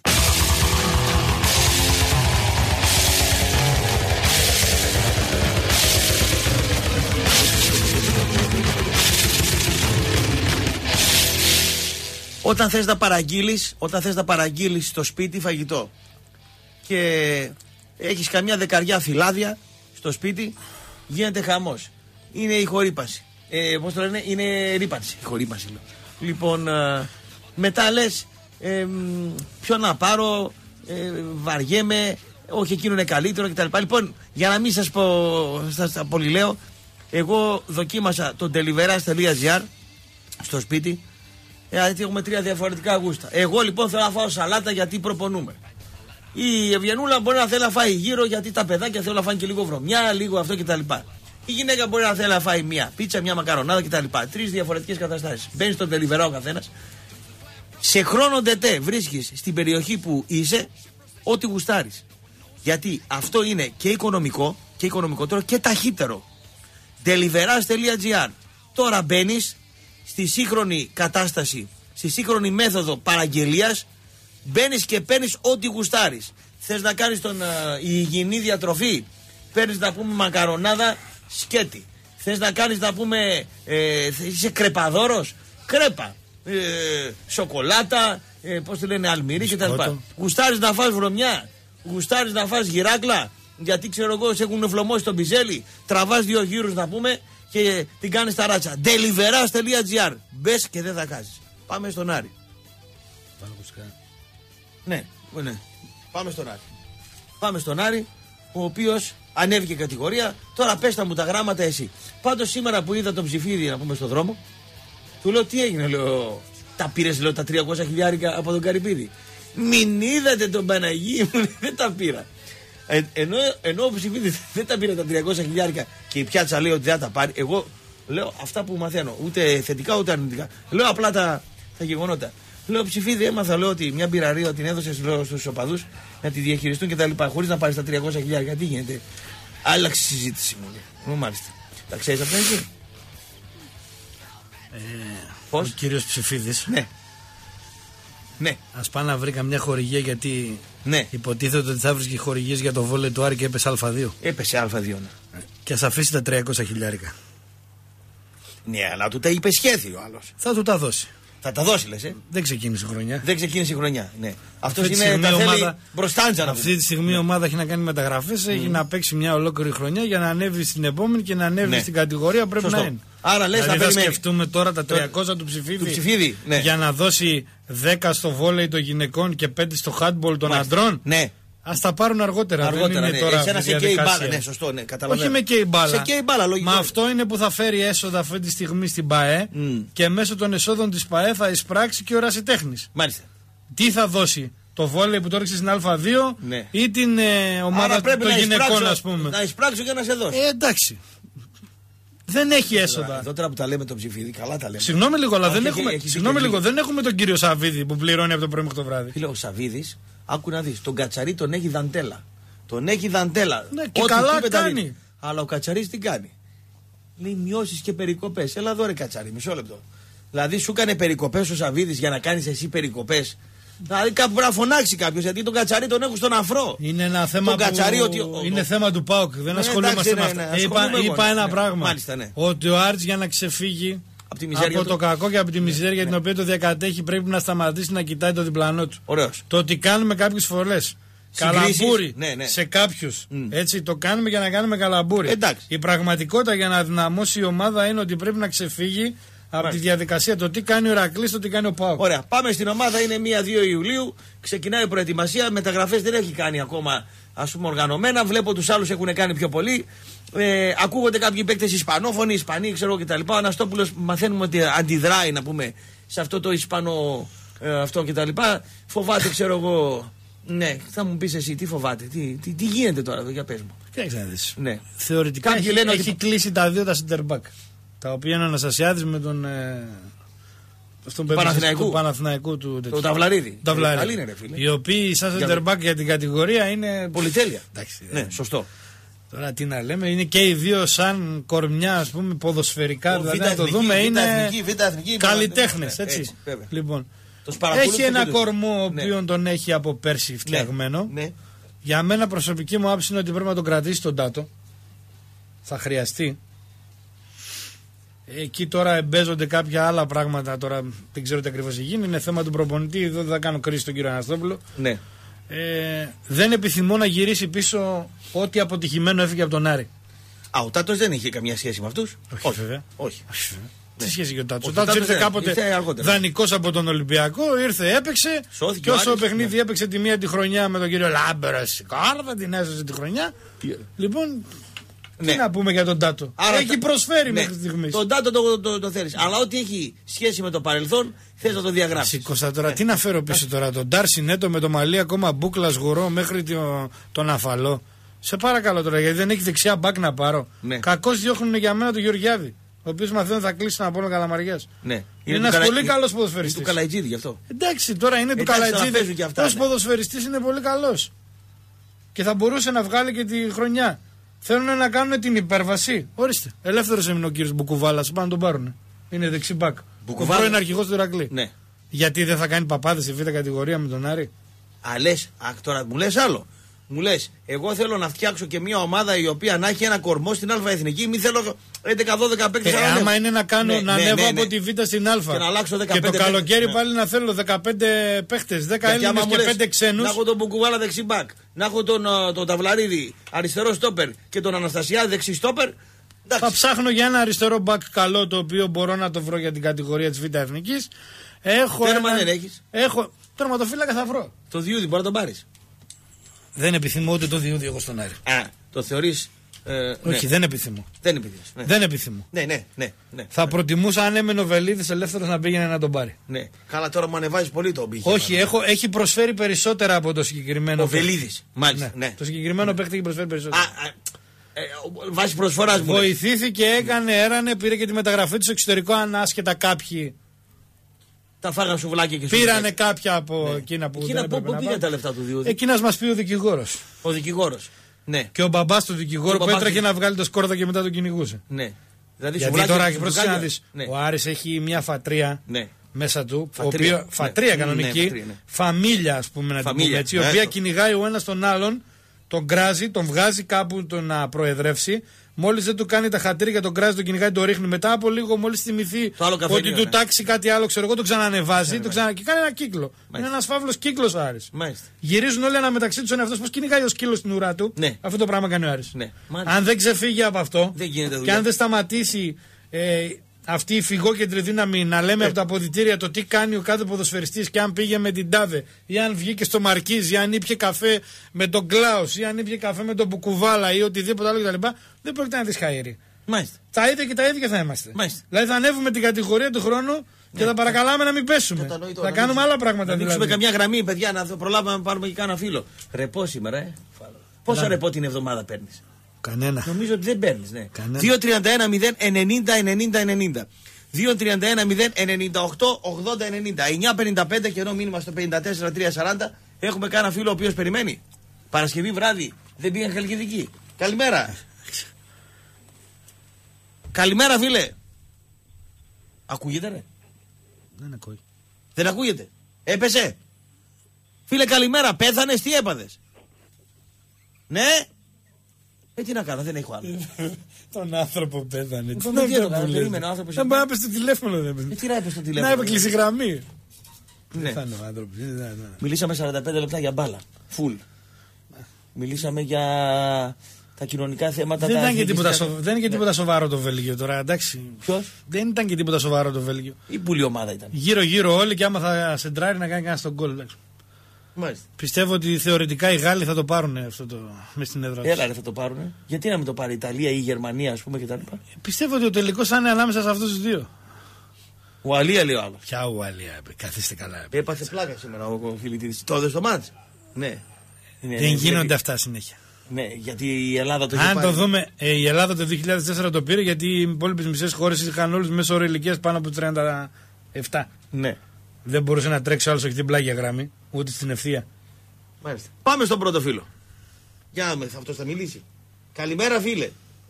Speaker 1: Όταν θες να παραγγείλεις, όταν θες να παραγγείλεις στο σπίτι φαγητό και έχεις καμιά δεκαριά φυλάδια στο σπίτι, γίνεται χαμός. Είναι η χορύπαση. Ε, πώς το λένε, είναι ρύπανση. Η χορύπαση λέω. Λοιπόν, ε, μετά λες, ε, ποιο να πάρω, ε, βαριέμαι, όχι εκείνο είναι καλύτερο κτλ. Λοιπόν, για να μην σας πω, σας τα πολυλέω, εγώ δοκίμασα το deliveras.gr στο σπίτι. Γιατί έχουμε τρία διαφορετικά γούστα. Εγώ λοιπόν θέλω να φάω σαλάτα γιατί προπονούμε. Η Ευγενούλα μπορεί να θέλει να φάει γύρω γιατί τα παιδάκια θέλουν να φάνε και λίγο βρωμιά, λίγο αυτό κτλ. Η γυναίκα μπορεί να θέλει να φάει μία πίτσα, μία μακαρονάδα κτλ. Τρεις διαφορετικές καταστάσεις. Μπαίνεις στον τελιβερά ο καθένας. Σε χρόνο τετέ βρίσκεις στην περιοχή που είσαι ό,τι γουστάρεις. Γιατί αυτό είναι και οικονομικό και οικονομικότερο και ταχύτερο. deliveras.gr. Τώρα μπαίνεις στη σύγχρονη κατάσταση, στη σύγχρονη μέθοδο παραγγελίας, μπαίνεις και παίρνεις ό,τι γουστάρεις. Θες να κάνεις τον, uh, υγιεινή διατροφή, παίρνεις να πούμε μακαρονάδα σκέτη. Θες να κάνεις να πούμε, ε, είσαι κρεπαδόρος, κρέπα. Ε, σοκολάτα, ε, πώς τη λένε, αλμυρί κτλ. Γουστάρεις να φας βρωμιά, γουστάρεις να φας γυράκλα, γιατί ξέρω εγώ σε έχουν φλωμώσει τον πιζέλι, τραβάς δύο γύρους να πούμε και την κάνεις τα ράτσα. deliveras.gr. Μπες και δεν θα χάσεις. Πάμε στον Άρη.
Speaker 3: Πάμε ακουστικά.
Speaker 1: Ναι, ναι. Πάμε στον Άρη. Πάμε στον Άρη, ο οποίος ανέβηκε κατηγορία. Τώρα πες τα μου τα γράμματα εσύ. Πάντως σήμερα που είδα τον Ψηφίδη να πούμε στον δρόμο, του λέω τι έγινε, λέω. Τα πήρες, λέω, τα τριακόσια χιλιάρικα από τον Καρυπίδη. Μην είδατε τον Παναγί μου, δεν τα πήρα. Ε, ενώ, ενώ ο Ψηφίδης δεν τα πήρε τα τριακόσια χιλιάρικα και η πιάτσα λέει ότι δεν τα πάρει, εγώ λέω αυτά που μαθαίνω, ούτε θετικά ούτε αρνητικά. Λέω απλά τα, τα γεγονότα. Λέω Ψηφίδη, έμαθα λέω, ότι μια μπειραρία την έδωσε στους οπαδούς να τη διαχειριστούν και τα λοιπά, χωρίς να πάρει τα τριακόσια χιλιάρικα. Τι γίνεται? Άλλαξε η συζήτηση μου λέει. Μάλιστα. Τα ξέρεις αυτά εσύ?
Speaker 3: Ε,
Speaker 1: Πώς?
Speaker 3: Ο κύριος Ψηφίδης.
Speaker 1: Ναι. Ναι.
Speaker 3: Ας πάει να βρει καμιά χορηγία γιατί
Speaker 1: ναι.
Speaker 3: υποτίθεται ότι θα βρίσκει χορηγίες για το βόλεϊ του Άρη και έπεσε Α2.
Speaker 1: Έπεσε Α2, ναι.
Speaker 3: Και ας αφήσει τα τριακόσια χιλιάρικα.
Speaker 1: Ναι, αλλά του τα υπεσχέθη ο άλλος.
Speaker 3: Θα του τα δώσει.
Speaker 1: Θα τα δώσει, λες, ε?
Speaker 3: Δεν ξεκίνησε η χρονιά.
Speaker 1: Δεν ξεκίνησε η χρονιά, ναι.
Speaker 3: Αυτός
Speaker 1: είναι τα
Speaker 3: ομάδα,
Speaker 1: θέλει μπροστάντζα να
Speaker 3: αυτή τη στιγμή η ναι. ομάδα έχει να κάνει μεταγραφές, mm. έχει να παίξει μια ολόκληρη χρονιά για να ανέβει στην επόμενη και να ανέβει ναι. στην κατηγορία πρέπει Σωστό. να είναι.
Speaker 1: Άρα λες
Speaker 3: δηλαδή
Speaker 1: να
Speaker 3: θα σκεφτούμε τώρα τα τριακόσια του Ψηφίδη,
Speaker 1: του ψηφίδη ναι.
Speaker 3: για να δώσει δέκα στο βόλεϊ των γυναικών και πέντε στο handball των αντρών.
Speaker 1: Ναι.
Speaker 3: Ας τα πάρουν αργότερα.
Speaker 1: Αργότερα,
Speaker 3: δεν είναι
Speaker 1: ναι.
Speaker 3: τώρα
Speaker 1: Εσένα σε καίει μπάλα. Ναι, σωστό, ναι,
Speaker 3: όχι με καίει μπάλα.
Speaker 1: Σε καίει μπάλα, λογικό.
Speaker 3: Μα αυτό είναι που θα φέρει έσοδα αυτή τη στιγμή στην ΠΑΕ mm. και μέσω των εσόδων της ΠΑΕ θα εισπράξει και ο ερασιτέχνης.
Speaker 1: Μάλιστα.
Speaker 3: Τι θα δώσει, το βόλεϊ που το έριξε στην Α2
Speaker 1: ναι.
Speaker 3: ή την ε, ομάδα των γυναικών, ας πούμε.
Speaker 1: Να εισπράξω και να σε δώσει.
Speaker 3: Ε, εντάξει. Δεν έχει έσοδα.
Speaker 1: Εδώ τώρα που τα λέμε τον Ψηφίδη, καλά τα λέμε.
Speaker 3: Συγγνώμη λίγο, αλλά δεν έχουμε, συγγνώμη λίγο, δεν έχουμε τον κύριο Σαββίδη που πληρώνει από το πρωί μέχρι το βράδυ.
Speaker 1: Φίλε, ο Σαββίδης, άκου να δεις, τον Κατσαρί τον έχει δαντέλα. Τον έχει δαντέλα.
Speaker 3: Ναι, και ό,τι καλά κάνει.
Speaker 1: Αλλά ο Κατσαρής τι κάνει? Λέει μειώσεις και περικοπές. Έλα εδώ ρε Κατσαρί, μισό λεπτό. Δηλαδή σου έκανε περικοπές ο Σαββίδης για να κάνεις εσύ περικοπές. Δηλαδή κάπου πρέπει να φωνάξει κάποιο, γιατί τον Κατσαρί τον έχουν στον αφρό.
Speaker 3: Είναι ένα θέμα,
Speaker 1: τον
Speaker 3: που...
Speaker 1: Κατσαρί, ότι...
Speaker 3: είναι θέμα του ΠΑΟΚ. Δεν
Speaker 1: ναι,
Speaker 3: ασχολούμαστε
Speaker 1: εντάξει,
Speaker 3: με
Speaker 1: ναι,
Speaker 3: αυτά.
Speaker 1: ναι,
Speaker 3: είπα
Speaker 1: ναι,
Speaker 3: είπα ένα
Speaker 1: ναι,
Speaker 3: πράγμα.
Speaker 1: Μάλιστα, ναι.
Speaker 3: Ότι ο Άρτς για να ξεφύγει
Speaker 1: από, τη
Speaker 3: από
Speaker 1: του...
Speaker 3: το κακό και από τη μιζέρια ναι. την οποία το διακατέχει, πρέπει να σταματήσει να κοιτάει το διπλανό του.
Speaker 1: Ωραίος.
Speaker 3: Το ότι κάνουμε κάποιες φορές καλαμπούρι ναι, ναι. σε κάποιους. Mm. Έτσι, το κάνουμε για να κάνουμε καλαμπούρι.
Speaker 1: Εντάξει.
Speaker 3: Η πραγματικότητα για να δυναμώσει η ομάδα είναι ότι πρέπει να ξεφύγει από τη διαδικασία. Το τι κάνει ο Ηρακλής, το τι κάνει ο ΠΑΟΚ.
Speaker 1: Ωραία. Πάμε στην ομάδα. Είναι μία δύο Ιουλίου. Ξεκινάει η προετοιμασία. Μεταγραφές δεν έχει κάνει ακόμα, ας πούμε, οργανωμένα. Βλέπω τους άλλους έχουν κάνει πιο πολύ. Ε, ακούγονται κάποιοι παίκτες Ισπανόφωνοι, Ισπανοί, ξέρω κτλ. Ο Αναστόπουλος μαθαίνουμε ότι αντιδράει, να πούμε, σε αυτό το Ισπανό ε, αυτό κτλ. Φοβάται, ξέρω εγώ. Ναι, θα μου πεις εσύ τι φοβάται, τι, τι, τι γίνεται τώρα εδώ, για πες μου.
Speaker 3: Κοίταξε να δεις.
Speaker 1: Ναι.
Speaker 3: Θεωρητικά έχει, λένε έχει ότι... κλείσει τα δύο τα center back. Τα οποία είναι ο Αναστασιάδης με τον. Ε, στον
Speaker 1: Παναθηναϊκού.
Speaker 3: του Παναθηναϊκού του.
Speaker 1: Το Ταυλαρίδη.
Speaker 3: Ταυλαρίδη. Είναι, ρε, φίλε. Οι οποίοι σαν center back για την κατηγορία είναι.
Speaker 1: Πολυτέλεια.
Speaker 3: Εντάξει,
Speaker 1: ναι, σωστό.
Speaker 3: Τώρα τι να λέμε, είναι και οι δύο σαν κορμιά, ας πούμε, ποδοσφαιρικά.
Speaker 1: Ο
Speaker 3: δηλαδή
Speaker 1: β'
Speaker 3: να το
Speaker 1: εθνική,
Speaker 3: δούμε
Speaker 1: β'
Speaker 3: είναι.
Speaker 1: Εθνική, β' εθνική,
Speaker 3: καλλιτέχνες, έτσι.
Speaker 1: έτσι
Speaker 3: λοιπόν. Έχει ένα κορμό ο ναι. οποίον τον έχει από πέρσι φτιαγμένο.
Speaker 1: Ναι. Ναι.
Speaker 3: Για μένα προσωπική μου άποψη είναι ότι πρέπει να τον κρατήσει τον Τάτο. Θα χρειαστεί. Εκεί τώρα εμπέζονται κάποια άλλα πράγματα. Τώρα δεν ξέρω τι ακριβώς γίνει. Είναι θέμα του προπονητή. Εδώ δεν θα κάνω κρίση στον κύριο Αναστόπουλο.
Speaker 1: Ναι.
Speaker 3: Ε, δεν επιθυμώ να γυρίσει πίσω ό,τι αποτυχημένο έφυγε από τον Άρη.
Speaker 1: Α, ο Τάτος δεν είχε καμία σχέση με αυτούς.
Speaker 3: Όχι, όχι βέβαια.
Speaker 1: Όχι.
Speaker 3: όχι. Τι σχέση και ο Τάτσο. Ο Τάτσο ήρθε κάποτε δανεικός από τον Ολυμπιακό, ήρθε, έπαιξε.
Speaker 1: Σώθηκε
Speaker 3: και όσο
Speaker 1: Άρης,
Speaker 3: παιχνίδι
Speaker 1: ναι.
Speaker 3: έπαιξε τη μία τη χρονιά με τον κύριο Λάμπερα, Σικάρδα, την έσωσε τη χρονιά. Yeah. Λοιπόν, ναι. τι να πούμε για τον Τάτο. Άρα έχει προσφέρει ναι. μέχρι στιγμή.
Speaker 1: Τον Τάτο το, το, το, το θέλει. Αλλά ό,τι έχει σχέση με το παρελθόν θε να το διαγράψει.
Speaker 3: Σηκώσα τώρα, ναι. τι να φέρω πίσω τώρα. Τον Ντάρσι Νέτο με το μαλλί ακόμα μπούκλα γουρό μέχρι τον το Αφαλό. Σε παρακαλώ τώρα, γιατί δεν έχει δεξιά μπακ να πάρω. Ναι. Κακώς διώχνουν για μένα τον Γεωργιάδη. Ο οποίος μαθαίνει θα κλείσει ένα πόλο Καλαμαριάς.
Speaker 1: Ναι.
Speaker 3: Είναι, είναι ένας καλα... πολύ καλός ποδοσφαιριστής.
Speaker 1: Είναι του Καλαϊτζίδη γι' αυτό.
Speaker 3: Εντάξει, τώρα είναι του Καλαϊτζίδη. Ως ναι. ποδοσφαιριστής είναι πολύ καλός. Και θα μπορούσε να βγάλει και τη χρονιά. Θέλουν να κάνουν την υπέρβαση. Ορίστε. Ελεύθερος έμεινε ο κύριος Μπουκουβάλας. Πάνε να τον πάρουν. Είναι δεξί μπακ. Ο πρώην αρχηγός του Ηρακλή.
Speaker 1: Ναι. Γιατί
Speaker 3: δεν θα κάνει παπάδες σε β' κατηγορία με τον Άρη.
Speaker 1: Α, λες, α, τώρα μου λες άλλο. Μου λες, εγώ θέλω να φτιάξω και μια ομάδα η οποία να έχει ένα κορμό στην Α Εθνική. Μην θέλω έντεκα δώδεκα παίκτες.
Speaker 3: Ε, άμα είναι να κάνω
Speaker 1: ναι,
Speaker 3: να
Speaker 1: ναι,
Speaker 3: ανέβω
Speaker 1: ναι, ναι.
Speaker 3: από τη Β στην Α.
Speaker 1: Και να αλλάξω δεκαπέντε.
Speaker 3: Και το καλοκαίρι
Speaker 1: ναι.
Speaker 3: πάλι να θέλω δεκαπέντε παίκτες. δέκα Έλληνες και πέντε ξένους.
Speaker 1: Να έχω τον Μπουκουβάλα δεξί μπακ. Να έχω τον, τον Ταυλαρίδη αριστερό στόπερ και τον Αναστασιάδη δεξί στόπερ.
Speaker 3: Θα ψάχνω για ένα αριστερό μπακ καλό το οποίο μπορώ να το βρω για την κατηγορία της Β Εθνικής. Έχω.
Speaker 1: Τέρμα
Speaker 3: ένα...
Speaker 1: δεν έχεις.
Speaker 3: Έχω. Τερματοφύλακα θα βρω.
Speaker 1: Το Διούδη μπορεί να τον πάρεις.
Speaker 3: Δεν επιθυμώ ούτε το Διούδη εγώ στον Άρη.
Speaker 1: Α, το θεωρείς. Ε,
Speaker 3: Όχι,
Speaker 1: ναι.
Speaker 3: δεν επιθυμώ.
Speaker 1: Δεν επιθυμείς. Ναι.
Speaker 3: Δεν επιθυμώ.
Speaker 1: Ναι, ναι, ναι, ναι.
Speaker 3: Θα προτιμούσα αν έμενε ο Βελίδης ελεύθερος να πήγαινε να τον πάρει.
Speaker 1: Ναι. Καλά, τώρα μου ανεβάζει πολύ το μπήχη.
Speaker 3: Όχι, έχω, έχει προσφέρει περισσότερα από το συγκεκριμένο.
Speaker 1: Ο Βελίδης, μάλιστα.
Speaker 3: Ναι.
Speaker 1: Ναι.
Speaker 3: Το συγκεκριμένο παίκτη έχει προσφέρει περισσότερα.
Speaker 1: Α, α, ε, βάσει προσφορά μου.
Speaker 3: Βοηθήθηκε, έκανε, έρανε, πήρε και τη μεταγραφή του στο εξωτερικό, αν άσχετα κάποιοι.
Speaker 1: Τα φάγαν σουβλάκια και
Speaker 3: σουβλάκια. Πήρανε κάποια από ναι. εκείνα που.
Speaker 1: Εκείνα πού πήγαν τα λεφτά του Διούδη.
Speaker 3: Εκείνα μα πει ο δικηγόρος.
Speaker 1: Ο δικηγόρος. Ναι.
Speaker 3: Και ο μπαμπάς του δικηγόρου που έτρεχε του... να βγάλει το σκόρδα και μετά τον κυνηγούσε.
Speaker 1: Ναι. Δηλαδή,
Speaker 3: γιατί τώρα έχει προσέξει να δεις, ναι. Ο Άρης έχει μια φατρία ναι. μέσα του.
Speaker 1: Φατρία,
Speaker 3: οποίο, φατρία ναι. κανονική. Ναι, φατρία, ναι. Φαμίλια, ας πούμε, να την πούμε έτσι. Ναι. Η οποία κυνηγάει ο ένας τον άλλον, τον γκράζει, τον βγάζει κάπου τον να προεδρεύσει. Μόλις δεν του κάνει τα χατήρια, τον κράζει, τον κυνηγάει, τον ρίχνει. Μετά από λίγο, μόλις θυμηθεί ότι ναι. του τάξει κάτι άλλο, ξέρω εγώ, τον ξανανεβάζει ναι, το ξανα... και κάνει ένα κύκλο. Μάλιστα. Είναι ένας φαύλος κύκλος ο Άρης. Μάλιστα. Γυρίζουν όλοι ένα μεταξύ του εαυτό. Πώς κυνηγάει ο σκύλος στην ουρά του. Ναι. Αυτό το πράγμα κάνει ο Άρης. Ναι. Αν δεν ξεφύγει από αυτό και αν δεν σταματήσει ε, αυτή η φυγόκεντρη δύναμη να λέμε ε. από τα αποδυτήρια το τι κάνει ο κάθε ποδοσφαιριστής και αν πήγε με την Τάδε ή αν βγήκε στο Μαρκίζ ή αν ήπιε καφέ με τον Κλάους ή αν ήπιε καφέ με τον Μπουκουβάλα ή οτιδήποτε άλλο κτλ. Δεν πρόκειται να δεις χαΐρι.
Speaker 1: Μάλιστα.
Speaker 3: Τα ίδια και τα ίδια θα είμαστε.
Speaker 1: Μάλιστα.
Speaker 3: Δηλαδή θα ανέβουμε την κατηγορία του χρόνου και ναι. θα παρακαλάμε να μην πέσουμε. Θα να κάνουμε άλλα πράγματα.
Speaker 1: Να ανοίξουμε
Speaker 3: δηλαδή.
Speaker 1: καμιά γραμμή, παιδιά, να προλάβουμε να πάρουμε και κάνα φίλο. Ρεπό σήμερα, ε. Πόσα ρεπό την εβδομάδα παίρνεις?
Speaker 3: Κανένα.
Speaker 1: Νομίζω ότι δεν παίρνεις, ναι. δύο τριάντα ένα μηδέν ενενήντα ενενήντα ενενήντα. δύο τριάντα ένα μηδέν ενενήντα οκτώ ογδόντα ενενήντα. εννιά πενήντα πέντε καιρό μήνυμα στο πενήντα τέσσερα τριακόσια σαράντα. Έχουμε κάνα φίλο ο οποίος περιμένει. Παρασκευή βράδυ δεν πήγαν Χαλκιδική. Καλημέρα. Καλημέρα, φίλε. Ακούγεται, ρε?
Speaker 3: Δεν ακούει.
Speaker 1: Δεν ακούγεται. Έπεσε. Φίλε, καλημέρα. Πέθανες, τι έπαθες? Ναι. Ε, τι να κάνω, δεν έχω άλλο.
Speaker 3: Τον άνθρωπο πέθανε.
Speaker 1: Τι να κάνω, περίμενε ο άνθρωπος.
Speaker 3: Δεν μπορεί να πες στο τηλέφωνο.
Speaker 1: Ε, τι να έπαιζε στο τηλέφωνο.
Speaker 3: Να έπαιξε κλείσει γραμμή.
Speaker 1: Ναι.
Speaker 3: Θα είναι ο άνθρωπος.
Speaker 1: Μιλήσαμε σαράντα πέντε λεπτά για μπάλα. Φουλ. Μιλήσαμε για τα κοινωνικά θέματα.
Speaker 3: Δεν
Speaker 1: τα
Speaker 3: ήταν και τίποτα,
Speaker 1: εθνικιστικά.
Speaker 3: σοβα... δεν είναι και τίποτα σοβαρό το Βέλγιο τώρα, εντάξει.
Speaker 1: Ποιος?
Speaker 3: Δεν ήταν και τίποτα σοβαρό το Βέλγιο.
Speaker 1: Η πουλή ομάδα ήταν.
Speaker 3: Γύρω-γύρω όλοι και άμα θα σεντράρει να κάνει κανένα στον γκολ.
Speaker 1: Μάλιστα.
Speaker 3: Πιστεύω ότι θεωρητικά οι Γάλλοι θα το πάρουν αυτό το με στην έδρα τους.
Speaker 1: Έλα, ρε, θα το πάρουνε. Γιατί να μην το πάρει η Ιταλία ή η Γερμανία, ας πούμε, κτλ.
Speaker 3: Πιστεύω ότι ο τελικός θα είναι ανάμεσα σε αυτούς τους δύο.
Speaker 1: Ουαλία, λέει ο άλλος.
Speaker 3: Ποια Ουαλία, καθίστε καλά.
Speaker 1: Έπαθε πλάκα σήμερα ο Φιλιτίδης. Το είδες στο μάτς. Ναι. Είναι,
Speaker 3: Δεν
Speaker 1: ναι,
Speaker 3: γίνονται
Speaker 1: βλέπει.
Speaker 3: αυτά συνέχεια.
Speaker 1: Ναι, γιατί η Ελλάδα το είχε
Speaker 3: Αν
Speaker 1: πάρει.
Speaker 3: το δούμε, ε, η Ελλάδα το δύο χιλιάδες τέσσερα το πήρε γιατί οι υπόλοιπες μισές χώρες είχαν όλους μέσω όρο ηλικίας πάνω από τριάντα επτά.
Speaker 1: Ναι.
Speaker 3: Δεν μπορούσε να τρέξει άλλος όχι την πλάγια γραμμή, ούτε στην ευθεία.
Speaker 1: Μάλιστα. Πάμε στον πρώτο φίλο. Για να δούμε, αυτός θα μιλήσει. Καλημέρα, φίλε.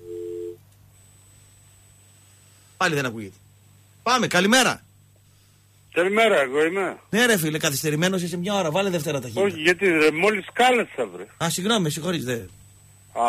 Speaker 1: Πάλι δεν ακούγεται. Πάμε, καλημέρα.
Speaker 4: Καλημέρα, εγώ είμαι.
Speaker 1: Ναι, ρε φίλε, καθυστερημένος είσαι μια ώρα. Βάλε Δευτέρα ταχύτητα.
Speaker 4: Όχι, γιατί ρε, μόλις κάλεσα, βρε.
Speaker 1: Α, συγγνώμη, με συγχωρείς, δε.
Speaker 4: Α,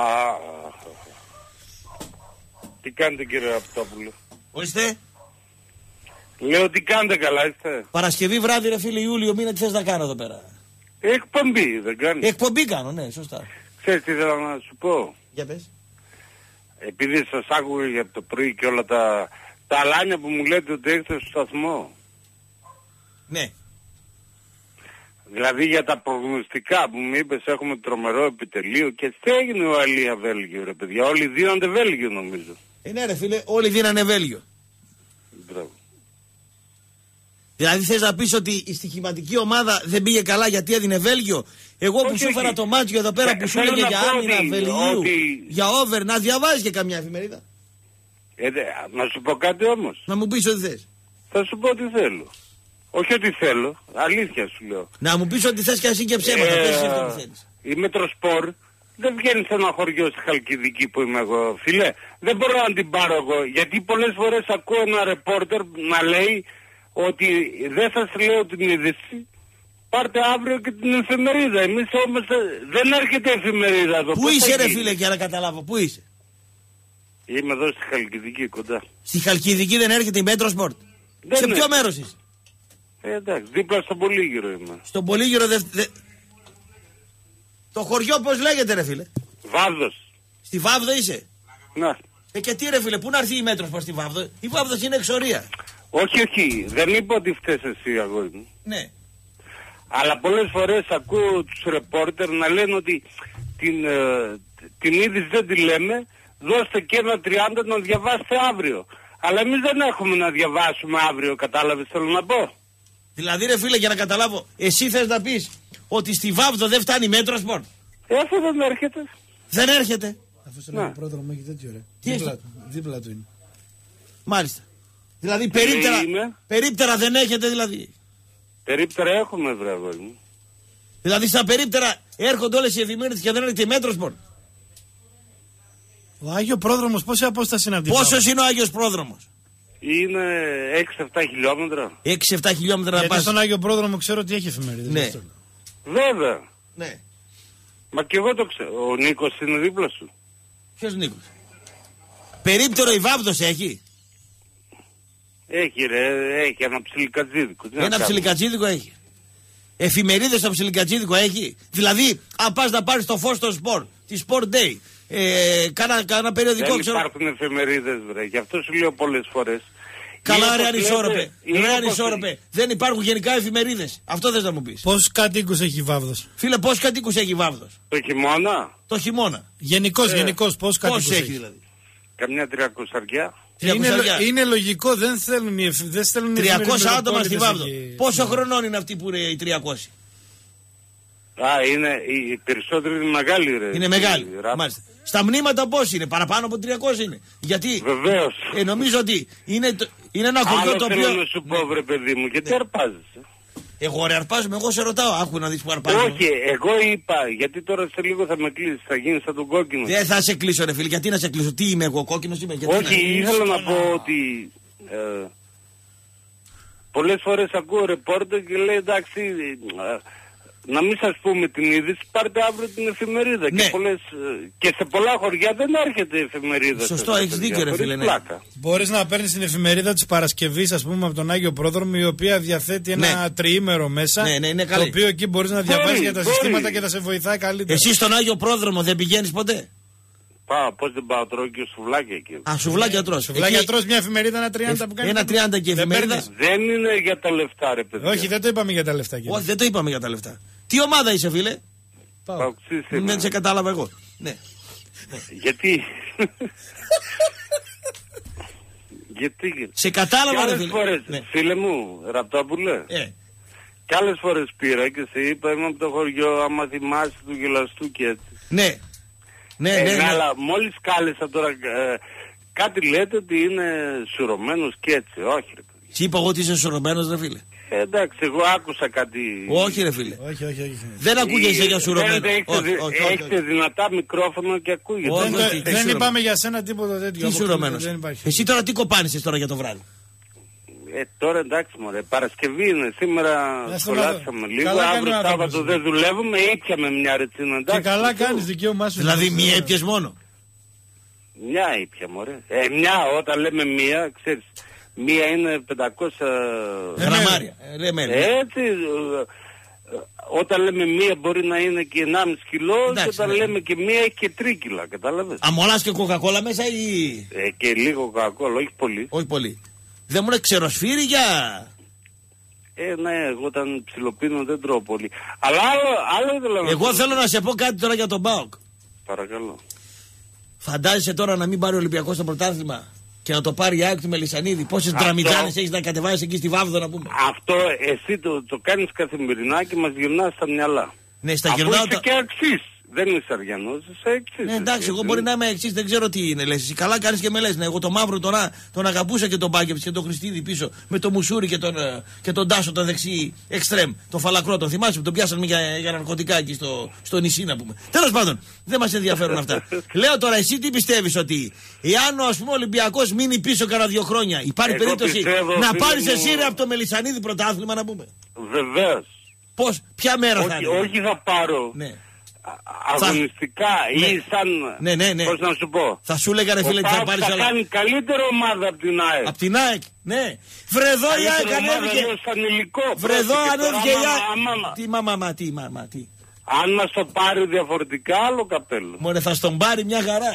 Speaker 4: τι κάνετε, κύριε Ραπτόπουλο?
Speaker 1: Ορίστε.
Speaker 4: Λέω, τι κάνετε, καλά είστε?
Speaker 1: Παρασκευή βράδυ, ρε φίλε, Ιούλιο μήνα, τι θες να κάνω εδώ πέρα?
Speaker 4: Εκπομπή, δεν κάνει?
Speaker 1: Εκπομπή κάνω, ναι, σωστά.
Speaker 4: Ξέρεις τι θέλω να σου πω?
Speaker 1: Για πες.
Speaker 4: Επειδή σας άκουγα για το πρωί και όλα τα, τα αλάνια που μου λέτε ότι έχετε στο σταθμό.
Speaker 1: Ναι.
Speaker 4: Δηλαδή για τα προγνωστικά που μου είπες έχουμε τρομερό επιτελείο και τι έγινε ο Αλία Βέλγιο, ρε παιδιά? Όλοι δίνονται Βέλγιο, νομίζω.
Speaker 1: Ε, ναι, ρε φίλε, όλοι δίνανε Βέλγιο.
Speaker 4: Μπράβο.
Speaker 1: Δηλαδή θες να πεις ότι η στοιχηματική ομάδα δεν πήγε καλά γιατί έδινε Βέλγιο? Εγώ που
Speaker 4: Όχι,
Speaker 1: σου έφερα
Speaker 4: όχι.
Speaker 1: το μάτσο εδώ πέρα
Speaker 4: Ε,
Speaker 1: που σου
Speaker 4: θέλω
Speaker 1: έλεγε
Speaker 4: να
Speaker 1: για
Speaker 4: πω
Speaker 1: άμυνα
Speaker 4: ότι-
Speaker 1: Βελγίου,
Speaker 4: ότι-
Speaker 1: για over, να διαβάζεις και καμιά εφημερίδα.
Speaker 4: Ε, δε, να σου πω κάτι όμως.
Speaker 1: Να μου πεις ό,τι θες.
Speaker 4: Θα σου πω τι θέλω. Όχι ότι θέλω, αλήθεια σου λέω.
Speaker 1: Να μου πεις ό,τι θες και εσύ και ψέματα.
Speaker 4: Ε,
Speaker 1: Πες εσύ αυτό που θέλεις.
Speaker 4: η Μετροσπορ δεν βγαίνει σε ένα χωριό στη Χαλκιδική που είμαι εγώ, φίλε. Δεν μπορώ να την πάρω εγώ, γιατί πολλές φορές ακούω ένα ρεπόρτερ να λέει ότι δεν σας λέω την είδηση, πάρτε αύριο και την εφημερίδα. Εμείς όμως ε, δεν έρχεται η εφημερίδα εδώ.
Speaker 1: Πού
Speaker 4: Πώς
Speaker 1: είσαι
Speaker 4: θα
Speaker 1: ρε
Speaker 4: γίνει?
Speaker 1: φίλε για να καταλάβω, πού είσαι?
Speaker 4: Είμαι εδώ στη Χαλκιδική κοντά.
Speaker 1: Στη Χαλκιδική δεν έρχεται η Μέτρο Σπορτ?
Speaker 4: Δεν
Speaker 1: Σε ποιο
Speaker 4: είναι.
Speaker 1: μέρος είσαι?
Speaker 4: Ε, εντάξει, δίπλα στο Πολύγυρο είμαι.
Speaker 1: Στον Πολύγυρο δε, δε... Το χωριό πώς λέγεται ρε φίλε?
Speaker 4: Βάδος.
Speaker 1: Στη Βάβδο είσαι?
Speaker 4: Να.
Speaker 1: Ε, και τι ρε φίλε, πού να έρθει η Μέτρο Σπορτ στη Βάβδο? Η Βάβδος είναι εξορία.
Speaker 4: Όχι, όχι, δεν είπα ότι φταίς εσύ, αγόρι μου.
Speaker 1: Ναι.
Speaker 4: Αλλά πολλές φορές ακούω τους ρεπόρτερ να λένε ότι την, ε, την είδηση δεν τη λέμε, δώστε και ένα τριάντα να διαβάσετε αύριο. Αλλά εμείς δεν έχουμε να διαβάσουμε αύριο, κατάλαβες θέλω να πω.
Speaker 1: Δηλαδή ρε φίλε για να καταλάβω, εσύ θες να πεις ότι στη Βάβδο δεν φτάνει Μέτρο Σπορτ?
Speaker 4: Ε, αυτό δεν έρχεται.
Speaker 1: Δεν έρχεται.
Speaker 3: Αφού στον
Speaker 4: Να.
Speaker 3: άλλο πρόδρομο έχει τέτοιο ρε.
Speaker 1: Τι
Speaker 3: Δίπλα
Speaker 1: έχεις?
Speaker 3: του, δίπλα του είναι.
Speaker 1: Μάλιστα. Δηλαδή περίπτερα,
Speaker 4: είναι?
Speaker 1: περίπτερα δεν έχετε δηλαδή.
Speaker 4: Περίπτερα έχουμε, βρε αγόρι μου.
Speaker 1: Δηλαδή στα περίπτερα έρχονται όλες οι εφημερίδες και δεν έρχεται η Μέτρο Σπορτ.
Speaker 3: Ο Άγιο Πρόδρομος πόση απόσταση είναι από την
Speaker 1: Πόσος
Speaker 3: Βάβδο?
Speaker 1: είναι ο Άγιος Πρόδρομος?
Speaker 4: Είναι έξι εφτά χιλιόμετρα.
Speaker 1: έξι εφτά χιλιόμετρα να
Speaker 3: Γιατί
Speaker 1: πας.
Speaker 3: στον Άγιο Πρόδρομο ξέρω ότι έχει εφημερίδες.
Speaker 1: Ναι.
Speaker 3: γι' αυτό λέω.
Speaker 4: Βέβαια.
Speaker 1: Ναι.
Speaker 4: Μα και εγώ το ξέρω. Ο Νίκος είναι δίπλα σου.
Speaker 1: Ποιος Νίκος? Περίπτερο η Βάβδος έχει?
Speaker 4: Έχει ρε, έχει ένα ψιλικατζίδικο. Τι να
Speaker 1: Ένα
Speaker 4: κάνουμε.
Speaker 1: ψιλικατζίδικο έχει. Εφημερίδες στο ψιλικατζίδικο έχει. Δηλαδή, αν πας να πάρεις το φως στο σπορ, τη Sport Day, ε, κάνα, κάνα περιοδικό,
Speaker 4: Δεν
Speaker 1: ξέρω.
Speaker 4: υπάρχουν εφημερίδες, βρε. Γι' αυτό σου λέω πολλές φορές.
Speaker 1: Καλά,
Speaker 4: Ή
Speaker 1: ρε
Speaker 4: όπως
Speaker 1: ανισόρροπε.
Speaker 4: λέτε, ή
Speaker 1: Ρε
Speaker 4: όπως-
Speaker 1: ανισόρροπε. Δεν υπάρχουν γενικά εφημερίδες. Αυτό θες να μου πεις.
Speaker 3: Πόσους κατοίκους έχει η Βάβδος?
Speaker 1: Φίλε, πόσους κατοίκους έχει η Βάβδος?
Speaker 4: Το χειμώνα,
Speaker 1: Το χειμώνα.
Speaker 3: Γενικώς,
Speaker 4: Ε,
Speaker 3: γενικώς, πόσους κατοίκους
Speaker 1: Πόσους
Speaker 3: έχει?
Speaker 1: έχει δηλαδή?
Speaker 4: καμιά τριακοσαριά.
Speaker 3: Είναι,
Speaker 1: τριακόσια
Speaker 3: λο- είναι λογικό, δεν θέλουν οι εφη- δεν στέλνουν οι
Speaker 1: τριακόσια
Speaker 3: εφημερίδες
Speaker 1: άτομα στη Βάβδο.
Speaker 3: εκεί.
Speaker 1: Πόσο χρονών είναι αυτοί που είναι οι τριακόσιοι?
Speaker 4: Α, είναι, οι περισσότεροι είναι μεγάλοι, ρε.
Speaker 1: Είναι μεγάλοι.
Speaker 4: Οι ραπ.
Speaker 1: Μάλιστα. Στα μνήματα πώς είναι, παραπάνω από τριακόσια είναι. Γιατί
Speaker 4: Βεβαίως.
Speaker 1: ε, νομίζω ότι είναι, το- είναι ένα χωριό
Speaker 4: Άλλο
Speaker 1: το
Speaker 4: θέλω
Speaker 1: οποίο.
Speaker 4: να σου πω, βρε παιδί μου, γιατί αρπάζεσαι.
Speaker 1: Εγώ ρε αρπάζομαι, εγώ σε ρωτάω. Άκου να δεις που αρπάζομαι.
Speaker 4: Όχι, εγώ είπα, γιατί τώρα σε λίγο θα με κλείσει, θα γίνει σαν τον κόκκινο.
Speaker 1: Δεν θα σε κλείσω, ρε φίλε. Γιατί να σε κλείσω, τι είμαι εγώ, κόκκινος είμαι? Γιατί
Speaker 4: Όχι,
Speaker 1: να-
Speaker 4: ήθελα να πω ότι ε, πολλές φορές ακούω ρεπόρτερ και λέει εντάξει, ε, να μην σας πούμε την είδηση, πάρτε αύριο την εφημερίδα.
Speaker 1: Ναι.
Speaker 4: Και, πολλές, και σε πολλά χωριά δεν έρχεται η εφημερίδα.
Speaker 1: Σωστό, έχεις δίκιο ρε φίλε. Ναι.
Speaker 3: Μπορείς να παίρνεις την εφημερίδα της Παρασκευής, ας πούμε, από τον Άγιο Πρόδρομο, η οποία διαθέτει ένα
Speaker 1: ναι.
Speaker 3: τριήμερο μέσα.
Speaker 1: Ναι, ναι, είναι
Speaker 3: το οποίο εκεί μπορείς να διαβάσεις για τα
Speaker 4: μπορεί.
Speaker 3: συστήματα και θα σε βοηθάει καλύτερα.
Speaker 1: Εσύ στον Άγιο Πρόδρομο δεν πηγαίνεις ποτέ?
Speaker 4: Πάω, πώς δεν πάω, τρώω και σουβλάκια εκεί.
Speaker 1: Α, σουβλάκια τρως.
Speaker 3: Σουβλάκια
Speaker 1: εκεί...
Speaker 3: τρως μια εφημερίδα, ένα τριάντα που κάνει.
Speaker 1: Ένα τριάντα και εφημερίδα.
Speaker 4: Δεν είναι για τα λεφτά ρε παιδιά.
Speaker 3: Όχι, δεν το είπαμε για τα λεφτά. Κύριε.
Speaker 1: Όχι, δεν το είπαμε για τα λεφτά. Τι ομάδα είσαι φίλε?
Speaker 3: Πάω.
Speaker 1: Δεν σε κατάλαβα εγώ. Ναι.
Speaker 4: Γιατί... Γιατί...
Speaker 1: Σε κατάλαβα ρε
Speaker 4: φίλε. Φορές, ναι. Φίλε μου, Ραπτόπουλε.
Speaker 1: Ε.
Speaker 4: Κι άλλες φορές πήρα και σε είπα είμαι από το χωριό, άμα θυμάσαι του Γελαστού και έτσι.
Speaker 1: Ναι. Ναι,
Speaker 4: ε,
Speaker 1: ναι, ναι.
Speaker 4: Αλλά μόλις κάλεσα τώρα ε, κάτι λέτε ότι είναι σουρωμένος και έτσι. Όχι ρε παιδί.
Speaker 1: Τι είπα εγώ ότι είσαι σουρωμένος ρε φίλε?
Speaker 4: Ε, εντάξει, εγώ άκουσα κάτι...
Speaker 1: Όχι ρε φίλε.
Speaker 3: Όχι, όχι, όχι.
Speaker 1: Δεν ακούγεσαι για σουρωμένο.
Speaker 4: Έχετε δυνατά μικρόφωνο και ακούγεται.
Speaker 3: Όχι, δεν, δεν, δεν είπαμε για σένα τίποτα τέτοιο.
Speaker 1: Τι σουρωμένος? Εσύ τώρα τι κοπάνησες τώρα για το βράδυ?
Speaker 4: Ε, τώρα εντάξει μωρέ, Παρασκευή είναι, σήμερα σχολάσαμε λίγο, αύριο Σάββατο δεν δουλεύουμε, ήπιαμε μια ρετσίνα, εντάξει.
Speaker 3: Και καλά κάνεις, δικαίωμά σου.
Speaker 1: Δηλαδή μία ήπιες μόνο?
Speaker 4: Μια ήπια μωρέ, ε, μια όταν λέμε μια, ξέρεις, μία είναι πεντακόσια
Speaker 1: γραμμάρια,
Speaker 4: έτσι, όταν λέμε μία μπορεί να είναι και ενάμιση κιλό και όταν ναι. λέμε και μία έχει και τρίκυλα, κατάλαβες.
Speaker 1: Αμολάς και κοκακόλα μέσα ή...
Speaker 4: Ε, και λίγο κοκακόλα, όχι πολύ.
Speaker 1: Όχι πολύ. Δεν μου είναι ξεροσφύρι για...
Speaker 4: Ε, ναι, εγώ όταν ψιλοπίνω δεν τρώω πολύ. Αλλά άλλο, άλλο ήθελα να...
Speaker 1: Εγώ θέλω να σε πω κάτι τώρα για τον ΠΑΟΚ.
Speaker 4: Παρακαλώ.
Speaker 1: Φαντάζεσαι τώρα να μην πάρει ο Ολυμπιακός το πρωτάθλημα και να το πάρει η ΑΕΚ του Μελισσανίδη? Πόσες δραμιτζάνες έχεις να κατεβάσεις εκεί στη Βάβδο να πούμε?
Speaker 4: Αυτό εσύ το, το κάνεις καθημερινά και μας γυρνάς στα μυαλά.
Speaker 1: Ναι, στα
Speaker 4: αφού
Speaker 1: γυρνάω...
Speaker 4: είσαι και αξής. Δεν είσαι αριανός, είσαι εξής.
Speaker 1: Ναι, εντάξει, εγώ μπορεί να είμαι εξής, δεν ξέρω τι είναι. Λες, εσύ καλά κάνεις και με λες. Ναι, εγώ το μαύρο τώρα τον αγαπούσα και τον Μπάκεβιτς και τον Χριστίδη πίσω με τον Μουσούρι και τον, και τον Τάσο, τον δεξί εξτρέμ, τον Φαλακρό. Τον θυμάσαι που τον πιάσαν για, για ναρκωτικά εκεί στο, στο νησί να πούμε. Τέλος πάντων, δεν μας ενδιαφέρουν αυτά. Λέω τώρα, εσύ τι πιστεύεις ότι εάν ο ας πούμε Ολυμπιακός μείνει πίσω κάνα δύο χρόνια, υπάρχει εγώ περίπτωση πιστεύω, να πάρεις μου... εσύ ρε από το Μελισσανίδη πρωτάθλημα να πούμε?
Speaker 4: Βεβαίως.
Speaker 1: Πώς, ποια μέρα
Speaker 4: όχι,
Speaker 1: θα είναι?
Speaker 4: Όχι, θα πάρω.
Speaker 1: Ναι.
Speaker 4: Αγωνιστικά
Speaker 1: θα...
Speaker 4: ή σαν.
Speaker 1: Ναι, ναι, ναι.
Speaker 4: Πώς να σου πω.
Speaker 1: Θα σου έλεγα ρε φίλε τι θα πάρεις.
Speaker 4: Θα αλλά... κάνει καλύτερη ομάδα από την ΑΕΚ.
Speaker 1: Από την ΑΕΚ, ναι. Βρεδό η ΑΕΚ ανέβηκε. Βρεδό ανέβηκε η ΑΕΚ. Τι μαμά, τι μαμά, τι.
Speaker 4: Αν μας το πάρει διαφορετικά, άλλο καπέλο.
Speaker 1: Μωρέ, θα στον πάρει μια χαρά.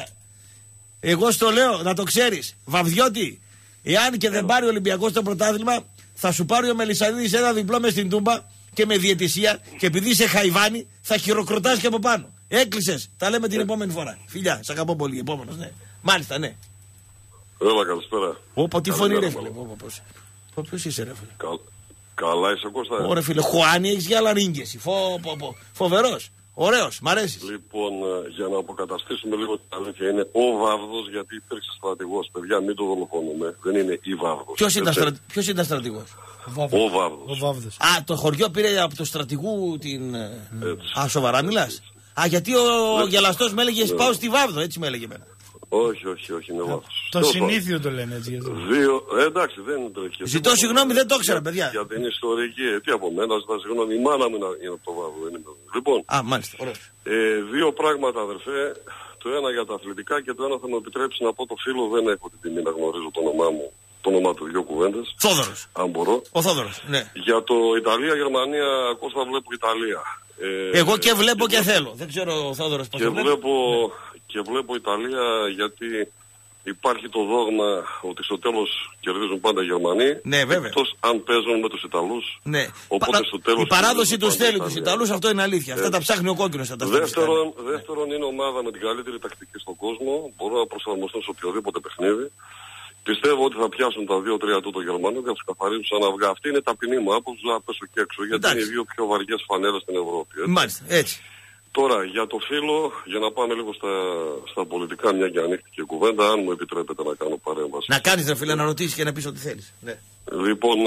Speaker 1: Εγώ στο λέω, να το ξέρεις. Βαβδιώτη, εάν και δεν πάρει ο Ολυμπιακός το πρωτάθλημα, θα σου πάρει ο Μελισσανίδης ένα διπλό μες στην Τούμπα και με διαιτησία και επειδή είσαι χαϊβάνι θα χειροκροτάς και από πάνω. Έκλεισες. Τα λέμε την επόμενη φορά. Φιλιά, σ' αγαπώ πολύ. Επόμενος, ναι. Μάλιστα, ναι.
Speaker 5: Έλα, καλησπέρα.
Speaker 1: Ωπα, τι φωνή ρε φίλε. Ποιος είσαι ρε φίλε?
Speaker 5: Κα... Καλά είσαι Κώστα.
Speaker 1: Ωραία φίλε, Χουάνι έχεις για λαρίγκεση. Φο, φο, φο. Φοβερός. Ωραίος, μ' αρέσει.
Speaker 5: Λοιπόν, για να αποκαταστήσουμε λίγο την αλήθεια, είναι ο Βάβδος γιατί υπήρξε στρατηγός. Παιδιά, μην το δολοφονούμε. Δεν είναι η Βάβδος.
Speaker 1: Ποιος ήταν, στρα... ήταν στρατηγός?
Speaker 5: Ο Βάβδος.
Speaker 3: Ο Βάβδος.
Speaker 1: Α, το χωριό πήρε από το στρατηγού την... Έτσι. Α, σοβαρά μιλάς? Α, γιατί ο ναι. Γελαστός με έλεγε πάω στη Βάβδο, έτσι με έλεγε εμένα.
Speaker 5: Όχι, όχι, όχι, είναι Βάβδος.
Speaker 3: Το συνήθιο το λένε έτσι.
Speaker 5: Δύο, ε, εντάξει, δεν είναι το εκεί.
Speaker 1: Ζητώ συγγνώμη, δεν το ήξερα, παιδιά.
Speaker 5: Για την ιστορική, τι από μένα, ζητά συγγνώμη, η μάνα μου είναι από το Βάβδο, δεν είναι. Λοιπόν,
Speaker 1: α, μάλιστα, ωραία.
Speaker 5: Ε, δύο πράγματα, αδερφέ. Το ένα για τα αθλητικά και το ένα θα μου επιτρέψει να πω το φίλο, δεν έχω την τιμή να γνωρίζω το όνομά μου. Το όνομα του, δύο κουβέντες.
Speaker 1: Θόδωρος.
Speaker 5: Αν μπορώ.
Speaker 1: Ο Θόδωρος, ναι.
Speaker 5: Για το Ιταλία-Γερμανία, Κώστα, βλέπω Ιταλία. Ε,
Speaker 1: Εγώ και βλέπω και, και θέλω. Δεν ξέρω ο Θόδωρος πώς
Speaker 5: και
Speaker 1: το
Speaker 5: βλέπω, ναι. Και βλέπω Ιταλία γιατί υπάρχει το δόγμα ότι στο τέλος κερδίζουν πάντα οι Γερμανοί.
Speaker 1: Ναι, βέβαια.
Speaker 5: Εκτός αν παίζουν με τους Ιταλούς.
Speaker 1: Ναι.
Speaker 5: Οπότε
Speaker 1: Πα,
Speaker 5: στο τέλος
Speaker 1: η παράδοση τους θέλει τους Ιταλούς, αυτό είναι αλήθεια. Αυτά τα ψάχνει ο κόκκινος.
Speaker 5: Δεύτερον, δεύτερον είναι ομάδα με την καλύτερη τακτική στον κόσμο. Μπορούν να προσαρμοστούν σε οποιοδήποτε παιχνίδι. Πιστεύω ότι θα πιάσουν τα δύο τρία του το Γερμανό και θα τους καθαρίσουν σαν αυγά. Αυτή είναι ταπεινή μου άποψη, να πέσω και έξω. Γιατί εντάξει. Είναι οι δύο πιο βαριές φανέλες στην Ευρώπη. Έτσι.
Speaker 1: Μάλιστα, έτσι.
Speaker 5: Τώρα, για το φίλο, για να πάμε λίγο στα, στα πολιτικά, μια και ανοίχτηκε κουβέντα, αν μου επιτρέπετε να κάνω παρέμβαση.
Speaker 1: Να κάνεις ρε φίλε, να ρωτήσεις και να πεις ό,τι θέλεις. Ναι.
Speaker 5: Λοιπόν,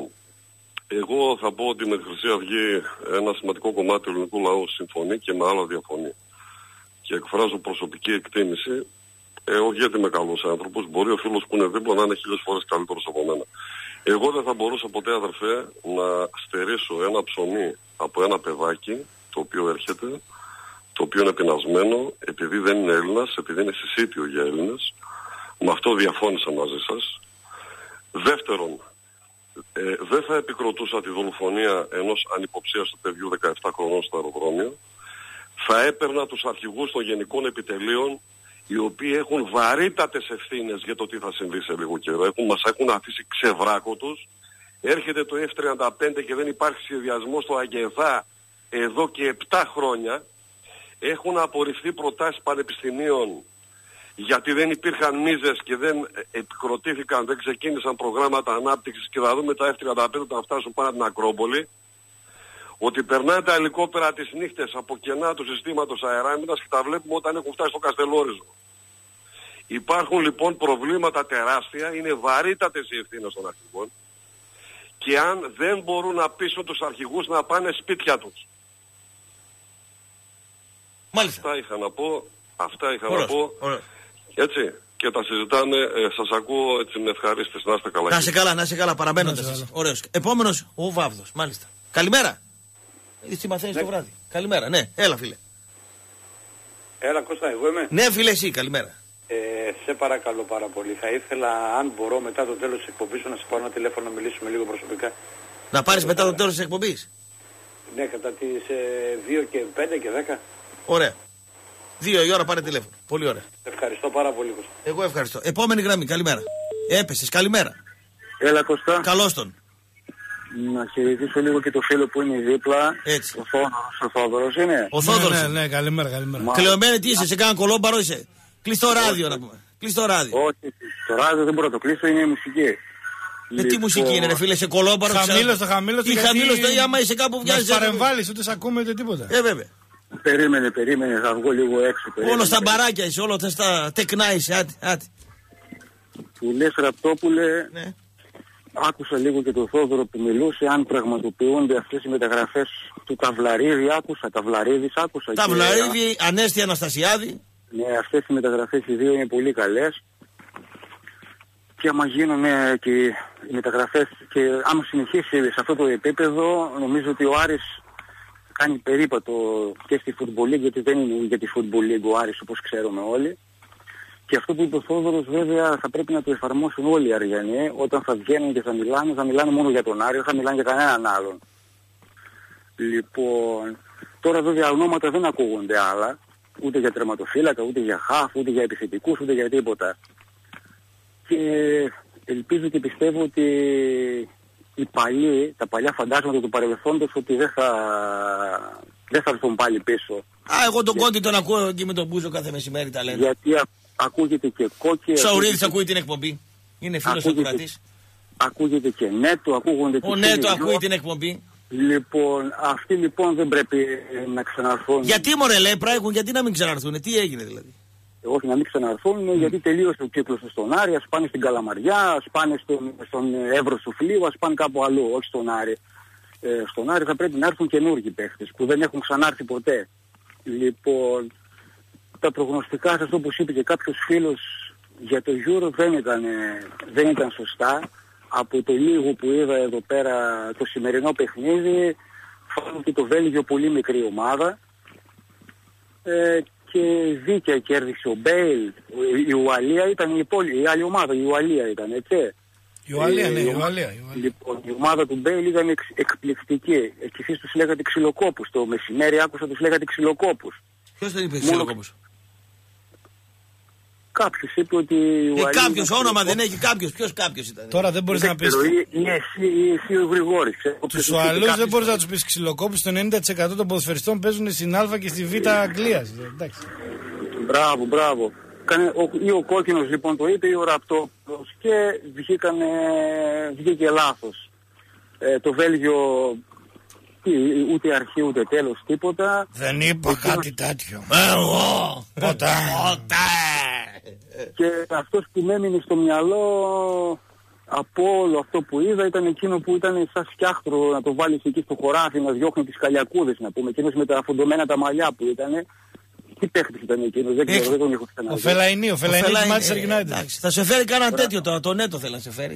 Speaker 5: εγώ θα πω ότι με τη Χρυσή Αυγή ένα σημαντικό κομμάτι του ελληνικού λαού συμφωνεί και με άλλα διαφωνεί. Και εκφράζω προσωπική εκτίμηση. Ε, όχι γιατί είμαι καλός άνθρωπος, μπορεί ο φίλος που είναι δίπλα να είναι χίλιες φορές καλύτερος από μένα. Εγώ δεν θα μπορούσα ποτέ, αδερφέ, να στερήσω ένα ψωμί από ένα παιδάκι το οποίο έρχεται, το οποίο είναι πεινασμένο επειδή δεν είναι Έλληνας, επειδή είναι συσίτιο για Έλληνες. Με αυτό διαφώνησα μαζί σας. Δεύτερον, ε, δεν θα επικροτούσα τη δολοφονία ενός ανυποψίαστου παιδιού δεκαεπτά χρονών στο αεροδρόμιο. Θα έπαιρνα τους αρχηγούς των γενικών επιτελείων, οι οποίοι έχουν βαρύτατες ευθύνες για το τι θα συμβεί σε λίγο καιρό. Έχουν, μας έχουν αφήσει ξεβράκο τους. Έρχεται το εφ τριάντα πέντε και δεν υπάρχει σχεδιασμό στο Αγεδά εδώ και επτά χρόνια. Έχουν απορριφθεί προτάσεις πανεπιστημίων γιατί δεν υπήρχαν μίζες και δεν επικροτήθηκαν, δεν ξεκίνησαν προγράμματα ανάπτυξης, και θα δούμε τα εφ τριάντα πέντε όταν φτάσουν πάνω από την Ακρόπολη, ότι περνάνε τα ελικόπτερα τις νύχτες από κενά του συστήματος αεράμινας και τα βλέπουμε όταν έχουν φτάσει στο Καστελόριζο. Υπάρχουν λοιπόν προβλήματα τεράστια, είναι βαρύτατες οι ευθύνες των αρχηγών, και αν δεν μπορούν να πείσουν τους αρχηγούς να πάνε σπίτια τους.
Speaker 1: Μάλιστα.
Speaker 5: Αυτά είχα να πω, αυτά είχα
Speaker 1: Ωραίος,
Speaker 5: να πω,
Speaker 1: ωραίος.
Speaker 5: έτσι, και τα συζητάμε, ε, σας ακούω έτσι με ευχαρίστηση, να είστε καλά.
Speaker 1: Να είσαι καλά, να είσαι καλά, παραμένοντας. Ωραίος. Επόμενος, ο Βάβδος, μάλιστα. Καλημέρα. Τι μαθαίνεις
Speaker 6: Ναι.
Speaker 1: το βράδυ. Καλημέρα, ναι, έλα φίλε.
Speaker 6: Έλα Κώστα, εγώ είμαι.
Speaker 1: Ναι φίλε, εσύ, καλημέρα.
Speaker 6: Ε, σε παρακαλώ πάρα πολύ. Θα ήθελα, αν μπορώ, μετά το τέλος της εκπομπής σου να σε πάρω ένα τηλέφωνο να μιλήσουμε λίγο προσωπικά.
Speaker 1: Να πάρεις μετά το τέλος της εκπομπής.
Speaker 6: Ναι, κατά τις ε, δύο και πέντε και δέκα.
Speaker 1: Ωραία. Δύο η ώρα πάρε τηλέφωνο. Πολύ ωραία.
Speaker 6: Ευχαριστώ πάρα πολύ Κώστα.
Speaker 1: Εγώ ευχαριστώ. Επόμενη γραμμή, καλημέρα. Έπεσες, καλημέρα.
Speaker 7: Έλα Κωστά,
Speaker 1: Καλώς τον.
Speaker 7: να χαιρετήσω λίγο και το φίλο που είναι δίπλα.
Speaker 1: Έτσι.
Speaker 7: Ο Θόδωρος, ο Θόδωρος είναι.
Speaker 1: Ο Θόδωρος.
Speaker 3: Ναι, ναι, ναι, καλημέρα, καλημέρα.
Speaker 7: Μα-
Speaker 1: Κλεωμένη, τι είσαι, σε κάνα κολόμπαρο είσαι. Κλειστό ράδιο να πούμε. Κλειστό ράδιο.
Speaker 7: Όχι, το ράδιο δεν μπορώ να το κλείσω, είναι η μουσική.
Speaker 1: Ε, τι μουσική είναι, ρε φίλε, σε κολόμπαρο.
Speaker 3: Χαμήλωστο, χαμήλωστο.
Speaker 1: Ή χαμήλωστο, ή άμα είσαι κάπου
Speaker 3: Μας
Speaker 1: βγάζει.
Speaker 3: παρεμβάλλεις, ούτε σε ακούμε ούτε τίποτα.
Speaker 1: Ε, βέβαια.
Speaker 7: Περίμενε, περίμενε, θα βγω λίγο έξω. Περίμενε,
Speaker 1: Όλο στα
Speaker 7: περίμενε.
Speaker 1: μπαράκια είσαι, όλο στα τεκνά είσαι. Άτι, άτι.
Speaker 7: Που λες Ραπτόπουλε,
Speaker 1: Ναι.
Speaker 7: άκουσα λίγο και το Θόδωρο που μιλούσε, αν πραγματοποιούνται αυτές οι μεταγραφές του Ταυλαρίδη, άκουσα, Ταυλαρίδης άκουσα.
Speaker 1: Τα
Speaker 7: και-
Speaker 1: Βλαρίδη, Ανέστη Αναστασιάδη.
Speaker 7: Ναι, αυτές οι μεταγραφές οι δύο είναι πολύ καλές. Και άμα γίνουν ε, και οι μεταγραφές και άμα συνεχίσει σε αυτό το επίπεδο, νομίζω ότι ο Άρης κάνει περίπατο και στη Football League, γιατί δεν είναι για τη Football League ο Άρης όπως ξέρουμε όλοι. Και αυτό που είπε ο Θόδωρος βέβαια θα πρέπει να το εφαρμόσουν όλοι οι Αριανοί, όταν θα βγαίνουν και θα μιλάνε, θα μιλάνε μόνο για τον Άρη, δεν θα μιλάνε για κανέναν άλλον. Λοιπόν, τώρα βέβαια ονόματα δεν ακούγονται άλλα, ούτε για τερματοφύλακα, ούτε για χαφ, ούτε για επιθετικούς, ούτε για τίποτα. Και ελπίζω και πιστεύω ότι οι παλιοί, τα παλιά φαντάσματα του παρελθόντος, ότι δεν θα, δεν θα έρθουν πάλι πίσω.
Speaker 1: Α, εγώ τον Κόντι τον ακούω εκεί με τον Μπούζο κάθε μεσημέρι τα λένε.
Speaker 7: Γιατί α, ακούγεται και κόκκι,
Speaker 1: Σαουρίδης
Speaker 7: ακούγεται,
Speaker 1: ακούει την εκπομπή. Είναι φίλος
Speaker 7: Ακούγεται-
Speaker 1: ακροατής.
Speaker 7: ακούγεται και νέτο, ακούγονται και
Speaker 1: Ο Νέτο
Speaker 7: φίλοι
Speaker 1: ακούει
Speaker 7: δυο.
Speaker 1: την εκπομπή.
Speaker 7: Λοιπόν, αυτοί λοιπόν δεν πρέπει ε, να ξαναρθούν.
Speaker 1: Γιατί μωρέ λέει πράγουν, γιατί να μην ξαναρθούν, τι έγινε δηλαδή.
Speaker 7: Όχι να μην ξαναρθούν, γιατί τελείωσε ο κύκλος στον Άρη, ας πάνε στην Καλαμαριά, ας πάνε στον, στον Εύρο Σουφλίου, ας πάνε κάπου αλλού, όχι στον Άρη. Ε, στον Άρη θα πρέπει να έρθουν καινούργιοι παίχτες που δεν έχουν ξανάρθει ποτέ. Λοιπόν, τα προγνωστικά σας όπως είπε και κάποιος φίλος για το Euro δεν ήταν, δεν ήταν σωστά. Από το λίγο που είδα εδώ πέρα το σημερινό παιχνίδι, φάνηκε το Βέλγιο πολύ μικρή ομάδα. Ε, και δίκαια κέρδισε ο Μπέιλ. Η Ουαλία ήταν η, υπόλοι, η άλλη ομάδα, η Ουαλία ήταν, έτσι.
Speaker 3: Η Ουαλία, ναι,
Speaker 7: Ε,
Speaker 3: η Ουαλία. η Ουαλία.
Speaker 7: Λοιπόν, η ομάδα του Μπέιλ ήταν εξ, εκπληκτική. Εκεί εσείς τους λέγατε ξυλοκόπους. Το μεσημέρι άκουσα τους λέγατε ξυλοκόπους.
Speaker 1: Ποιος τον είπε
Speaker 7: Μόνο-
Speaker 1: Ξυλοκόπος.
Speaker 7: Κάποιος είπε ότι η
Speaker 1: Ε,
Speaker 7: Ουαλία...
Speaker 1: κάποιος
Speaker 7: ήταν
Speaker 1: όνομα δεν
Speaker 7: ξυλοκόπους.
Speaker 1: έχει, κάποιος. Ποιος κάποιος ήταν.
Speaker 3: Τώρα δεν μπορείς να
Speaker 7: Δεν
Speaker 3: πεις.
Speaker 7: ξέρω, ή, ή εσύ ή εσύ ο Γρηγόρης. ξέρω, ποιος
Speaker 3: Τους
Speaker 7: είπε
Speaker 3: Ουαλούς
Speaker 7: κάποιος.
Speaker 3: δεν μπορείς να τους πεις ξυλοκόπους. Το ενενήντα τοις εκατό των ποδοσφαιριστών παίζουν στην Α και στη Β Αγγλίας. Εντάξει.
Speaker 7: Μπράβο, μπράβο. Κάνε, ο, ή ο κόκκινος λοιπόν το είπε ή ο Ραπτόπουλος και βγήκανε, βγήκε λάθος. Ε, το Βέλγιο τι, ούτε αρχή ούτε τέλος τίποτα.
Speaker 3: Δεν είπα κάτι τέτοιο.
Speaker 1: Εγώ.
Speaker 3: Ποτέ.
Speaker 1: Ποτέ.
Speaker 7: Και αυτός που με έμεινε στο μυαλό από όλο αυτό που είδα ήταν εκείνο που ήταν σαν σκιάχτρο να το βάλεις εκεί στο χωράφι να διώχνει τις καλιακούδες να πούμε. Εκείνος με τα αφοντωμένα τα μαλλιά που ήταν. Τι παίχτης ήταν εκείνος, δεν ξέρω,
Speaker 1: Έχει-
Speaker 7: δεν τον έχω
Speaker 3: Ο
Speaker 7: ξαναδεί.
Speaker 3: Φελαϊνί, ο Φελαϊνί της
Speaker 1: Φελάιν,
Speaker 3: Manchester
Speaker 1: ε,
Speaker 3: United.
Speaker 1: εντάξει, θα σε φέρει κανένα τέτοιο τώρα. Το Νέτο θέλει να σε φέρει.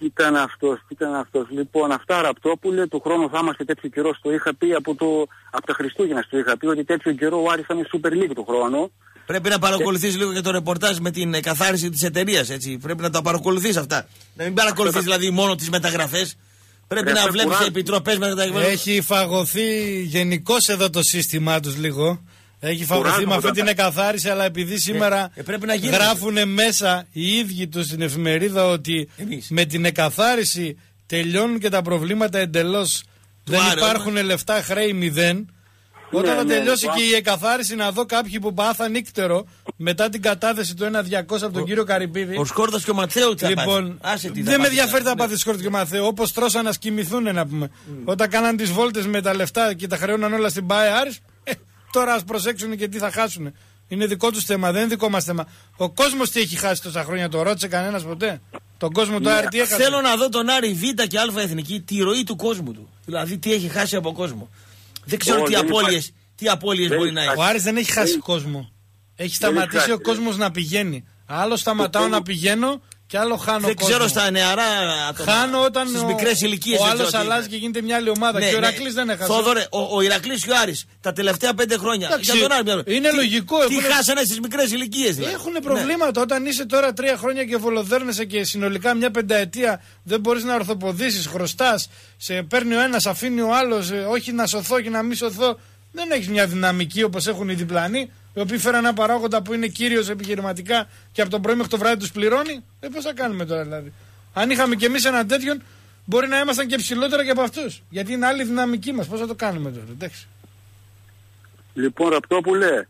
Speaker 7: Ήταν αυτός, ήταν αυτός. Λοιπόν, αυτά Ραπτόπουλε, του χρόνου θα είμαστε τέτοιο καιρό, το είχα πει από, το, από τα Χριστούγεννα, το είχα πει ότι τέτοιο καιρό ο Άρης θα είναι Super League του χρόνου.
Speaker 1: Πρέπει να παρακολουθείς και... λίγο και το ρεπορτάζ με την καθάριση της εταιρείας, έτσι. Πρέπει να τα παρακολουθείς αυτά. Να μην παρακολουθείς δηλαδή μόνο τις μεταγραφές. Πρέπει Ρε, να βλέπεις κουρά... επιτροπές μεταγραφές.
Speaker 3: Έχει φαγωθεί γενικώς εδώ το σύστημά τους λίγο. Έχει φαγωθεί με αυτή την εκαθάριση, αλλά επειδή σήμερα ε, ε, γράφουν μέσα οι ίδιοι τους στην εφημερίδα ότι Εμείς. με την εκαθάριση τελειώνουν και τα προβλήματα εντελώς. Δεν Άρα, υπάρχουν όταν... λεφτά, χρέη μηδέν. Όταν ναι, θα τελειώσει ναι, και η εκαθάριση, να δω κάποιοι που πάθαν νύκτερο μετά την κατάθεση του ένα διακόσια από τον ο, κύριο Καρυπίδη.
Speaker 1: Ο Σκόρδας και ο Μαθαίου θα
Speaker 3: Λοιπόν,
Speaker 1: Άσε, τι
Speaker 3: δεν με ενδιαφέρει τα πάθη Σκόρδα και ο Μαθαίου. Όπως τρώσαν να σκοιμηθούν, να πούμε. Mm. Όταν κάναν τις βόλτες με τα λεφτά και τα χρεώναν όλα στην ΠΑΕ Άρης, ε, τώρα ας προσέξουν και τι θα χάσουν. Είναι δικό τους θέμα, δεν είναι δικό μας θέμα. Ο κόσμος τι έχει χάσει τόσα χρόνια, το ρώτησε κανένας ποτέ? Τον κόσμο του Άρη τι έχασε?
Speaker 1: Θέλω να δω τον Άρη Β και Α εθνική, τη ροή του κόσμου του. Δηλαδή τι έχει χάσει από κόσμο. Δεν ξέρω τι απώλειες. Τι απώλειες μπορεί να έχει.
Speaker 3: Ο Άρης δεν έχει χάσει κόσμο. Έχει σταματήσει ο κόσμος να πηγαίνει. Άλλο σταματάω να πηγαίνω και άλλο χάνω
Speaker 1: δεν
Speaker 3: κόσμο.
Speaker 1: ξέρω στα νεαρά άτομα.
Speaker 3: Χάνω όταν
Speaker 1: στις μικρές ηλικίες.
Speaker 3: Ο άλλος αλλάζει και γίνεται μια άλλη ομάδα. Ναι, και ο Ηρακλής ναι. δεν έχασε.
Speaker 1: Θόδωρε, ο, ο Ηρακλής και ο Άρης τα τελευταία πέντε χρόνια.
Speaker 3: Εντάξει,
Speaker 1: για τον Άρη,
Speaker 3: είναι
Speaker 1: τι,
Speaker 3: λογικό.
Speaker 1: Τι έχουν... χάσανε στις μικρές ηλικίες. Δηλαδή.
Speaker 3: Έχουν προβλήματα. Ναι. Όταν είσαι τώρα τρία χρόνια και βολοδέρνεσαι και συνολικά μια πενταετία δεν μπορείς να ορθοποδήσεις, χρωστάς. Σε παίρνει ο ένας, αφήνει ο άλλος. Όχι να σωθώ και να μη σωθώ. Δεν έχεις μια δυναμική όπως έχουν οι διπλανοί, οι οποίοι φέραν ένα παράγοντα που είναι κύριος επιχειρηματικά και από τον πρωί μέχρι το βράδυ τους πληρώνει. Ε, πώς θα κάνουμε τώρα δηλαδή? Αν είχαμε κι εμείς έναν τέτοιον, μπορεί να ήμασταν και ψηλότερα και από αυτούς. Γιατί είναι άλλη δυναμική μας. Πώς θα το κάνουμε τώρα, εντάξει.
Speaker 7: Λοιπόν, Ραπτόπουλε,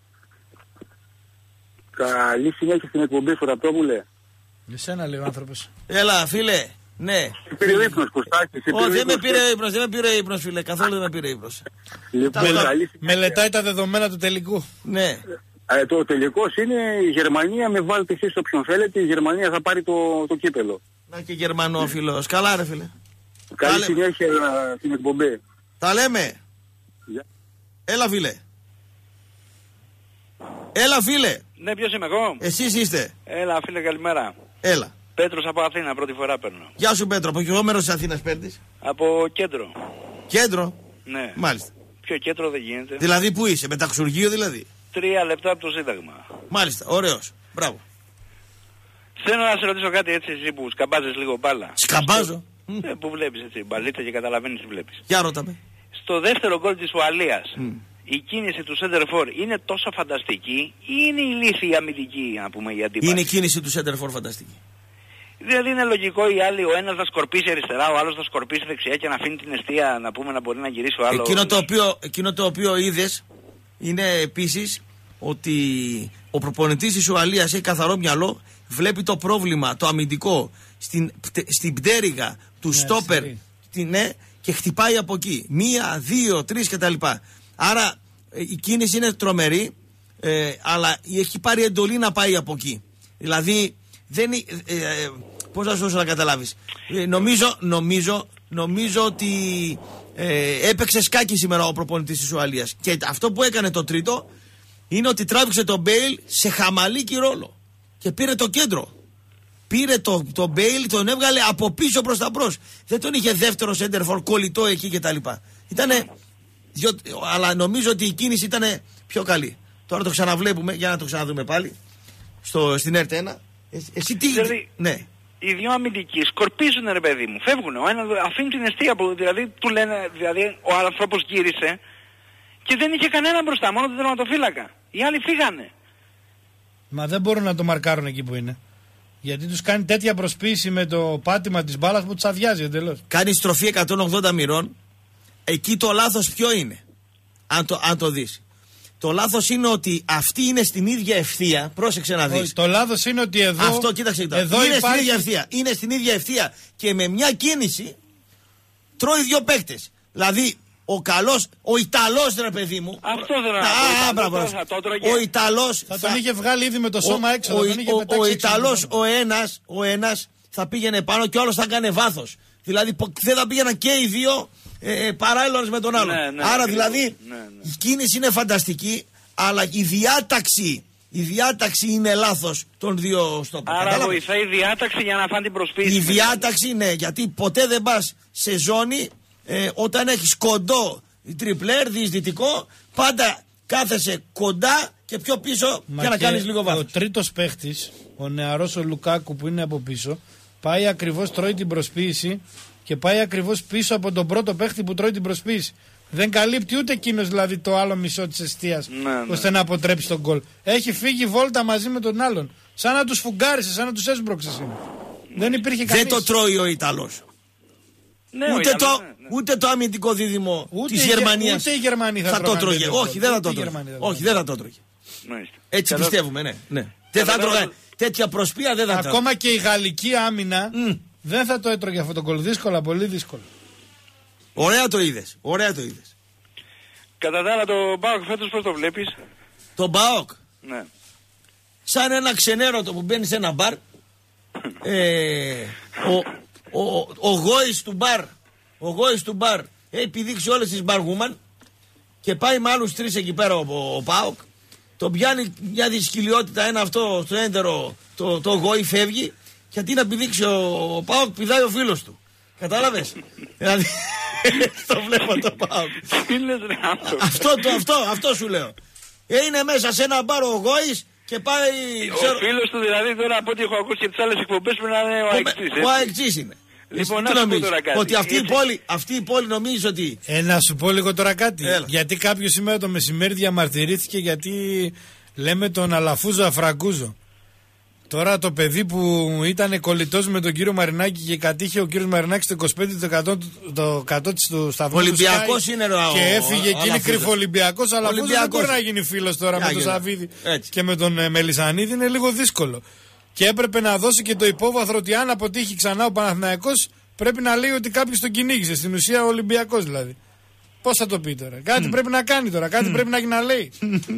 Speaker 7: καλή συνέχεια στην εκπομπή σου, Ραπτόπουλε.
Speaker 3: Εσένα λέει ο άνθρωπος.
Speaker 1: Έλα, φίλε. Ναι.
Speaker 7: Πήρε ο ύπνος, Κωστάκη.
Speaker 1: Όχι, δεν με πήρε ο ύπνος, δεν με πήρε ο ύπνος, φίλε. Καθόλου δεν με πήρε ο ύπνος.
Speaker 7: Λοιπόν,
Speaker 3: μελετάει τα δεδομένα του τελικού.
Speaker 1: Ναι.
Speaker 7: Ε, το τελικός είναι η Γερμανία, με βάλτε εσείς όποιον θέλετε, η Γερμανία θα πάρει το, το κύπελο.
Speaker 1: Να και Γερμανόφιλος. Καλά ρε φίλε.
Speaker 7: Καλή Καλέ... συνέχεια στην εκπομπή.
Speaker 1: Τα λέμε.
Speaker 7: Yeah.
Speaker 1: Έλα φίλε. Έλα φίλε.
Speaker 8: Ναι, ποιος είμαι εγώ?
Speaker 1: Εσείς είστε.
Speaker 8: Έλα φίλε, καλημέρα.
Speaker 1: Έλα.
Speaker 8: Πέτρος από Αθήνα, πρώτη φορά παίρνω.
Speaker 1: Γεια σου Πέτρο, από ποιο μέρος της Αθήνας παίρνεις?
Speaker 8: Από κέντρο.
Speaker 1: Κέντρο?
Speaker 8: Ναι.
Speaker 1: Μάλιστα.
Speaker 8: Πιο κέντρο δεν γίνεται.
Speaker 1: Δηλαδή πού είσαι, μεταξουργείο δηλαδή?
Speaker 8: Τρία λεπτά από το Σύνταγμα.
Speaker 1: Μάλιστα, ωραίος. Μπράβο.
Speaker 8: Θέλω να σε ρωτήσω κάτι έτσι εσύ που σκαμπάζεις λίγο μπάλα.
Speaker 1: Σκαμπάζω?
Speaker 8: Στο... Ε, που βλέπεις έτσι, μπαλίτσα και καταλαβαίνεις τι βλέπεις.
Speaker 1: Για ρώτα με.
Speaker 8: Στο δεύτερο γκολ της Ουαλίας, mm. η κίνηση του Σέντερφορ είναι τόσο φανταστική ή είναι ηλίθιη αμυντική, να πούμε, η αντίπαση?
Speaker 1: Είναι η κίνηση του Σέντερφορ φανταστική.
Speaker 8: Δηλαδή είναι λογικό οι άλλοι, ο ένας θα σκορπίσει αριστερά, ο άλλος θα σκορπίσει δεξιά και να αφήνει την αιστεία, να πούμε, να μπορεί να γυρίσει ο άλλος.
Speaker 1: Εκείνο το οποίο, εκείνο το οποίο είδες είναι επίσης ότι ο προπονητής της Ουαλίας έχει καθαρό μυαλό, βλέπει το πρόβλημα, το αμυντικό, στην, στην πτέρυγα του ναι, στόπερ στην, ναι, και χτυπάει από εκεί. Μία, δύο, τρεις κτλ. Άρα η κίνηση είναι τρομερή, ε, αλλά έχει πάρει εντολή να πάει από εκεί. Δηλαδή δεν είναι... Ε, ε, πώς να σου δώσω να καταλάβεις. Ε, νομίζω, νομίζω, νομίζω ότι ε, έπαιξε σκάκι σήμερα ο προπονητής της Ουαλίας. Και αυτό που έκανε το τρίτο είναι ότι τράβηξε τον Μπέιλ σε χαμαλίκι ρόλο. Και πήρε το κέντρο. Πήρε το, το Μπέιλ, τον έβγαλε από πίσω προς τα μπρος. Δεν τον είχε δεύτερο σέντερφορ κολλητό εκεί κτλ. Ήτανε... Δυο, αλλά νομίζω ότι η κίνηση ήταν πιο καλή. Τώρα το ξαναβλέπουμε, για να το ξαναδούμε πάλι. Στο, στην ΕΡΤ ένα. Ε, εσύ τι...
Speaker 8: Δηλαδή,
Speaker 1: ναι.
Speaker 8: Οι δύο αμυντικοί σκορπίζουν ρε παιδί μου, φεύγουν. Ο ένας αφήνει την αιστεία που δηλαδή του λένε, δηλαδή ο άνθρωπος γύρισε και δεν είχε κανένα μπροστά, μόνο τον τερματοφύλακα. Οι άλλοι φύγανε.
Speaker 3: Μα δεν μπορούν να το μαρκάρουν εκεί που είναι. Γιατί τους κάνει τέτοια προσποίηση με το πάτημα της μπάλας που τους αδειάζει εντελώς.
Speaker 1: Κάνει στροφή εκατόν ογδόντα μοιρών. Εκεί το λάθος ποιο είναι, αν το, αν το δεις. Το λάθος είναι ότι αυτή είναι στην ίδια ευθεία. Πρόσεξε να δεις.
Speaker 3: Το λάθος είναι ότι εδώ.
Speaker 1: Αυτό κοίταξε. Εδώ είναι υπάρχει... στην ίδια ευθεία. Είναι στην ίδια ευθεία και με μια κίνηση τρώει δύο παίκτες. Δηλαδή ο καλός, ο Ιταλός ρε παιδί μου.
Speaker 8: Αυτό δεν
Speaker 1: είναι. Ο Ιταλός.
Speaker 3: Θα τον είχε βγάλει ήδη με το σώμα
Speaker 1: ο,
Speaker 3: έξω.
Speaker 1: Ο,
Speaker 3: ο,
Speaker 1: ο Ιταλός, ο ένας, ο ένας θα πήγαινε πάνω και ο άλλος θα έκανε βάθος. Δηλαδή δεν θα πήγαιναν και οι δύο. Ε, παράλληλος με τον άλλον. Ναι, ναι, Άρα δηλαδή ναι, ναι. η κίνηση είναι φανταστική, αλλά η διάταξη η διάταξη είναι λάθος των δύο στόπερ.
Speaker 8: Άρα
Speaker 1: Κατάλαβες?
Speaker 8: βοηθάει η διάταξη για να φάνε την προσποίηση.
Speaker 1: Η διάταξη, ναι, γιατί ποτέ δεν πας σε ζώνη ε, όταν έχεις κοντό τριπλέρ, διεισδυτικό, πάντα κάθεσαι κοντά και πιο πίσω. Μα για να κάνεις λίγο βάθος.
Speaker 3: Ο τρίτος παίχτης, ο νεαρός ο Λουκάκου που είναι από πίσω, πάει ακριβώς, τρώει την προσποίηση και πάει ακριβώς πίσω από τον πρώτο παίχτη που τρώει την προσποίηση. Δεν καλύπτει ούτε εκείνος δηλαδή το άλλο μισό της εστίας, ναι, ναι, ώστε να αποτρέψει τον γκολ. Έχει φύγει βόλτα μαζί με τον άλλον. Σαν να τους φουγκάρισε, σαν να τους έσπρωξες. Ναι. Δεν υπήρχε κανείς.
Speaker 1: Δεν το τρώει ο Ιταλός. Ναι, ούτε, ο Ιταλός, το, ναι, ναι. ούτε το αμυντικό δίδυμο της Γερμανίας.
Speaker 3: Ούτε οι Γερμανοί θα,
Speaker 1: θα το τρώγε. Όχι, δεν θα το τρώγε. Όχι, δεν θα το τρώγε. Έτσι Καλώς. πιστεύουμε, ναι. ναι. Δεν θα τρώγε. Τέτοια προσπία δεν θα τρώγε.
Speaker 3: Ακόμα και η γαλλική άμυνα mm. δεν θα το έτρωγε αυτό το γκολ. Δύσκολα, πολύ δύσκολο.
Speaker 1: Ωραία το είδες. Ωραία το είδες.
Speaker 8: Κατά τα άλλα, το ΠΑΟΚ φέτος πώς το βλέπεις?
Speaker 1: Το ΠΑΟΚ.
Speaker 8: Ναι.
Speaker 1: Σαν ένα ξενέρωτο που μπαίνει σε ένα μπαρ. ε, ο, ο, ο, ο γόης του μπαρ. Ο γόης του μπαρ έχει επιδείξει όλες τις μπαργούμαν και πάει με άλλους τρεις εκεί πέρα ο, ο ΠΑΟΚ. Τον πιάνει μια δυσκολιότητα, ένα αυτό στο έντερο, το, το γόη φεύγει. Γιατί να επιδείξει ο, ο ΠΑΟΚ, πηδάει ο φίλος του. Κατάλαβες? Δηλαδή. Το βλέπω το ΠΑΟΚ. Αυτό, το, αυτό, αυτό σου λέω. Είναι μέσα σε ένα μπάρο ο Γόης και πάει.
Speaker 8: Ο ξέρω... φίλος του δηλαδή τώρα από ό,τι έχω ακούσει και τις άλλες εκπομπές πρέπει να είναι ο Αεξής.
Speaker 1: Ο Αεξής είναι. Λοιπόν, τι νομίζεις? Ότι αυτή η, πόλη, αυτή η πόλη νομίζει ότι.
Speaker 3: Ε, να σου πω λίγο τώρα κάτι. Έλα. Γιατί κάποιο σήμερα το μεσημέρι διαμαρτυρήθηκε γιατί λέμε τον Αλαφούζο Αφραγκούζο. Τώρα το παιδί που ήταν κολλητός με τον κύριο Μαρινάκη και κατήχε ο κύριος Μαρινάκης το είκοσι πέντε τοις εκατό το εκατό του σταθμού
Speaker 1: Ολυμπιακός είναι ο,
Speaker 3: και έφυγε και είναι κρυφολυμπιακός, αλλά αυτό δεν μπορεί να γίνει φίλος τώρα με τον Σαββίδη και με τον ε, Μελισανίδη, είναι λίγο δύσκολο. Και έπρεπε να δώσει και το υπόβαθρο ότι αν αποτύχει ξανά ο Παναθηναϊκός πρέπει να λέει ότι κάποιος τον κυνήγησε, στην ουσία ο Ολυμπιακός δηλαδή. Πώς θα το πει τώρα? Κάτι mm. πρέπει να κάνει τώρα, κάτι mm. πρέπει να, να λέει.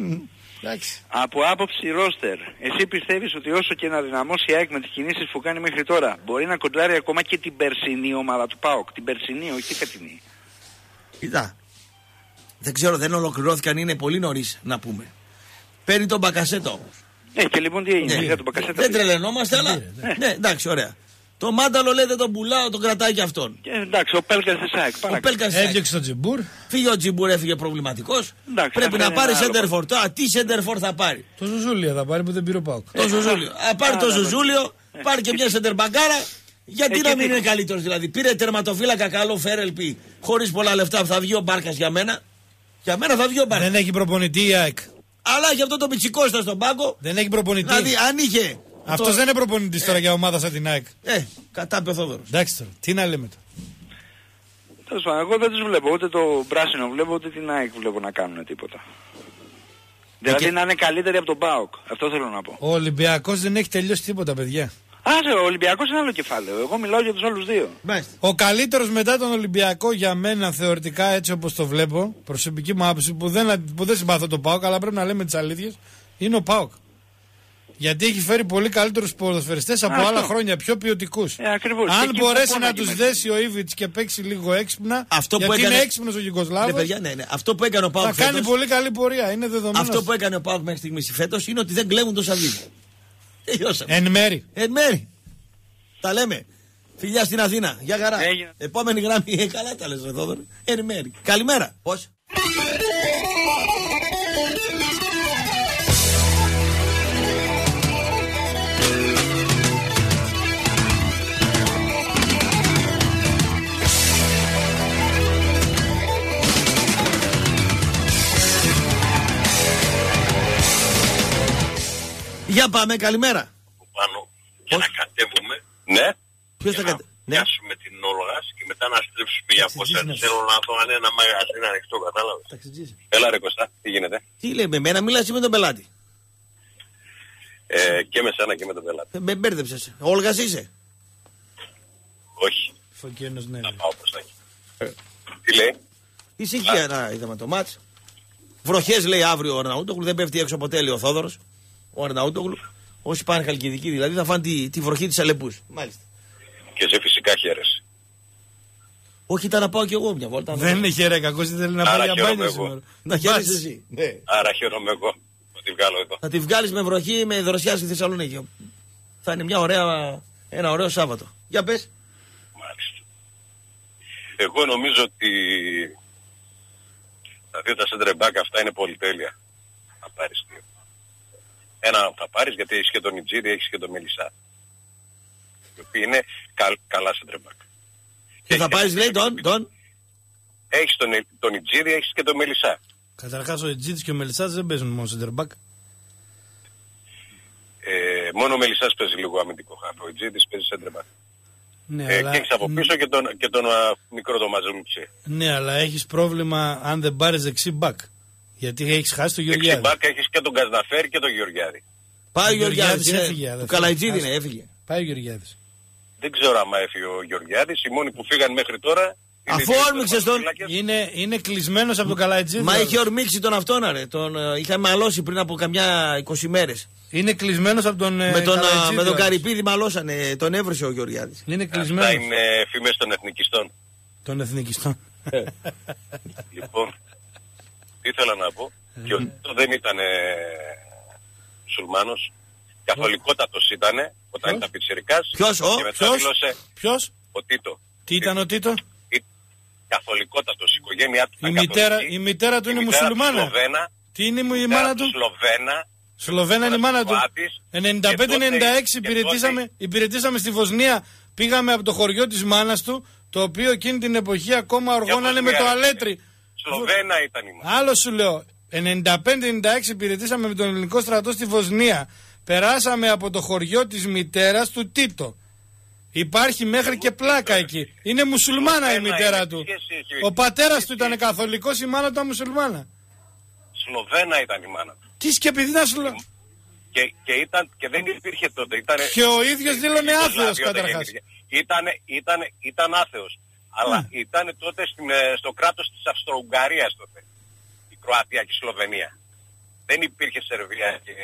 Speaker 8: Από άποψη ρόστερ, εσύ πιστεύεις ότι όσο και να δυναμώσει η ΑΕΚ με τις κινήσεις που κάνει μέχρι τώρα, μπορεί να κοντράρει ακόμα και την περσινή ομάδα του ΠΑΟΚ? Την περσινή, όχι την φετινή.
Speaker 1: Κοίτα, δεν ξέρω, δεν ολοκληρώθηκαν, είναι πολύ νωρίς να πούμε. Παίρνει τον Μπακασέτο όμως.
Speaker 8: Ναι, και λοιπόν τι έγινε,
Speaker 1: ναι.
Speaker 8: για τον Μπακασέτο.
Speaker 1: Δεν τρελαινόμαστε, αλλά. Ναι, ναι, εντάξει, ωραία. Το Μάνταλο λέει δεν τον πουλάω, τον κρατάει και αυτόν.
Speaker 8: Και εντάξει, ο Πέλκας της ΑΕΚ.
Speaker 1: Ο Πέλκας της ΑΕΚ.
Speaker 3: Έφυγε στο Τζιμπούρ.
Speaker 1: Φύγε ο Τζιμπούρ, έφυγε προβληματικός. Εντάξει, πρέπει να πάρει σέντερφορ. Τώρα τι σέντερφορ θα πάρει?
Speaker 3: Το Ζουζούλιο θα πάρει που δεν πήρε ο ΠΑΟΚ.
Speaker 1: Το Ζουζούλιο. Α, πάρει το Ζουζούλιο, πάρει και μια σέντερμπαγκάρα. Γιατί να μην είναι καλύτερος δηλαδή? Πήρε τερματοφύλακα καλό Φέρελπι χωρίς πολλά λεφτά, θα βγει ο Μπάρκας για μένα. Για μένα θα βγει ο Μπάρκας.
Speaker 3: Δεν έχει προπονητή η ΑΕΚ.
Speaker 1: Αλλά για αυτό το πιτσικό στα στον πάγκο.
Speaker 3: Δεν έχει προπονητή.
Speaker 1: Δηλαδή αν είχε.
Speaker 3: Αυτό το... δεν είναι προπονητής ε, τώρα για ομάδα σαν την ΑΕΚ.
Speaker 1: Ε, κατά Πεθόδωρος.
Speaker 3: Εντάξει τώρα, τι να λέμε τώρα.
Speaker 8: Τέλος πάντων, εγώ δεν τους βλέπω. Ούτε το πράσινο βλέπω, ούτε την ΑΕΚ βλέπω να κάνουν τίποτα. Δηλαδή και... να είναι καλύτεροι από τον ΠΑΟΚ. Αυτό θέλω να πω.
Speaker 3: Ο Ολυμπιακός δεν έχει τελειώσει τίποτα, παιδιά.
Speaker 8: Άσε, ο Ολυμπιακός είναι άλλο κεφάλαιο. Εγώ μιλάω για τους άλλους δύο.
Speaker 1: Μάλιστα.
Speaker 3: Ο καλύτερος μετά τον Ολυμπιακό για μένα θεωρητικά, έτσι όπως το βλέπω, προσωπική μου άποψη, που δεν, που δεν συμπαθώ τον ΠΑΟΚ, αλλά πρέπει να λέμε τις αλήθειες, είναι ο ΠΑΟΚ. Γιατί έχει φέρει πολύ καλύτερους ποδοσφαιριστές από Α, άλλα αυτό. χρόνια, πιο ποιοτικούς.
Speaker 8: Ε, ακριβώς.
Speaker 3: Αν μπορέσει να τους δέσει ο Ήβιτς και παίξει λίγο έξυπνα,
Speaker 1: αυτό
Speaker 3: γιατί
Speaker 1: έκανε...
Speaker 3: είναι έξυπνος ο Γιουγκοσλάβος,
Speaker 1: ναι, παιδιά, ναι, ναι. Αυτό που έκανε ο ΠΑΟΚ
Speaker 3: θα
Speaker 1: φέτος...
Speaker 3: κάνει πολύ καλή πορεία, είναι δεδομένο.
Speaker 1: Αυτό που έκανε ο ΠΑΟΚ μέχρι στιγμής φέτος είναι ότι δεν κλέβουν το Σαββίδι. Τελειώσαμε.
Speaker 3: Εν μέρη.
Speaker 1: Εν μέρη. Τα λέμε. Φιλιά στην Αθήνα. Γεια χαρά.
Speaker 8: Έγινε.
Speaker 1: Επόμενη γραμμή. Ε, καλά τα λες, Θόδωρο. Εν μέρη. Καλημέρα. Πώς? Για πάμε, καλημέρα.
Speaker 9: Πάνω και να κατέβουμε. Ναι.
Speaker 1: Ποιος θα κατέβει?
Speaker 9: Να πιάσουμε την Όλγας και μετά να στρέψουμε για πόσα. Θέλω να δω αν ένα μαγαζί είναι ανοιχτό, κατάλαβες. Έλα ρε Κωστά, τι γίνεται?
Speaker 1: Τι λέει με εμένα, μιλάς με τον πελάτη?
Speaker 9: Ε, και με σένα και με τον πελάτη.
Speaker 1: Με μπέρδεψες. Όλγας είσαι?
Speaker 9: Όχι.
Speaker 3: Φωκένος, ναι.
Speaker 9: Να πάω Κωστάκι. Ε. Τι λέει?
Speaker 1: Ησυχία να είδαμε το μάτς. Βροχές λέει αύριο ο Αρναούτογλου, δεν πέφτει έξω από τέλειο ο Θόδωρος. Ο Αρναούτογλου. Όσοι πάνε Χαλκιδική δηλαδή θα φάνε τη, τη βροχή της Αλεπούς. Μάλιστα.
Speaker 9: Και σε φυσικά χαίρεσαι.
Speaker 1: Όχι, ήταν να πάω κι εγώ μια βόλτα.
Speaker 3: Δεν είναι χαίρε κακός, δεν θέλει να πάει για μπάνια σήμερα.
Speaker 1: Να χαίρεσαι εσύ. Ναι.
Speaker 9: Άρα χαίρομαι εγώ ότι βγάλω εδώ.
Speaker 1: Θα τη βγάλεις με βροχή, με δροσιά στη Θεσσαλονίκη. Θα είναι μια ωραία, ένα ωραίο Σάββατο. Για πες.
Speaker 9: Μάλιστα. Εγώ νομίζω ότι τα δύο τα center back αυτά είναι πολυτέλεια. Θα πάρεις δύο. Ένα θα πάρεις γιατί έχεις και τον Ιτζίδη, έχεις και τον Μελισσά. Οι οποίοι είναι καλ, καλά center back.
Speaker 1: Και θα πάρεις λέει τον, τον.
Speaker 9: Έχεις τον, τον Ιτζίδη, έχεις και τον Μελισσά.
Speaker 3: Καταρχάς ο Ιτζίδης και ο Μελισσάς δεν παίζουν μόνο center back.
Speaker 9: Ε, μόνο ο Μελισσάς παίζει λίγο αμυντικό χάφ. Ο Ιτζίδης παίζει center back.
Speaker 3: Ναι,
Speaker 9: ε,
Speaker 3: αλλά...
Speaker 9: Και έχεις από πίσω και τον, και τον α, μικρό το Μαζελούτσι.
Speaker 3: Ναι, αλλά έχεις πρόβλημα αν δεν πάρεις δεξί μπακ. Γιατί έχεις χάσει τον Γεωργιάδη.
Speaker 9: Δεξί μπακ έχεις και τον Καζναφέρη και τον Γεωργιάδη.
Speaker 1: Πάει ο Γεωργιάδης,
Speaker 3: έφυγε.
Speaker 1: Του Καλαϊτζίδη είναι, έφυγε.
Speaker 3: Πάει ο Γεωργιάδης.
Speaker 9: Δεν ξέρω άμα έφυγε ο Γεωργιάδης. Οι μόνοι που φύγαν μέχρι τώρα.
Speaker 1: Αφού όρμηξες τον.
Speaker 3: Είναι, είναι κλεισμένος από τον Καλαϊτζίδη.
Speaker 1: Μα είχε ορμήξει τον αυτόν, ρε. Τον uh, είχα μαλώσει πριν από καμιά είκοσι μέρες.
Speaker 3: Είναι κλεισμένος από τον.
Speaker 1: Με τον, uh, με τον Καρυπίδη μαλώσανε. Τον έβρισε ο Γεωργιάδης.
Speaker 3: Είναι κλεισμένος.
Speaker 9: Αυτά είναι φήμες των εθνικιστών.
Speaker 3: Των εθνικιστών.
Speaker 9: Λοιπόν, τι ήθελα να πω. Και ο Τίτο δεν ήταν μουσουλμάνος. Καθολικότατος ήτανε όταν ήταν πιτσιρικάς.
Speaker 1: Ποιος, ο,
Speaker 9: και μετά
Speaker 1: ποιος,
Speaker 9: δήλωσε
Speaker 3: ποιος,
Speaker 9: ο Τίτο.
Speaker 3: τι ήταν ο Τίτο.
Speaker 9: Καθολικότατος, η οικογένειά του
Speaker 3: η
Speaker 9: ήταν
Speaker 3: μητέρα,
Speaker 9: καθολική.
Speaker 3: η μητέρα του
Speaker 9: η
Speaker 3: είναι
Speaker 9: μητέρα
Speaker 3: μουσουλμάνα.
Speaker 9: Του Σλοβένα,
Speaker 3: τι είναι η, η
Speaker 9: μητέρα
Speaker 3: μάνα
Speaker 9: του
Speaker 3: του.
Speaker 9: Σλοβένα.
Speaker 3: Σλοβένα είναι η μάνα του. ενενήντα πέντε ενενήντα έξι υπηρετήσαμε, υπηρετήσαμε στη Βοσνία. Πήγαμε από το χωριό της μάνας του, το οποίο εκείνη την εποχή ακόμα οργώνανε με το αλέτρι.
Speaker 9: Σλοβένα ήταν η μάνα.
Speaker 3: Άλλο σου λέω. ενενήντα πέντε ενενήντα έξι υπηρετήσαμε με τον ελληνικό στρατό στη Βοσνία. Περάσαμε από το χωριό της μητέρας του Τίτο. Υπάρχει μέχρι και πλάκα εκεί. Είναι μουσουλμάνα η μητέρα του. Ο πατέρας του ήταν καθολικός, η μάνα του ήταν μουσουλμάνα.
Speaker 9: Σλοβένα ήταν η μάνα του.
Speaker 3: Τι και επειδή ήταν Σλο...
Speaker 9: Και, και, ήταν, και δεν υπήρχε τότε. Ήτανε,
Speaker 3: και ο ίδιος δήλωνε άθεος καταρχάς.
Speaker 9: Ήταν, ήταν, ήταν άθεος. Αλλά mm. ήταν τότε στην, στο κράτος της Αυστρο-Ουγγαρίας τότε. Η Κροατία και η Σλοβενία. Δεν υπήρχε Σερβία και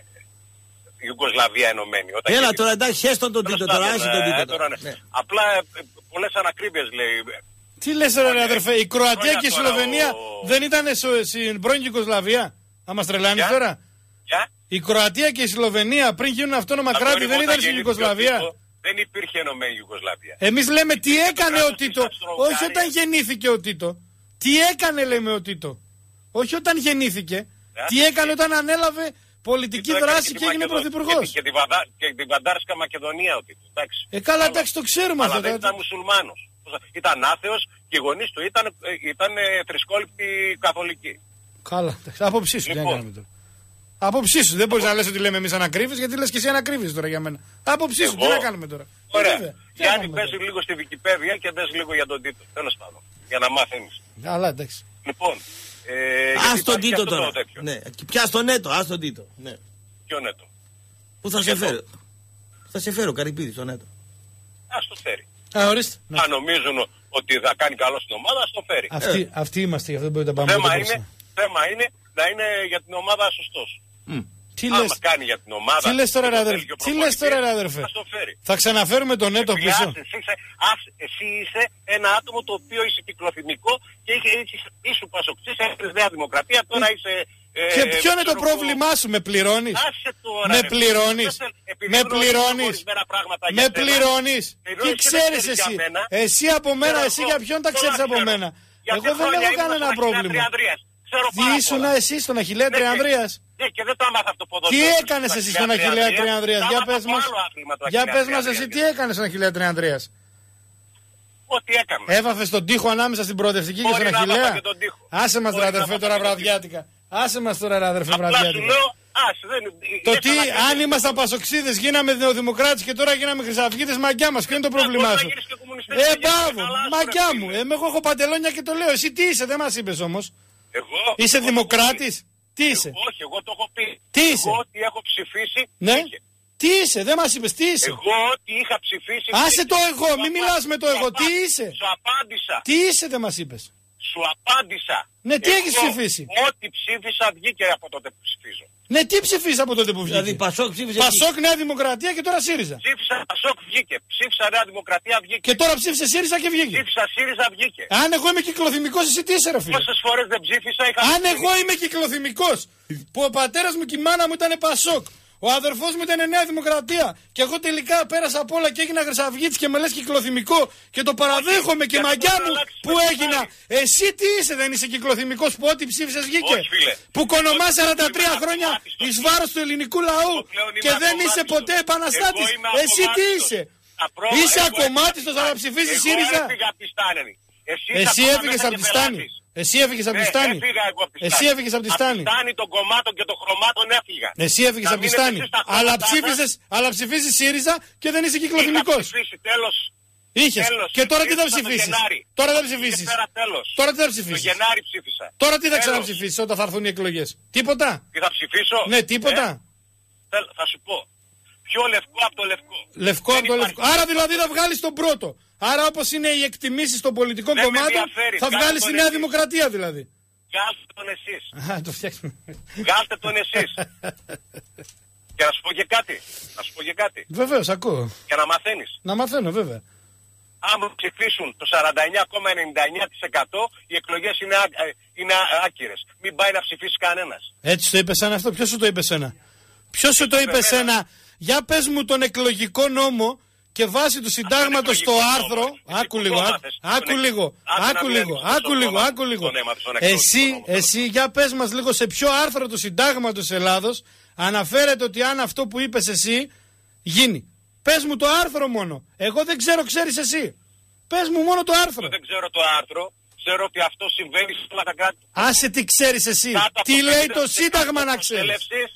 Speaker 9: Ιουγκοσλαβία ενωμένη.
Speaker 1: Έλα τώρα εντάξει, χέστον τον Τίτο τώρα, άσε τον Τίτο τώρα.
Speaker 9: Ναι. Απλά πολλές ανακρίβειες λέει.
Speaker 3: Τι λες ρε αδερφέ, η Κροατία και η Σλοβενία ο... δεν ήταν στην πρώην Ιουγκοσλαβία. Θα μας τρελάνεις τώρα.
Speaker 9: Ποια?
Speaker 3: Η Κροατία και η Σλοβενία πριν γίνουν αυτόνομα κράτη δεν ήταν στην Ιουγκοσλαβία.
Speaker 9: Δεν υπήρχε ενωμένη Ιουγκοσλαβία.
Speaker 3: Εμείς λέμε τι έκανε ο Τίτο, όχι όταν γεννήθηκε ο Τίτο. Τι έκανε λέμε ο Τίτο. Όχι όταν γεννήθηκε. Τι έκανε όταν ανέλαβε πολιτική δράση και έγινε πρωθυπουργός.
Speaker 9: Και, και την Βαντάρσκα Μακεδονία ο Τίτο.
Speaker 3: Ε καλά εντάξει το ξέρουμε αυτό.
Speaker 9: Αλλά δεν ήταν μουσουλμάνος. Ήταν άθεος και οι γονείς του ήταν, ήταν θρησκόληπτοι καθολικοί.
Speaker 3: Καλά, άποψή σου. Λοιπόν. Άποψή σου. Δεν μπορείς να λες ότι λέμε εμείς ανακρίβεις, γιατί λες και εσύ ανακρίβεις τώρα για μένα. Άποψή σου, τι να κάνουμε τώρα.
Speaker 9: Ωραία. Γιάννη, πες λίγο στη Wikipedia και δες λίγο για τον Τίτο. Τέλος πάντων. Για να μάθεις.
Speaker 3: Καλά, εντάξει.
Speaker 9: Λοιπόν. Ε,
Speaker 1: ας τον Τίτο τώρα. Ναι. Πιάσ' τον Νέτο, ας τον Τίτο. Ναι.
Speaker 9: Ποιο Νέτο.
Speaker 1: Πού θα σε φέρω. Θα σε φέρω, Καρυπίδη, τον Νέτο.
Speaker 9: Ας το φέρει.
Speaker 3: Α, ορίστε.
Speaker 9: Αν νομίζουν ότι θα κάνει καλό στην ομάδα, ας το φέρει.
Speaker 3: Αυτοί, ε. αυτοί είμαστε, γι' αυτό μπορείτε να πάμε.
Speaker 9: Θέμα είναι, θέμα είναι να είναι για την ομάδα σωστός.
Speaker 1: Mm.
Speaker 3: Τι
Speaker 9: άμα
Speaker 3: λες,
Speaker 9: κάνει για την ομάδα.
Speaker 3: Τι λες τώρα, ρε αδερφέ. Τι λες τώρα, ρε αδερφέ. Θα ξαναφέρουμε τον Νέτο πίσω.
Speaker 9: Ας, εσύ, ας, εσύ είσαι ένα άτομο το οποίο είσαι κυκλοθυμικό και είσαι πασοξής, έχεις Νέα Δημοκρατία, τώρα είσαι.
Speaker 3: Ε, και ποιο είναι το πρόβλημά σου, με πληρώνεις.
Speaker 9: Τώρα,
Speaker 3: με πληρώνεις. Με πληρώνεις. Με πληρώνεις. Τι ξέρεις εσύ. Εσύ από μένα, εσύ για ποιον τα ξέρεις από μένα. Εγώ δεν έχω κανένα πρόβλημα. Τι ήσουν εσύ στον Αχιλλέα Τριανδρίας.
Speaker 9: Ναι, και δεν το άμαθα αυτό ποδόσφαιρο.
Speaker 3: Τι έκανες εσύ στον Αχιλλέα Τριανδρίας. Για πες μας. Για πες μας εσύ τι έκανες στον Αχιλλέα Τριανδρίας.
Speaker 9: Ό,τι έκανα.
Speaker 3: Έβαφες τον τοίχο ανάμεσα στην προοδευτική και στον Αχιλλέα. Άσε μας τώρα αδερφέ τώρα βραδιάτικα. Άσε μας τώρα αδερφέ βραδιάτικα. Το τι, αν ήμασταν πασοξίδες, γίναμε νεοδημοκράτες και τώρα γίναμε χρυσαυγίτες, μαγκιά μας. Ποιο είναι το πρόβλημά σου. Ε, μπράβο, μαγκιά μου. Εγώ έχω παντελόνια και το λέω. Εσύ τι είσαι, δεν μας είπες όμως.
Speaker 9: Εγώ.
Speaker 3: Είσαι δημοκράτης. Τι είσαι.
Speaker 9: Εγώ, όχι, εγώ το έχω πει.
Speaker 3: Τι είσαι.
Speaker 9: Εγώ ότι έχω ψηφίσει.
Speaker 3: Ναι. Είχε. Τι είσαι, δεν μας είπες, τι είσαι.
Speaker 9: Εγώ ότι είχα ψηφίσει.
Speaker 3: Άσε το εγώ, μην μιλάς με το εγώ. Τι είσαι.
Speaker 9: Σου απάντησα.
Speaker 3: Τι είσαι, δεν μας είπες.
Speaker 9: Σου απάντησα.
Speaker 3: Ναι, τι έχεις ψηφίσει.
Speaker 9: Ό,τι ψήφισα βγήκε από τότε που ψηφίζω.
Speaker 3: Ναι, τι ψηφίσα από τότε που βγήκε.
Speaker 1: Δηλαδή Πασόκ ψήφισε.
Speaker 3: Πασόκ, Νέα Δημοκρατία και τώρα ΣΥΡΙΖΑ.
Speaker 9: Ψήφισα Πασόκ, βγήκε. Ψήφισα Νέα Δημοκρατία, βγήκε.
Speaker 3: Και τώρα ψήφισε ΣΥΡΙΖΑ και βγήκε.
Speaker 9: Ψήφισα ΣΥΡΙΖΑ, βγήκε.
Speaker 3: Αν εγώ είμαι κυκλοθυμικός, εσύ τι είσαι, ρε φίλε.
Speaker 9: Πόσες φορές δεν ψήφισα, είχα.
Speaker 3: Αν εγώ είμαι κυκλοθυμικός, που ο πατέρας μου και η μάνα μου ήταν Πασόκ, ο αδερφός μου ήταν Νέα Δημοκρατία και εγώ τελικά πέρασα απ' όλα και έγινα Χρυσαυγίτης και με λες κυκλοθυμικό και το παραδέχομαι και μαγιά μου που έγινα. Εσύ τι είσαι, δεν είσαι κυκλοθυμικός που ό,τι ψήφισες βγήκε. Που κονομάς σαράντα τρία χρόνια εις βάρος του ελληνικού λαού και δεν είσαι ποτέ επαναστάτης. Εσύ τι είσαι. Είσαι ακομμάτιστος αλλά ψηφίσεις ΣΥΡΙΖΑ. Εσύ έφυγες από τη Στάνη. Εσύ έφυγες από τη Στάνη. Εσύ έφυγες από τη Στάνη.
Speaker 9: Από τη Στάνη των κομμάτων και των χρωμάτων έφυγα.
Speaker 3: Εσύ έφυγες από τη Στάνη. Αλλά ψήφισες, αλλά ψηφίσεις ΣΥΡΙΖΑ και δεν είσαι κυκλοθυμικός. Είχες. Και τώρα τι θα ψηφίσεις. Τώρα δεν ψηφίσεις. Τώρα τι θα ψηφίσεις.
Speaker 9: Το Γενάρη ψήφισα.
Speaker 3: Τώρα τι θα ξαναψηφίσεις όταν θα έρθουν οι εκλογές. Τίποτα.
Speaker 9: Τι θα ψηφίσω.
Speaker 3: Ναι, τίποτα.
Speaker 9: Θα σου πω. Πιο λευκό από το λευκό.
Speaker 3: Λευκό από το λευκό. Άρα δηλαδή θα βγάλεις τον πρώτο. Άρα όπως είναι οι εκτιμήσεις των πολιτικών
Speaker 9: δεν
Speaker 3: κομμάτων, θα βγάλεις τη Νέα εσείς. Δημοκρατία δηλαδή.
Speaker 9: Βγάλτε τον εσείς.
Speaker 3: Α, το φτιάξουμε.
Speaker 9: Βγάλτε τον εσείς. Και να σου πω και κάτι. Να σου πω και κάτι.
Speaker 3: Βεβαίως, ακούω.
Speaker 9: Και να μαθαίνεις.
Speaker 3: Να μαθαίνω, βέβαια.
Speaker 9: Αν ψηφίσουν το σαράντα εννιά κόμμα ενενήντα εννιά τοις εκατό, οι εκλογές είναι, α, είναι άκυρες. Μην πάει να ψηφίσει κανένας.
Speaker 3: Έτσι το είπε σαν αυτό. Ποιος σου το είπε σένα. Ποιος σου το είπε σένα. Για πες μου τον εκλογικό νόμο και βάσει του συντάγματος στο άρθρο. Άκου λίγο, άκου λίγο, άκου λίγο, άκου λίγο, άκου λίγο. Εσύ, εσύ, για πες μας λίγο σε ποιο άρθρο του συντάγματος της Ελλάδος αναφέρεται ότι αν αυτό που είπες εσύ γίνει. Πες μου το άρθρο μόνο. Εγώ δεν ξέρω, ξέρεις εσύ. Πες μου μόνο το άρθρο.
Speaker 9: Εγώ δεν ξέρω το άρθρο. Ξέρω ότι αυτό συμβαίνει σε όλα τα κράτη.
Speaker 3: Άσε τι ξέρεις εσύ. Τι λέει το Σύνταγμα να ξέρεις.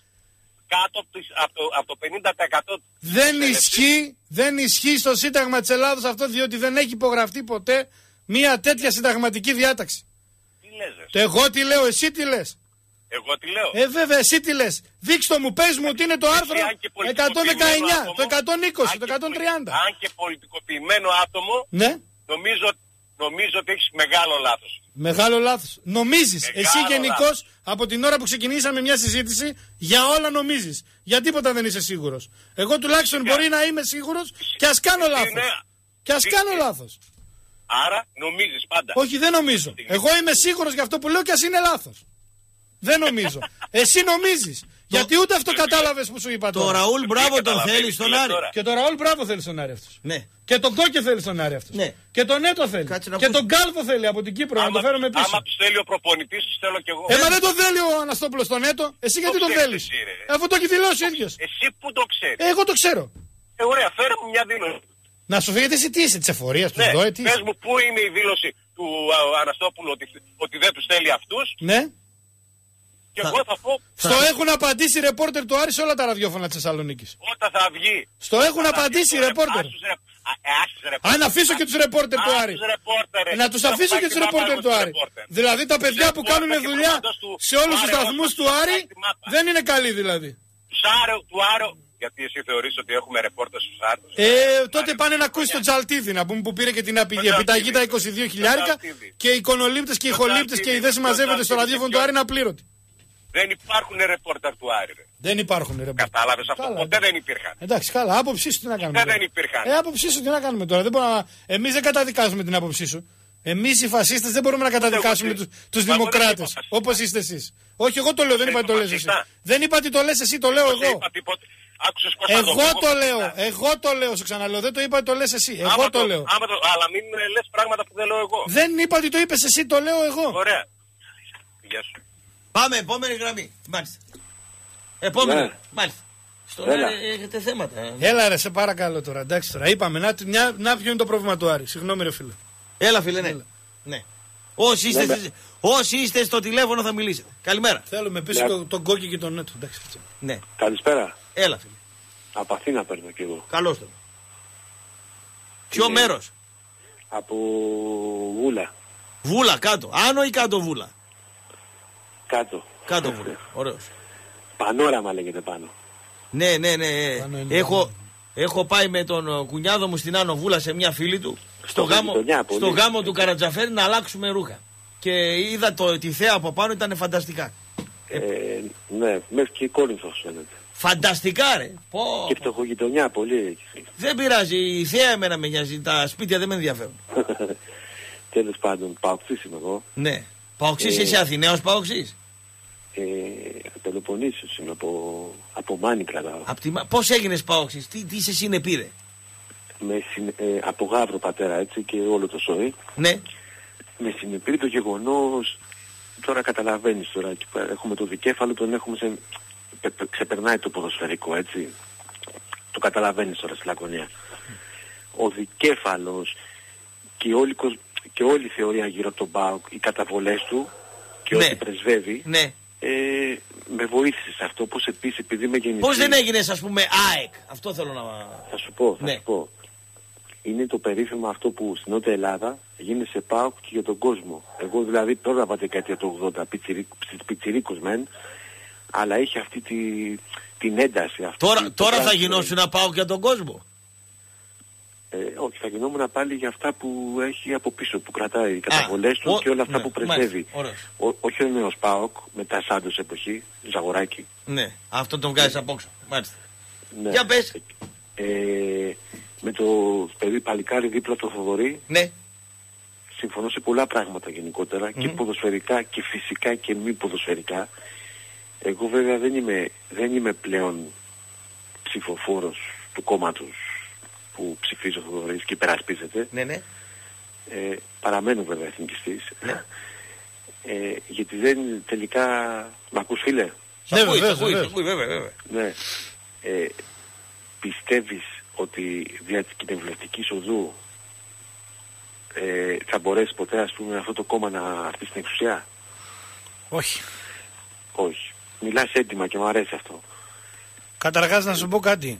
Speaker 9: Κάτω από το, από το, από το πενήντα τοις εκατό
Speaker 3: δεν ισχύει, δεν ισχύει στο Σύνταγμα της Ελλάδος αυτό, διότι δεν έχει υπογραφεί ποτέ μια τέτοια συνταγματική διάταξη.
Speaker 9: Τι λες,
Speaker 3: το εγώ τι λέω, εσύ τι λες.
Speaker 9: Εγώ τι λέω.
Speaker 3: Ε βέβαια εσύ τι λες. Δείξτε μου, πες μου ότι είναι το άρθρο εκατόν δεκαεννιά, άτομο, το εκατόν είκοσι, το εκατόν τριάντα.
Speaker 9: Αν και πολιτικοποιημένο άτομο,
Speaker 3: ναι.
Speaker 9: νομίζω, νομίζω ότι έχεις μεγάλο λάθος.
Speaker 3: Μεγάλο λάθος. Νομίζεις. Εσύ γενικώς από την ώρα που ξεκινήσαμε μια συζήτηση για όλα νομίζεις. Για τίποτα δεν είσαι σίγουρος. Εγώ τουλάχιστον Φυσικά. μπορεί να είμαι σίγουρος και ας κάνω λάθος. Είναι... Και ας Φυσικά. κάνω λάθος.
Speaker 9: Άρα νομίζεις πάντα.
Speaker 3: Όχι, δεν νομίζω. Εγώ είμαι σίγουρος για αυτό που λέω και ας είναι λάθος. Δεν νομίζω. Εσύ νομίζεις. Γιατί ούτε αυτό κατάλαβες που σου είπα τώρα.
Speaker 1: Το Ραούλ μπράβο τον θέλει στον Άρη.
Speaker 3: Και το Ραούλ μπράβο θέλει στον Άρη αυτός.
Speaker 1: Ναι.
Speaker 3: Και τον Κόκε θέλει στον Άρη αυτός.
Speaker 1: Ναι.
Speaker 3: Και τον Νέτο θέλει. Και τον Κάλβο θέλει από την Κύπρο άμα, να το φέρουμε πίσω.
Speaker 9: Άμα τους θέλει ο προπονητής, τους θέλω κι εγώ.
Speaker 3: Ε, μα δεν τον θέλει ο Αναστόπουλος τον Νέτο. Εσύ γιατί τον θέλεις. Αφού το έχει δηλώσει ο ίδιος.
Speaker 9: Εσύ που το ξέρεις.
Speaker 3: Ε, εγώ το ξέρω.
Speaker 9: Ε, ωραία, φέρε μου μια δήλωση.
Speaker 3: Να σου φύγετε εσύ τι είσαι, της εφορίας, του ΔΟΕ, τι.
Speaker 9: Πες μου πού είναι η δήλωση του Αναστόπουλου ότι, ότι δεν τους θέλει αυτούς.
Speaker 3: Ναι.
Speaker 9: Και θα, εγώ θα πω.
Speaker 3: Στο θα... έχουν απαντήσει οι ρεπόρτερ του Άρη σε όλα τα ραδιόφωνα της Θεσσαλονίκης.
Speaker 9: Όταν θα βγει.
Speaker 3: Στο έχουν απαντήσει οι ρεπόρτερ. Αν αφήσω και τους ρεπόρτερ του Άρη. Να τους αφήσω και τους ρεπόρτερ του Άρη. Δηλαδή τα παιδιά που κάνουν δουλειά σε όλους τους σταθμούς του Άρη δεν είναι καλοί δηλαδή.
Speaker 9: Του Άρη. Γιατί εσύ θεωρείς ότι έχουμε ρεπόρτερ στους Άρτες.
Speaker 3: Ε, τότε πάνε να ακούσει τον Τζαλτίδη να πούμε που πήρε και την επιταγή τα είκοσι δύο χιλιάρικα και οι εικονολήπτες και οι ηχολήπτες και οι δεν συμμαζεύονται στο ραδιόφωνο του Άρη είναι απλήρωτοι.
Speaker 9: Δεν υπάρχουν ρεπόρτερ του Άρη.
Speaker 3: Δεν υπάρχουν ρεπόρτερ.
Speaker 9: Κατάλαβες αυτό. Καλά, ποτέ δεν υπήρχαν.
Speaker 3: Εντάξει, καλά. Άποψή σου τι να κάνουμε.
Speaker 9: Ποτέ δεν υπήρχαν.
Speaker 3: Ε, άποψή σου τι να κάνουμε τώρα. Δεν να... Εμείς δεν καταδικάζουμε την άποψή σου. Εμείς οι φασίστες δεν μπορούμε να καταδικάσουμε τους, τους δημοκράτες. Όπως είστε εσείς. Όχι, εγώ το λέω, δεν είπα ότι το λες εσύ. Δεν είπα ότι το λες εσύ, το λέω εγώ. Εγώ το λέω, εγώ το λέω, σου ξαναλέω. Δεν το είπα ότι το λες εσύ. Εγώ το λέω.
Speaker 9: Αλλά μην λες πράγματα που δεν λέω εγώ.
Speaker 3: Δεν είπα ότι το είπες εσύ, το λέω εγώ.
Speaker 9: Ωραία. Γεια σου.
Speaker 1: Πάμε, επόμενη γραμμή. Μάλιστα. Επόμενη. Ναι. Μάλιστα. Στον Άρη έχετε θέματα.
Speaker 3: Έλα ρε, σε παρακαλώ τώρα. Εντάξει τώρα. Είπαμε, να, να, να ποιο είναι το πρόβλημα του Άρη. Συγγνώμη ρε φίλε.
Speaker 1: Έλα φίλε, ναι. Έλα. Ναι. Όσοι είστε, ναι, όσοι είστε στο τηλέφωνο θα μιλήσετε. Καλημέρα.
Speaker 3: Θέλουμε πίσω ναι. τον, τον Κόκκι και τον Νέτο. Εντάξει.
Speaker 1: Ναι.
Speaker 7: Καλησπέρα.
Speaker 1: Έλα φίλε.
Speaker 7: Από Αθήνα παίρνω κι εγώ.
Speaker 1: Καλώς το. Ποιο
Speaker 7: είναι...
Speaker 1: μέρος?
Speaker 7: Από Βούλα.
Speaker 1: Βούλα κάτω. Άνω ή κάτω Βούλα?
Speaker 7: Κάτω.
Speaker 1: Κάτω Βούλα. Ωραίος.
Speaker 7: Πανόραμα λέγεται πάνω.
Speaker 1: Ναι, ναι, ναι. Έχω, έχω πάει με τον κουνιάδο μου στην Άνω Βούλα σε μια φίλη του. Στο γάμο, στο γάμο του Καρατζαφέρη να αλλάξουμε ρούχα. Και είδα το, τη θέα από πάνω, ήταν φανταστικά.
Speaker 10: Ε, ναι, μέχρι και η Κόρινθος φαίνεται.
Speaker 1: Φανταστικά ρε. Πω.
Speaker 10: Και φτωχογειτονιά πολύ.
Speaker 1: Δεν πειράζει, η θέα εμένα με νοιάζει, τα σπίτια δεν με ενδιαφέρουν.
Speaker 10: Τέλος πάντων, Παοξής είμαι εγώ.
Speaker 1: Ναι. Παοξής, ε, εσύ Αθηναίος Παοξής.
Speaker 10: Ε, Πελοποννήσιος είμαι, από, από Μάνη κρατάω.
Speaker 1: Απ τη... Πώς έγινες Παοξής, τι, τι σε συνεπήρε?
Speaker 10: Με συν, ε, από Γαύρο πατέρα έτσι και όλο το σόι.
Speaker 1: Ναι.
Speaker 10: Με συνεπήρε το γεγονός, τώρα καταλαβαίνεις τώρα, έχουμε το δικέφαλο, τον έχουμε σε... ξεπερνάει το ποδοσφαιρικό έτσι. Το καταλαβαίνεις τώρα στη Λακωνία. Ο δικέφαλος και όλη, και όλη η θεωρία γύρω από τον ΠΑΟΚ, οι καταβολές του και
Speaker 1: ναι.
Speaker 10: ό,τι πρεσβεύει,
Speaker 1: ναι.
Speaker 10: ε, με βοήθησε σε αυτό. Πώς επίσης επειδή με γεννηθεί...
Speaker 1: Πώς δεν έγινες ας πούμε ΑΕΚ, αυτό θέλω να...
Speaker 10: Θα σου πω, θα
Speaker 1: ναι.
Speaker 10: σου πω. Είναι το περίφημο αυτό που στην Νότια Ελλάδα γίνεσαι ΠΑΟΚ και για τον κόσμο. Εγώ δηλαδή τώρα από τη δεκαετία του ογδόντα, πιτσιρίκος μεν, αλλά είχε αυτή τη, την ένταση. Αυτή
Speaker 1: τώρα
Speaker 10: τη,
Speaker 1: τώρα θα
Speaker 10: πράγμα,
Speaker 1: γινώσουν να πάω για τον κόσμο.
Speaker 10: Ε, όχι, θα γινόμουν πάλι για αυτά που έχει από πίσω, που κρατάει οι καταβολές του
Speaker 1: ο,
Speaker 10: και όλα αυτά
Speaker 1: ναι,
Speaker 10: που πρεσβεύει. Ο, όχι ο νέος ΠΑΟΚ, μετά Σάντος εποχή, Ζαγοράκη.
Speaker 1: Ναι, αυτό τον βγάζεις απόξω. Μάλιστα.
Speaker 10: Ναι.
Speaker 1: Για πες.
Speaker 10: Ε, με το παιδί παλικάρι δίπλα το Θοδωρή.
Speaker 1: Ναι.
Speaker 10: Συμφωνώ σε πολλά πράγματα γενικότερα, mm-hmm. και ποδοσφαιρικά και φυσικά και μη ποδοσφαιρικά. Εγώ βέβαια δεν είμαι, δεν είμαι πλέον ψηφοφόρος του κόμματος που ψηφίζει ο Θοδωρής και υπερασπίζεται.
Speaker 1: Ναι, ναι.
Speaker 10: Ε, παραμένω βέβαια εθνικιστής.
Speaker 1: Ναι.
Speaker 10: Ε, γιατί δεν τελικά... Μ' ακούς φίλε?
Speaker 1: Ναι, ακούει, ακούει, ακούει, βέβαια, βέβαια.
Speaker 10: Ναι. Ε, πιστεύεις ότι δια της κοινοβουλευτικής οδού ε, θα μπορέσει ποτέ ας πούμε αυτό το κόμμα να έρθει στην εξουσία?
Speaker 3: Όχι.
Speaker 10: Όχι. Μιλάς έντιμα και μου αρέσει αυτό.
Speaker 3: Καταρχάς να σου πω κάτι.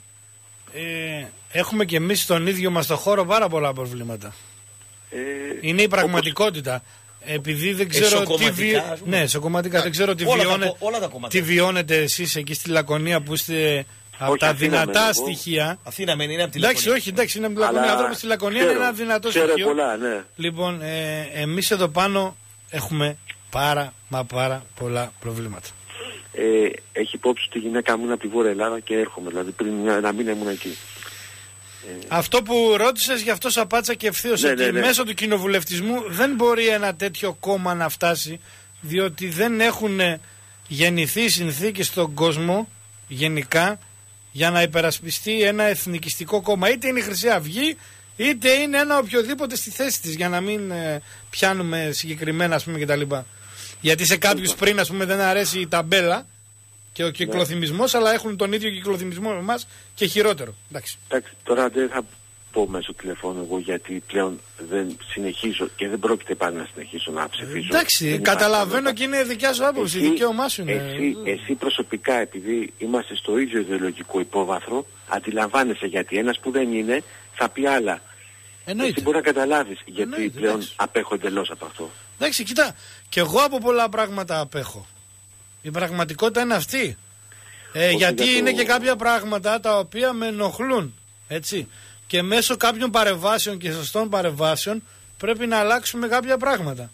Speaker 3: Ε, έχουμε και εμείς στον ίδιο μας το χώρο πάρα πολλά προβλήματα.
Speaker 10: Ε,
Speaker 3: Είναι η πραγματικότητα. Όπως... Επειδή δεν ξέρω ε, τι βι... Ναι, σε κομματικά. Δεν ξέρω τι, βιώνε... τι βιώνετε εσείς εκεί στη Λακωνία που είστε από όχι, τα δυνατά στοιχεία.
Speaker 1: Αθήνα μεν είναι από τη
Speaker 3: Λακωνία. Εντάξει, όχι, εντάξει, είναι από τη Λακωνία. Ο άνθρωπος στη Λακωνία ξέρω, είναι ένα δυνατό
Speaker 10: ξέρω
Speaker 3: στοιχείο.
Speaker 10: Πολλά, ναι.
Speaker 3: Λοιπόν, ε, εμείς εδώ πάνω έχουμε πάρα μα πάρα πολλά προβλήματα.
Speaker 10: Ε, έχει υπόψη τη γυναίκα μου είναι από τη Βόρεια Ελλάδα και έρχομαι, δηλαδή πριν ένα μήνα ήμουν εκεί.
Speaker 3: Ε... Αυτό που ρώτησες, γι' αυτό απάντησα και ευθείως, ναι, ότι ναι, ναι. μέσω του κοινοβουλευτισμού δεν μπορεί ένα τέτοιο κόμμα να φτάσει, διότι δεν έχουν γεννηθεί συνθήκες στον κόσμο γενικά για να υπερασπιστεί ένα εθνικιστικό κόμμα. Είτε είναι η Χρυσή Αυγή, είτε είναι ένα οποιοδήποτε στη θέση της, για να μην ε, πιάνουμε συγκεκριμένα ας πούμε κτλ. Γιατί σε κάποιους πριν ας πούμε δεν αρέσει η ταμπέλα και ο κυκλοθυμισμός, ναι. αλλά έχουν τον ίδιο κυκλοθυμισμό με εμάς και χειρότερο. Εντάξει.
Speaker 10: Εντάξει, τώρα δεν θα πω μέσω τηλεφώνου εγώ γιατί πλέον δεν συνεχίζω και δεν πρόκειται πάλι να συνεχίσω να ψηφίσω.
Speaker 3: Εντάξει, καταλαβαίνω και είναι δικιά σου άποψη, δικαίωμά σου είναι.
Speaker 10: Εσύ, εσύ προσωπικά, επειδή είμαστε στο ίδιο ιδεολογικό υπόβαθρο, αντιλαμβάνεσαι γιατί ένας που δεν είναι θα πει άλλα.
Speaker 3: Εννοείται.
Speaker 10: Εσύ μπορεί να καταλάβεις γιατί
Speaker 3: Εννοείται,
Speaker 10: πλέον
Speaker 3: εντάξει.
Speaker 10: απέχω εντελώς από αυτό.
Speaker 3: Εντάξει, κοίτα, και εγώ από πολλά πράγματα απέχω. Η πραγματικότητα είναι αυτή. Ε, γιατί το... είναι και κάποια πράγματα τα οποία με ενοχλούν. Έτσι. Και μέσω κάποιων παρεμβάσεων και σωστών παρεμβάσεων πρέπει να αλλάξουμε κάποια πράγματα.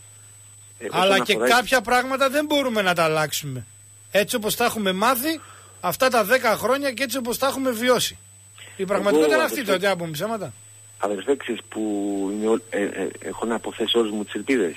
Speaker 3: Ε, Αλλά και αφορά... κάποια πράγματα δεν μπορούμε να τα αλλάξουμε. Έτσι όπως τα έχουμε μάθει αυτά τα δέκα χρόνια και έτσι όπως τα έχουμε βιώσει. Η πραγματικότητα είναι αυτή, τότε από ψέματα.
Speaker 10: Αδερφέ, ξέρεις που είναι, ε, ε, έχω να αποθέσει όλες μου τις ελπίδες.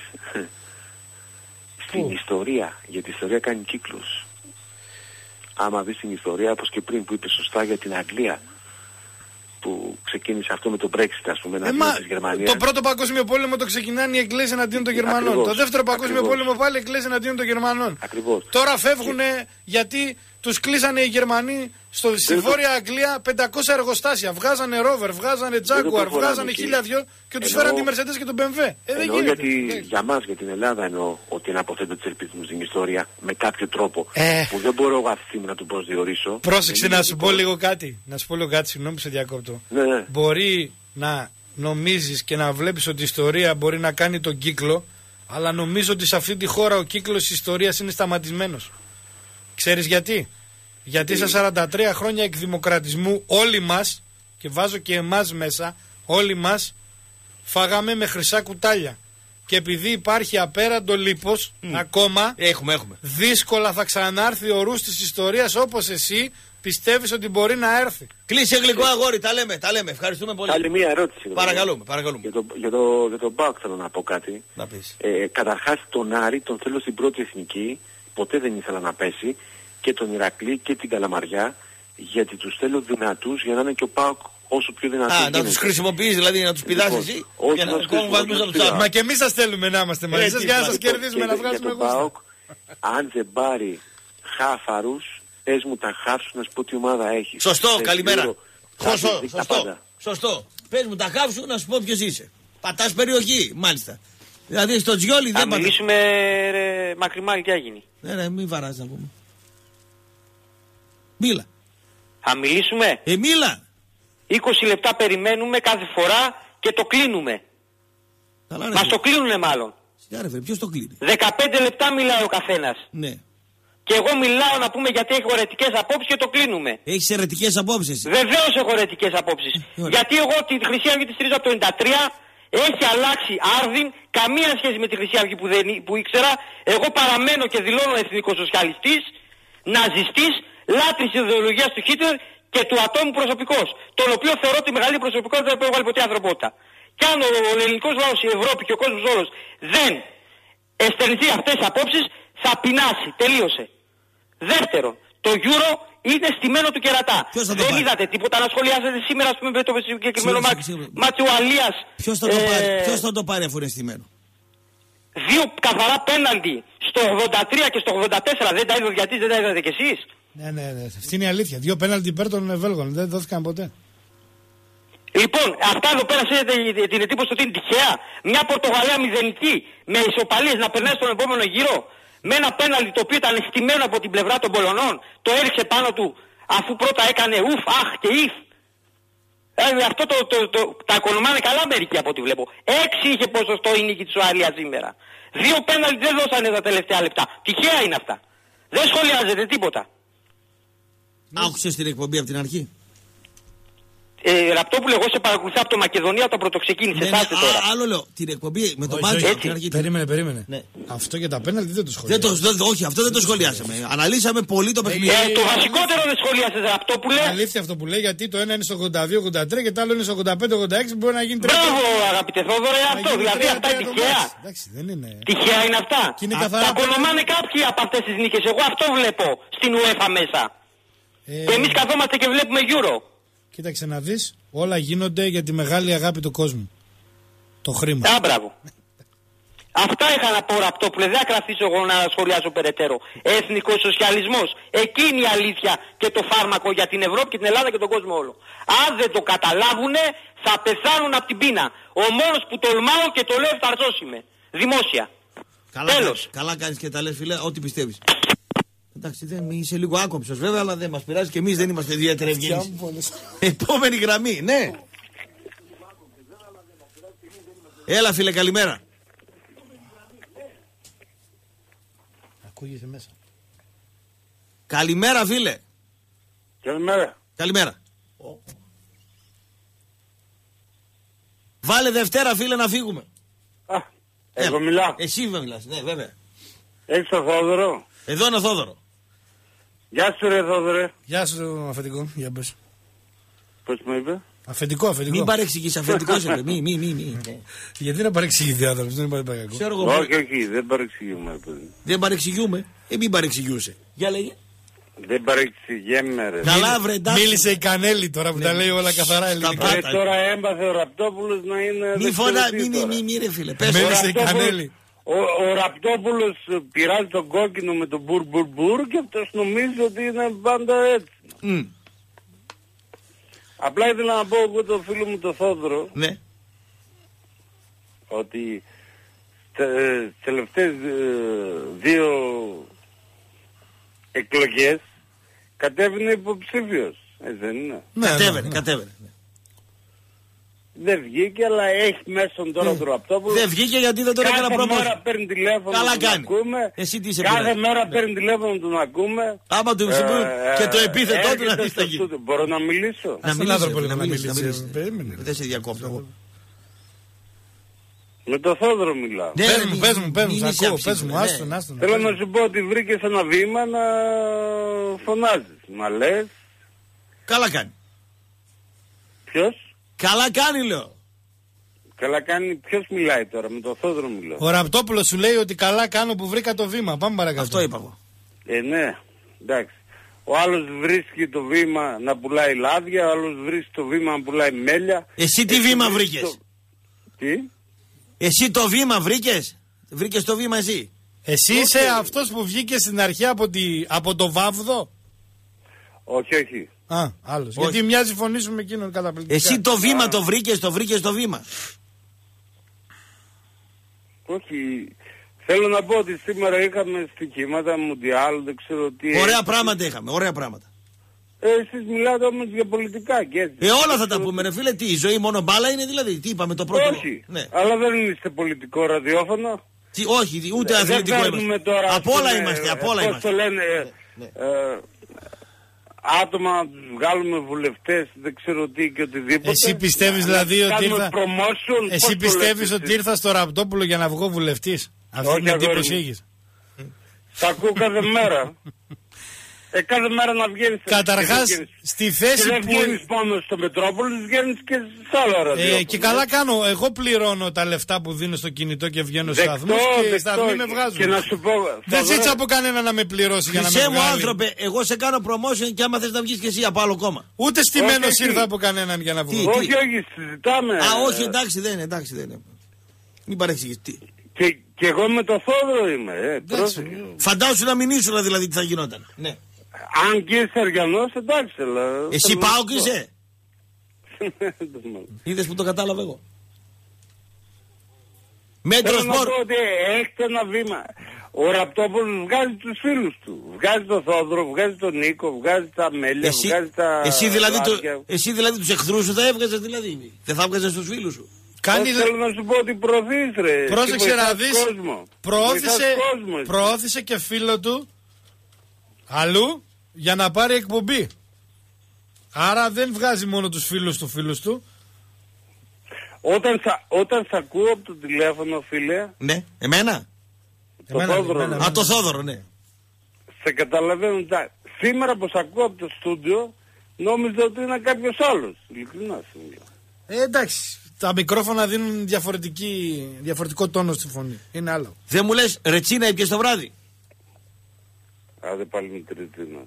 Speaker 10: Στην ιστορία, γιατί η ιστορία κάνει κύκλους. Άμα δεις την ιστορία, όπως και πριν που είπε σωστά για την Αγγλία, που ξεκίνησε αυτό με το Brexit, ας πούμε, εναντίον της Γερμανίας.
Speaker 3: Το πρώτο παγκόσμιο πόλεμο το ξεκινάνε οι Εγγλέζοι εναντίον των Γερμανών. Ακριβώς, το δεύτερο παγκόσμιο ακριβώς. πόλεμο πάλι οι Εγγλέζοι εναντίον των Γερμανών.
Speaker 10: Ακριβώς.
Speaker 3: Τώρα φεύγουν γιατί τους κλείσανε οι Γερμανοί στο, στη Βόρεια Αγγλία πεντακόσια εργοστάσια. Βγάζανε Rover, βγάζανε Jaguar, βγάζανε χίλια δυο και τους φέραν τη Mercedes και τον μπι εμ ντάμπλιου. Ε,
Speaker 10: εννοώ γιατί για μας, για την Ελλάδα εννοώ ότι να αποθέτω τις ελπίδες μου στην ιστορία με κάποιο τρόπο ε. που δεν μπορώ εγώ αυτή να του προσδιορίσω.
Speaker 3: Πρόσεξε να σου πω λίγο κάτι. Να σου πω λίγο κάτι, συγγνώμη σε διακόπτω.
Speaker 10: Ναι, ναι.
Speaker 3: Μπορεί να νομίζεις και να βλέπεις ότι η ιστορία μπορεί να κάνει τον κύκλο, αλλά νομίζω ότι σε αυτή τη χώρα ο κύκλος της ιστορίας είναι σταματισμένος. Ξέρεις γιατί? Γιατί σε σαράντα τρία χρόνια εκδημοκρατισμού όλοι μας, και βάζω και εμάς μέσα, όλοι μας φάγαμε με χρυσά κουτάλια. και επειδή υπάρχει απέραντο λίπος mm. ακόμα,
Speaker 1: έχουμε, έχουμε.
Speaker 3: δύσκολα θα ξανάρθει ο ρούς της ιστορίας όπως εσύ πιστεύεις ότι μπορεί να έρθει.
Speaker 1: Κλείσε γλυκό αγόρι, τα λέμε, τα λέμε. Ευχαριστούμε πολύ.
Speaker 10: Άλλη μία ερώτηση.
Speaker 1: Παρακαλούμε, παρακαλούμε.
Speaker 10: Για το, για το, για το ΠΑΟΚ θέλω να πω κάτι.
Speaker 1: Να πεις.
Speaker 10: Ε, καταρχάς τον Άρη τον θέλω στην πρώτη εθνική, ποτέ δεν ήθελα να πέσει, και τον Ηρακλή και την Καλαμαριά, γιατί τους θέλω δυνατούς για να είναι και ο ΠΑΟΚ όσο πιο δυνατός.
Speaker 1: Α, να τους χρησιμοποιείς δηλαδή, να τους πηδάς εσύ.
Speaker 10: Όχι, να τους χρησιμοποιείς.
Speaker 3: Μα και εμείς σας θέλουμε να είμαστε μαζί σας για να σας κερδίσουμε, να βγάζουμε
Speaker 10: γούστα. Αν δεν πάρει χάφαρους, πες μου τα χάφ σου να σου πω τι ομάδα έχει.
Speaker 1: Σωστό, καλημέρα. Σωστό, σωστό, σωστό. Πες μου τα χάφ σου να σου πω ποιος είσαι. Πατάς περιοχή, μάλιστα. Δηλαδή στο Τζιόλι δεν πατάς.
Speaker 11: Θα μιλήσουμε ρε Μακριμάλη, τι έγινε.
Speaker 1: Ναι ρε, μην βαράς να πούμε. Μίλα.
Speaker 11: Θα μιλήσουμε.
Speaker 1: Ε, μίλα.
Speaker 11: είκοσι λεπτά περιμένουμε κάθε φορά και το κλείνουμε.
Speaker 1: Καλά, ρε,
Speaker 11: μας το κλείνουνε μάλλον.
Speaker 1: Σιγά ρε, ποιος το κλείνει.
Speaker 11: δεκαπέντε λεπτά μιλάει ο καθένας.
Speaker 1: Ναι.
Speaker 11: Και εγώ μιλάω να πούμε γιατί έχω αιρετικές απόψεις και το κλείνουμε.
Speaker 1: Έχεις αιρετικές απόψεις.
Speaker 11: Βεβαίως έχω αιρετικές απόψεις. Ε, γιατί εγώ τη Χρυσή Αυγή τη στηρίζω από το ενενήντα τρία, έχει αλλάξει άρδιν, καμία σχέση με τη Χρυσή Αυγή που, δεν, που ήξερα. Εγώ παραμένω και δηλώνω εθνικοσοσιαλιστής, ναζιστής, λάτρης ιδεολογίας του Χίτλερ και του ατόμου προσωπικός. Τον οποίο θεωρώ τη μεγαλύτερη προσωπικότητα που έβγαλε ποτέ η ανθρωπότητα. Και αν ο, ο ελληνικός λαός, η Ευρώπη και ο κόσμος όλος δεν εστερνηθεί αυτές τις απόψεις, θα πεινάσει. Τελείωσε. Δεύτερον, το Euro είναι στημένο του κερατά. Δεν
Speaker 1: πάρει?
Speaker 11: Είδατε τίποτα να σχολιάσετε σήμερα πούμε, με το συγκεκριμένο μάτσο Ουαλίας.
Speaker 1: Ποιος θα, ε... θα το πάρει αφού είναι στημένο?
Speaker 11: Δύο καθαρά πέναλτι στο ογδόντα τρία και στο ογδόντα τέσσερα δεν τα είδατε γιατί δεν τα είδατε κι εσείς.
Speaker 3: Ναι, ναι, ναι. Αυτή είναι η αλήθεια. Δύο πέναλτι υπέρ των Βέλγων. Δεν δόθηκαν ποτέ.
Speaker 11: Λοιπόν, αυτά εδώ πέρα ξέρετε την εντύπωση ότι είναι τυχαία. Μια Πορτογαλία μηδενική με ισοπαλίες να περνάει στον επόμενο γύρο. Με ένα πέναλτι το οποίο ήταν στημένο από την πλευρά των Πολωνών. Το έριξε πάνω του αφού πρώτα έκανε ουφ, αχ και ιφ. Δηλαδή αυτό το, το, το, το, τα οικονομάνε καλά μερικοί από ό,τι βλέπω. Έξι είχε ποσοστό η νίκη της Ουαλίας σήμερα. Δύο πέναλτι δεν δώσανε τα τελευταία λεπτά. Τυχαία είναι αυτά. Δεν σχολιάζεται τίποτα.
Speaker 1: Άκουσες την εκπομπή από την αρχή?
Speaker 11: Ε, Ραπτόπουλε, εγώ σε παρακολουθώ από το Μακεδονία όταν πρωτοξεκίνησε.
Speaker 1: Ναι, ναι, τώρα. Α, άλλο λέω. Την εκπομπή με το μάτσο από την αρχή.
Speaker 3: Περίμενε, περίμενε. Ναι. Αυτό για τα πέναλτι δεν το σχολιάσαμε.
Speaker 1: Δεν το, όχι, αυτό δεν το σχολιάσαμε. Αναλύσαμε πολύ το παιχνίδι.
Speaker 11: Ε, το βασικότερο δεν σχολιάσες, Ραπτόπουλε.
Speaker 3: Αλήθεια αυτό που λέει, γιατί το ένα είναι στο ογδόντα δύο ογδόντα τρία και το άλλο είναι στο ογδόντα πέντε ογδόντα έξι. Μπορεί να γίνει τρία.
Speaker 11: Μπράβο, αγαπητέ Θόδωρε, αυτό. Δηλαδή αυτά είναι τυχαία. Τυχαία είναι αυτά. Τα οικονομάνε κάποιοι από αυτές τις νίκες. Εγώ αυτό βλέπω στην UEFA μέσα. Και εμείς καθόμαστε και βλέπουμε Euro.
Speaker 3: Κοίταξε να δεις, όλα γίνονται για τη μεγάλη αγάπη του κόσμου. Το χρήμα.
Speaker 11: Α, μπράβο. Αυτά είχα να πω Ραπτόπουλε, δεν θα κρατήσω εγώ να σχολιάσω περαιτέρω. Εθνικός σοσιαλισμός, εκείνη η αλήθεια και το φάρμακο για την Ευρώπη και την Ελλάδα και τον κόσμο όλο. Αν δεν το καταλάβουνε θα πεθάνουν από την πείνα. Ο μόνος που τολμάω και το λέω ευθαρσός είμαι. Δημόσια.
Speaker 1: Καλά
Speaker 11: Τέλος.
Speaker 1: Κάνεις, καλά κάνεις και τα λες φίλε, ό,τι πιστεύεις. Εντάξει, δεν, είσαι λίγο άκομψος βέβαια, αλλά δεν μας πειράζει και εμείς δεν είμαστε ιδιαίτερα ευγενείς. Επόμενη γραμμή, ναι. Έλα φίλε, καλημέρα.
Speaker 3: Ακούγεται μέσα.
Speaker 1: Καλημέρα φίλε.
Speaker 4: Καλημέρα.
Speaker 1: Καλημέρα. Oh. Βάλε Δευτέρα φίλε να φύγουμε.
Speaker 4: Α, εγώ μιλάω.
Speaker 1: Εσύ με μιλάς, ναι βέβαια.
Speaker 4: Έχεις τον Θόδωρο?
Speaker 1: Εδώ είναι ο Θόδωρο.
Speaker 4: Γεια σου ρε Θόδωρε.
Speaker 3: Γεια σου αφεντικό, για πες.
Speaker 4: Πώς μου είπε?
Speaker 3: Αφεντικό, αφεντικό.
Speaker 1: Μην παρεξηγείς, αφεντικός είπε. Μη, μη, μη, μη.
Speaker 3: Γιατί να παρεξηγηθεί ο άνθρωπος, δεν υπάρχει παγιακό.
Speaker 4: Όχι, όχι, δεν παρεξηγούμε.
Speaker 1: Δεν παρεξηγούμε, ε μην παρεξηγούσε. Για λέγε.
Speaker 4: Δεν παρεξηγέμαι ρε.
Speaker 1: Καλά βρε, εντάξει.
Speaker 3: Μίλησε η Κανέλη τώρα που τα λέει όλα καθαρά ελληνικά.
Speaker 4: Και τώρα έμπαθε ο Ραπτόπουλος να είναι...
Speaker 1: Μη φωνά, μη, μη, μη ρε φίλε.
Speaker 3: Μίλησε η Κανέλη.
Speaker 4: Ο, ο Ραπτόπουλος πειράζει τον κόκκινο με τον μπουρ μπουρ μπουρ και αυτός νομίζει ότι είναι πάντα έτσι.
Speaker 1: Mm.
Speaker 4: Απλά ήθελα να πω εγώ το φίλο μου το Θόδωρο.
Speaker 1: Ναι.
Speaker 4: Ότι τε, τελευταίες δύο εκλογές κατέβαινε υποψήφιος. Έτσι δεν είναι?
Speaker 1: Ναι, κατέβαινε, κατέβαινε.
Speaker 4: Δεν βγήκε, αλλά έχει μέσα τώρα mm. του Ραπτόπουλου.
Speaker 1: Δεν βγήκε γιατί δεν τον έκανα πρόμορφο.
Speaker 4: Κάθε μέρα παίρνει τηλέφωνο
Speaker 1: να
Speaker 4: τον ακούμε.
Speaker 1: Εσύ τι είσαι
Speaker 4: Κάθε
Speaker 1: πέρα.
Speaker 4: μέρα
Speaker 1: ναι.
Speaker 4: παίρνει τηλέφωνο τον ακούμε.
Speaker 1: Άμα του συμβούν ε, και το επίθετό του να δεις τα γίνει.
Speaker 4: Μπορώ να μιλήσω?
Speaker 1: Να μιλήσω, να μιλήσω. Δεν σε διακόπτω εγώ.
Speaker 4: Με το Θόδωρο μιλάω.
Speaker 1: Ναι,
Speaker 3: Πες
Speaker 1: μη-
Speaker 3: μου, πες μου, πες μου,
Speaker 1: μην
Speaker 3: σ'
Speaker 1: είσαι
Speaker 3: ακούω, πες
Speaker 1: αψίτσο,
Speaker 3: μου,
Speaker 1: ναι.
Speaker 3: άστον, άστον.
Speaker 4: Θέλω να σου πω ότι βρήκες ένα βήμα να φωνάζεις. Μα λες,
Speaker 1: Καλά κάνει.
Speaker 4: ποιος?
Speaker 1: Καλά κάνει, λέω.
Speaker 4: Καλά κάνει, ποιος μιλάει τώρα, με το Θόδωρο μιλάω.
Speaker 3: Ο Ραπτόπουλος σου λέει ότι καλά κάνω που βρήκα το βήμα. Πάμε παρακάτω.
Speaker 1: Αυτό είπα εγώ.
Speaker 4: Ε, ναι, εντάξει. Ο άλλος βρίσκει το βήμα να πουλάει λάδια, ο άλλος βρίσκει το βήμα να πουλάει μέλια.
Speaker 1: Εσύ τι
Speaker 4: Εσύ
Speaker 1: βήμα
Speaker 4: βρίσκεις
Speaker 1: βρήκες?
Speaker 4: το- Τι?
Speaker 1: Εσύ το βήμα βρήκες? Βρήκες το βήμα εσύ?
Speaker 3: Εσύ είσαι αυτός που βγήκε στην αρχή από, τη, από το Βάβδο.
Speaker 4: Όχι, όχι.
Speaker 3: Α, άλλος.
Speaker 1: Όχι.
Speaker 3: Γιατί μοιάζει η φωνή σου με εκείνον καταπληκτικά.
Speaker 1: Εσύ το βήμα το βρήκες, το βρήκες το βήμα.
Speaker 4: Όχι. Θέλω να πω ότι σήμερα είχαμε στοιχήματα μουντιάλ, δεν ξέρω τι...
Speaker 1: Ωραία πράγματα είχαμε, ωραία πράγματα.
Speaker 4: Ε, εσείς μιλάτε όμως για πολιτικά και έτσι.
Speaker 1: Ε, όλα θα τα πούμε, ρε φίλε. Τι, η ζωή μόνο μπάλα είναι δηλαδή? Τι είπαμε το πρώτο?
Speaker 4: Όχι,
Speaker 1: Ναι.
Speaker 4: αλλά δεν είστε πολιτικό ραδιόφωνο.
Speaker 1: Τι, όχι, ούτε
Speaker 4: Δεν
Speaker 1: αθλητικό
Speaker 4: παίρνουμε
Speaker 1: είμαστε.
Speaker 4: τώρα,
Speaker 1: Από
Speaker 4: ας
Speaker 1: όλα
Speaker 4: πούμε,
Speaker 1: είμαστε, από
Speaker 4: ε,
Speaker 1: όλα
Speaker 4: πώς
Speaker 1: είμαστε.
Speaker 4: το λένε, ε, ε, άτομα να τους βγάλουμε βουλευτές, δεν ξέρω τι και οτιδήποτε.
Speaker 3: Εσύ πιστεύεις
Speaker 4: Να
Speaker 3: δηλαδή ότι
Speaker 4: κάνουμε
Speaker 3: ήρθα...
Speaker 4: promotion, πώς
Speaker 3: Εσύ
Speaker 4: το
Speaker 3: πιστεύεις
Speaker 4: λέτε
Speaker 3: ότι
Speaker 4: εσείς?
Speaker 3: ήρθα στο Ραπτόπουλο για να βγω βουλευτής? Αυτή
Speaker 4: Όχι,
Speaker 3: την εντύπωση
Speaker 4: αγόρι μου.
Speaker 3: έχεις?
Speaker 4: Σ' ακούω κάθε μέρα. Ε, κάθε μέρα να βγαίνεις.
Speaker 3: Καταρχάς,
Speaker 4: και δεν βγαίνεις.
Speaker 3: στη
Speaker 4: Και
Speaker 3: θέση
Speaker 4: δεν
Speaker 3: που...
Speaker 4: βγαίνεις μόνο στο Μετρόπολη, βγαίνεις και σε άλλα ραδιόφωνα.
Speaker 3: Ε, και καλά κάνω. Εγώ πληρώνω τα λεφτά που δίνω στο κινητό και βγαίνω στους
Speaker 4: Δεκτό,
Speaker 3: σταθμούς και οι
Speaker 4: δεκτό.
Speaker 3: σταθμοί με βγάζουν.
Speaker 4: Και να σου πω,
Speaker 3: Δεν
Speaker 4: Θοδωρέ,
Speaker 3: ζήτησα από κανένα να με πληρώσει για να με
Speaker 1: Χρυσέ μου
Speaker 3: βγάλει.
Speaker 1: άνθρωπε, εγώ σε κάνω promotion και άμα θες να βγεις και εσύ από άλλο κόμμα.
Speaker 3: Ούτε στημένος
Speaker 4: Όχι,
Speaker 3: ήρθα
Speaker 4: όχι.
Speaker 3: από κανέναν για να βγω.
Speaker 1: Τι?
Speaker 4: όχι, όχι, συζητάμε.
Speaker 1: Α, όχι, εντάξει δεν είναι, εντάξει δεν είναι. Μην παρεξηγείς. Τι.
Speaker 4: Και, και εγώ με το Θόδωρο είμαι, ε, πρόσεχε.
Speaker 1: Φαντάσου να μην ήσουν δηλαδή τι θα γινόταν. Ναι.
Speaker 4: Αν και είσαι Αργιανός, εντάξει, αλλά...
Speaker 1: Εσύ πάω και είσαι.
Speaker 4: Θέλω
Speaker 1: Είδες που το κατάλαβα εγώ. Μέτρο
Speaker 4: να
Speaker 1: σπορ.
Speaker 4: πω ότι έχετε ένα βήμα. Ο Ραπτόπουλος βγάζει τους φίλους του. Βγάζει τον Θόδωρο, βγάζει τον Νίκο, βγάζει τα μέλια,
Speaker 1: Εσύ,
Speaker 4: βγάζει τα...
Speaker 1: εσύ, δηλαδή το,
Speaker 4: λάδια.
Speaker 1: εσύ δηλαδή τους εχθρούς σου θα έβγαζες δηλαδή. Δεν θα έβγαζες τους φίλους σου.
Speaker 3: Κάνει...
Speaker 4: Όχι, θέλω να σου πω ότι προωθείς ρε.
Speaker 3: Πρόσεξε
Speaker 4: Και βοηθάς
Speaker 3: να δεις.
Speaker 4: κόσμο.
Speaker 3: Προώθησε,
Speaker 4: Βοηθάς κόσμο, εσύ.
Speaker 3: προώθησε και φίλο του αλλού για να πάρει εκπομπή. Άρα δεν βγάζει μόνο τους φίλους του φίλους του.
Speaker 4: Όταν, σα, όταν σ' ακούω από το τηλέφωνο, φίλε,
Speaker 1: Ναι, εμένα.
Speaker 4: το
Speaker 3: Εμένα,
Speaker 4: Θόδωρο,
Speaker 3: εμένα,
Speaker 1: Α, το Θόδωρο, ναι.
Speaker 4: σε καταλαβαίνω. τα- Σήμερα που σ' ακούω από το στούντιο, νόμιζα ότι είναι κάποιος άλλος. Ειλικρινά σου μιλάω.
Speaker 3: Ε, εντάξει. Τα μικρόφωνα δίνουν διαφορετική, διαφορετικό τόνο στη φωνή. Είναι άλλο.
Speaker 1: Δεν μου λες ρετσίνα έπιες το βράδυ.
Speaker 4: Άντε πάλι με τρίτη.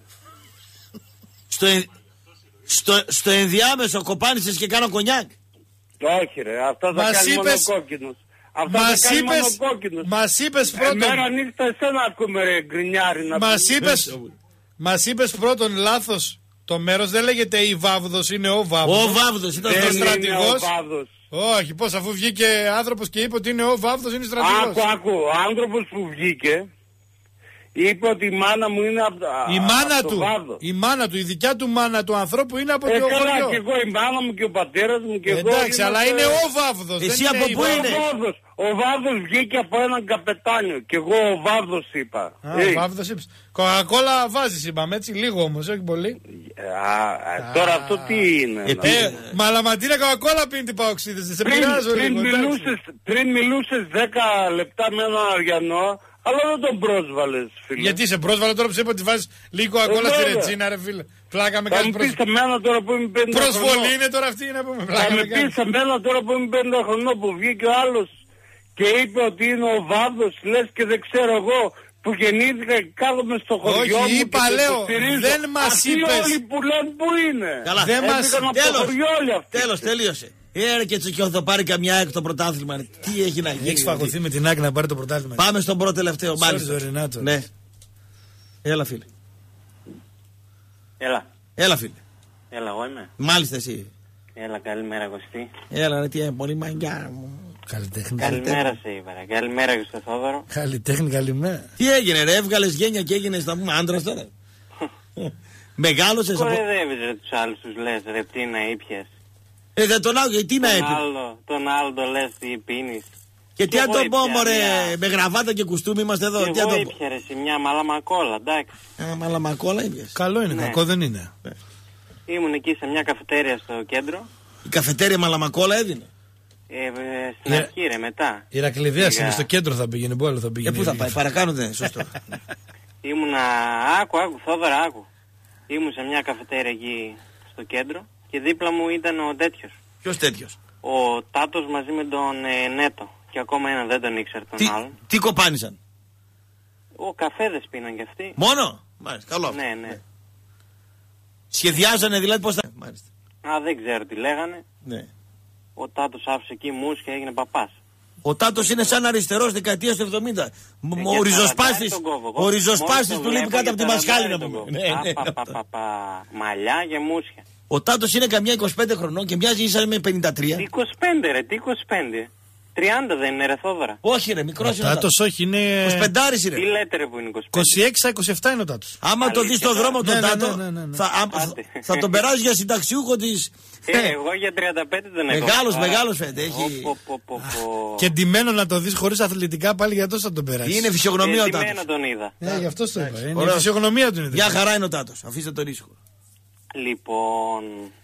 Speaker 1: Στο, εν- στο, στο ενδιάμεσο κοπάνισες και κάνω κονιάκ.
Speaker 4: Όχι ρε, αυτά θα
Speaker 3: Μας
Speaker 4: κάνει μόνο
Speaker 3: είπες-
Speaker 4: ο κόκκινος. Αυτά
Speaker 3: Μας
Speaker 4: θα κάνει μόνο
Speaker 3: είπες,
Speaker 4: ο κόκκινος.
Speaker 3: μας είπες πρώτον,
Speaker 4: Εμένα νύχτα εσένα ακούμε ρε γκρινιάρι να
Speaker 3: μας
Speaker 4: πούμε.
Speaker 3: είπες, μας είπες πρώτον λάθος το μέρος, δεν λέγεται η Βάβδος, είναι ο Βάβδος.
Speaker 1: Ο Βάβδος ήταν
Speaker 4: Δεν
Speaker 1: στο
Speaker 4: είναι
Speaker 1: στρατηγός.
Speaker 4: ο Βάδος.
Speaker 3: Όχι, πώς, αφού βγήκε άνθρωπος και είπε ότι είναι ο Βάβδος, είναι στρατηγός.
Speaker 4: Άκου, άκου, ο άνθρωπος που βγήκε είπε ότι η μάνα μου είναι από,
Speaker 3: Η μάνα
Speaker 4: από το
Speaker 3: του,
Speaker 4: Βάδο.
Speaker 3: η μάνα του, η δικιά του μάνα του ανθρώπου είναι από
Speaker 4: Ε,
Speaker 3: το
Speaker 4: καλά,
Speaker 3: χωριό.
Speaker 4: και εγώ η μάνα μου και ο πατέρας μου και εγώ.
Speaker 3: Εντάξει, αλλά
Speaker 4: είμαστε-
Speaker 3: είναι ο Βάβδος.
Speaker 1: Εσύ
Speaker 3: δεν
Speaker 1: από
Speaker 3: η
Speaker 1: πού
Speaker 3: Βάβδος.
Speaker 1: είναι?
Speaker 4: Ο Βάδος, ο Βάδος βγήκε από έναν καπετάνιο και εγώ ο Βάδος είπα.
Speaker 3: Α,
Speaker 4: Ε,
Speaker 3: ο Βάβδος είπες. Κοκακόλα βάζεις είπαμε έτσι, λίγο όμως, όχι πολύ.
Speaker 4: α, α, τώρα αυτό τι είναι.
Speaker 1: Ε,
Speaker 4: να
Speaker 1: πει-
Speaker 4: πούμε.
Speaker 3: Ε, μαλαματίνα Κοκακόλα πίνει την παοξίδες, δεν σε
Speaker 4: πριν,
Speaker 3: πειράζω
Speaker 4: πριν,
Speaker 3: λίγο. εντάξει.
Speaker 4: μιλούσες, πριν μιλούσες δέκα λεπτά με έναν Αριανό, αλλά δεν τον πρόσβαλες, φίλε.
Speaker 3: Γιατί σε πρόσβαλα τώρα που σε είπα ότι βάζεις λίγο Κοκακόλα
Speaker 4: Ε,
Speaker 3: στη
Speaker 4: βέβαια.
Speaker 3: ρετσίνα, ρε φίλε. Πλάκα με
Speaker 4: Θα
Speaker 3: κάνεις
Speaker 4: μου
Speaker 3: προσ...
Speaker 4: πεις εμένα τώρα που είμαι πενήντα
Speaker 3: προσβολή
Speaker 4: χρονών.
Speaker 3: είναι τώρα αυτή να πούμε.
Speaker 4: Θα
Speaker 3: Πλάκα
Speaker 4: με
Speaker 3: με κάνεις.
Speaker 4: πεις εμένα τώρα που είμαι πενήντα χρονών που βγήκε ο άλλος και είπε ότι είναι ο Βάδος, λες και δεν ξέρω εγώ που γεννήθηκα και κάθομαι στο χωριό
Speaker 3: Όχι,
Speaker 4: μου
Speaker 3: είπα,
Speaker 4: και το
Speaker 3: λέω,
Speaker 4: υποστηρίζω.
Speaker 3: δεν μας
Speaker 4: Αυτοί
Speaker 3: είπες.
Speaker 4: όλοι που λένε που είναι.
Speaker 1: Καλά.
Speaker 3: Δεν μας-
Speaker 4: Έφυγαν από το
Speaker 1: Τέλος.
Speaker 4: χωριό όλοι αυτοί.
Speaker 1: Τέλος, τελείωσε. Ε, και Τσικιό θα πάρει καμιά έκ το πρωτάθλημα. ρε. Τι έχει να γίνει.
Speaker 3: Έχεις φαγωθεί με την άκρη να πάρει το πρωτάθλημα.
Speaker 1: Πάμε στον πρώτο τελευταίο.
Speaker 3: Sorry,
Speaker 1: Μάλιστα.
Speaker 3: Ζωρινάτο.
Speaker 1: Ναι. Έλα φίλε.
Speaker 12: Έλα,
Speaker 1: Έλα φίλε.
Speaker 12: έλα εγώ είμαι.
Speaker 1: Μάλιστα εσύ.
Speaker 12: Έλα, καλημέρα Κωστή.
Speaker 1: Έλα ρε τι είναι πολύ μαγκιά μου.
Speaker 3: Καλλιτέχνη.
Speaker 12: Καλημέρα σε είπα. ρε. Καλημέρα και στο Θόδωρο.
Speaker 3: Καλλιτέχνη, καλημέρα.
Speaker 1: Τι έγινε ρε, έβγαλες γένια και έγινες να πούμε άντρας τώρα. Μεγάλωσες από...
Speaker 12: Κορεδεύεις ρε τους άλλους, τους λες ρε τι να ήπιες.
Speaker 1: Ε, δεν τον άκουγε, τι να
Speaker 12: Τον
Speaker 1: έπαιρνε.
Speaker 12: άλλο, τον άλλο το λες τι πίνεις.
Speaker 1: Και τι
Speaker 12: Κι
Speaker 1: αν
Speaker 12: εγώ
Speaker 1: το πω
Speaker 12: ήπια
Speaker 1: μωρέ,
Speaker 12: μια-
Speaker 1: με γραβάτα και κουστούμι είμαστε εδώ.
Speaker 12: Κι
Speaker 1: Τι αν
Speaker 12: εγώ
Speaker 1: το πω.
Speaker 12: ήπια ρε σε μια μαλαμακόλα, εντάξει.
Speaker 1: Α, μαλαμακόλα ήπιες.
Speaker 3: Καλό είναι,
Speaker 12: Ναι.
Speaker 3: κακό δεν είναι.
Speaker 12: Ήμουν εκεί σε μια καφετέρια στο κέντρο.
Speaker 1: Η καφετέρια μαλαμακόλα έδινε.
Speaker 12: Ε, ε, στην αρχή ρε, μετά.
Speaker 3: Η Ηρακλειδίας είναι στο κέντρο θα πήγαινε, πού άλλο θα πήγαινε.
Speaker 1: Ε, πού θα πάει, παρακάνω δεν, σωστό.
Speaker 12: Ήμουνα, άκου, άκου, Θόδωρα, άκου. Ήμουν σε μια καφετέρια εκεί στο κέντρο και δίπλα μου ήταν ο τέτοιος.
Speaker 1: Ποιος τέτοιος?
Speaker 12: Ο Τάτος μαζί με τον ε, Νέτο. Και ακόμα ένα δεν τον ήξερε τον
Speaker 1: τι,
Speaker 12: άλλον.
Speaker 1: Τι κοπάνησαν?
Speaker 12: Ο καφέδες πίναν κι αυτοί.
Speaker 1: Μόνο? Μάλιστα, καλό.
Speaker 12: Ναι, ναι.
Speaker 1: ναι. Σχεδιάζανε δηλαδή πώς θα... Μάλιστα.
Speaker 12: Α, δεν ξέρω τι λέγανε.
Speaker 1: Ναι.
Speaker 12: Ο Τάτος άφησε εκεί μους και έγινε παπάς.
Speaker 1: Ο Τάτος είναι σαν αριστερός δεκαετίας του εβδομήντα.
Speaker 12: Ε,
Speaker 1: ο ριζοσπάστης, ο ριζοσπάστης του λείπει κάτω από τη μασχάλη να πούμε.
Speaker 12: Ναι, ναι. Πα, πα, πα, πα, μαλλιά και μουσια.
Speaker 1: Ο Τάτος είναι καμιά είκοσι πέντε χρονών και μοιάζει ίσα με πενήντα τρία.
Speaker 12: είκοσι πέντε ρε, τι είκοσι πέντε. τριάντα δεν είναι ρε Θόδωρα.
Speaker 1: Όχι ρε, μικρός είναι ο
Speaker 3: Τάτος. Όχι, είναι...
Speaker 1: είκοσι πέντε είναι.
Speaker 12: Τι λέτε ρε που είναι είκοσι πέντε.
Speaker 3: είκοσι έξι είκοσι επτά είναι ο Τάτος.
Speaker 1: Άμα το δεις στον δρόμο τον
Speaker 3: ναι,
Speaker 1: Τάτο,
Speaker 3: ναι, ναι, ναι, ναι.
Speaker 1: Θα, α, θα τον περάσει για συνταξιούχο της...
Speaker 12: Ε, εγώ για τριάντα πέντε δεν έχω.
Speaker 1: Μεγάλος, μεγάλος φαίνεται. Έχει...
Speaker 12: Πο, πο, πο, πο.
Speaker 3: Και ντυμένο να το δεις χωρίς αθλητικά πάλι για τόσο θα τον περάσει.
Speaker 1: Είναι φυσιογνωμία ο Τάτος.
Speaker 12: Ντυμένο τον είδα.
Speaker 3: Ναι, γι' αυτό το είπα. Είναι η φυσιογνωμία του είναι.
Speaker 1: Μια χαρά είναι ο Τάτος. Αφήστε τον ήσυχο.
Speaker 12: Λοιπόν,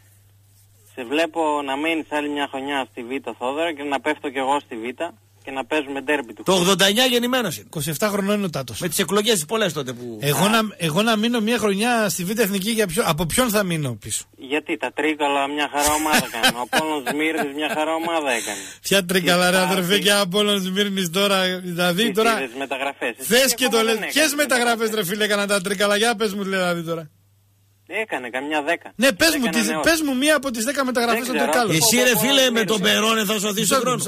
Speaker 12: σε βλέπω να μένεις άλλη μια χρονιά στη Β' Θόδωρα και να πέφτω κι εγώ στη Β' και να παίζουμε ντέρμπι του.
Speaker 1: Το ογδόντα εννιά γεννημένος είναι.
Speaker 3: είκοσι επτά χρονών είναι ο Τάτος.
Speaker 1: Με τις εκλογές τις πολλές τότε που...
Speaker 3: Εγώ, να, εγώ να μείνω μια χρονιά στη Β' Εθνική, για ποιο, από ποιον θα μείνω πίσω?
Speaker 12: Γιατί τα Τρίκαλα μια χαρά ομάδα έκανε. Ο Απόλλωνας Σμύρνης μια χαρά ομάδα έκανε.
Speaker 3: Ποια Τρίκαλα ρε αδερφέ και Απόλλωνας Σμύρνης τώρα. Δηλαδή τώρα. Θες και το λες. Ποιες μεταγραφές ρε φίλε έκαναν τα Τρίκαλα? Για πες μου δηλαδή τώρα.
Speaker 12: Έκανε καμιά δέκα.
Speaker 3: Ναι, πες μου, τις, πες μου μία από τις δέκα μεταγραφές των Τρικάλων.
Speaker 1: Εσύ ρε φίλε με τον Περόνε θα σωθείς τον χρόνο.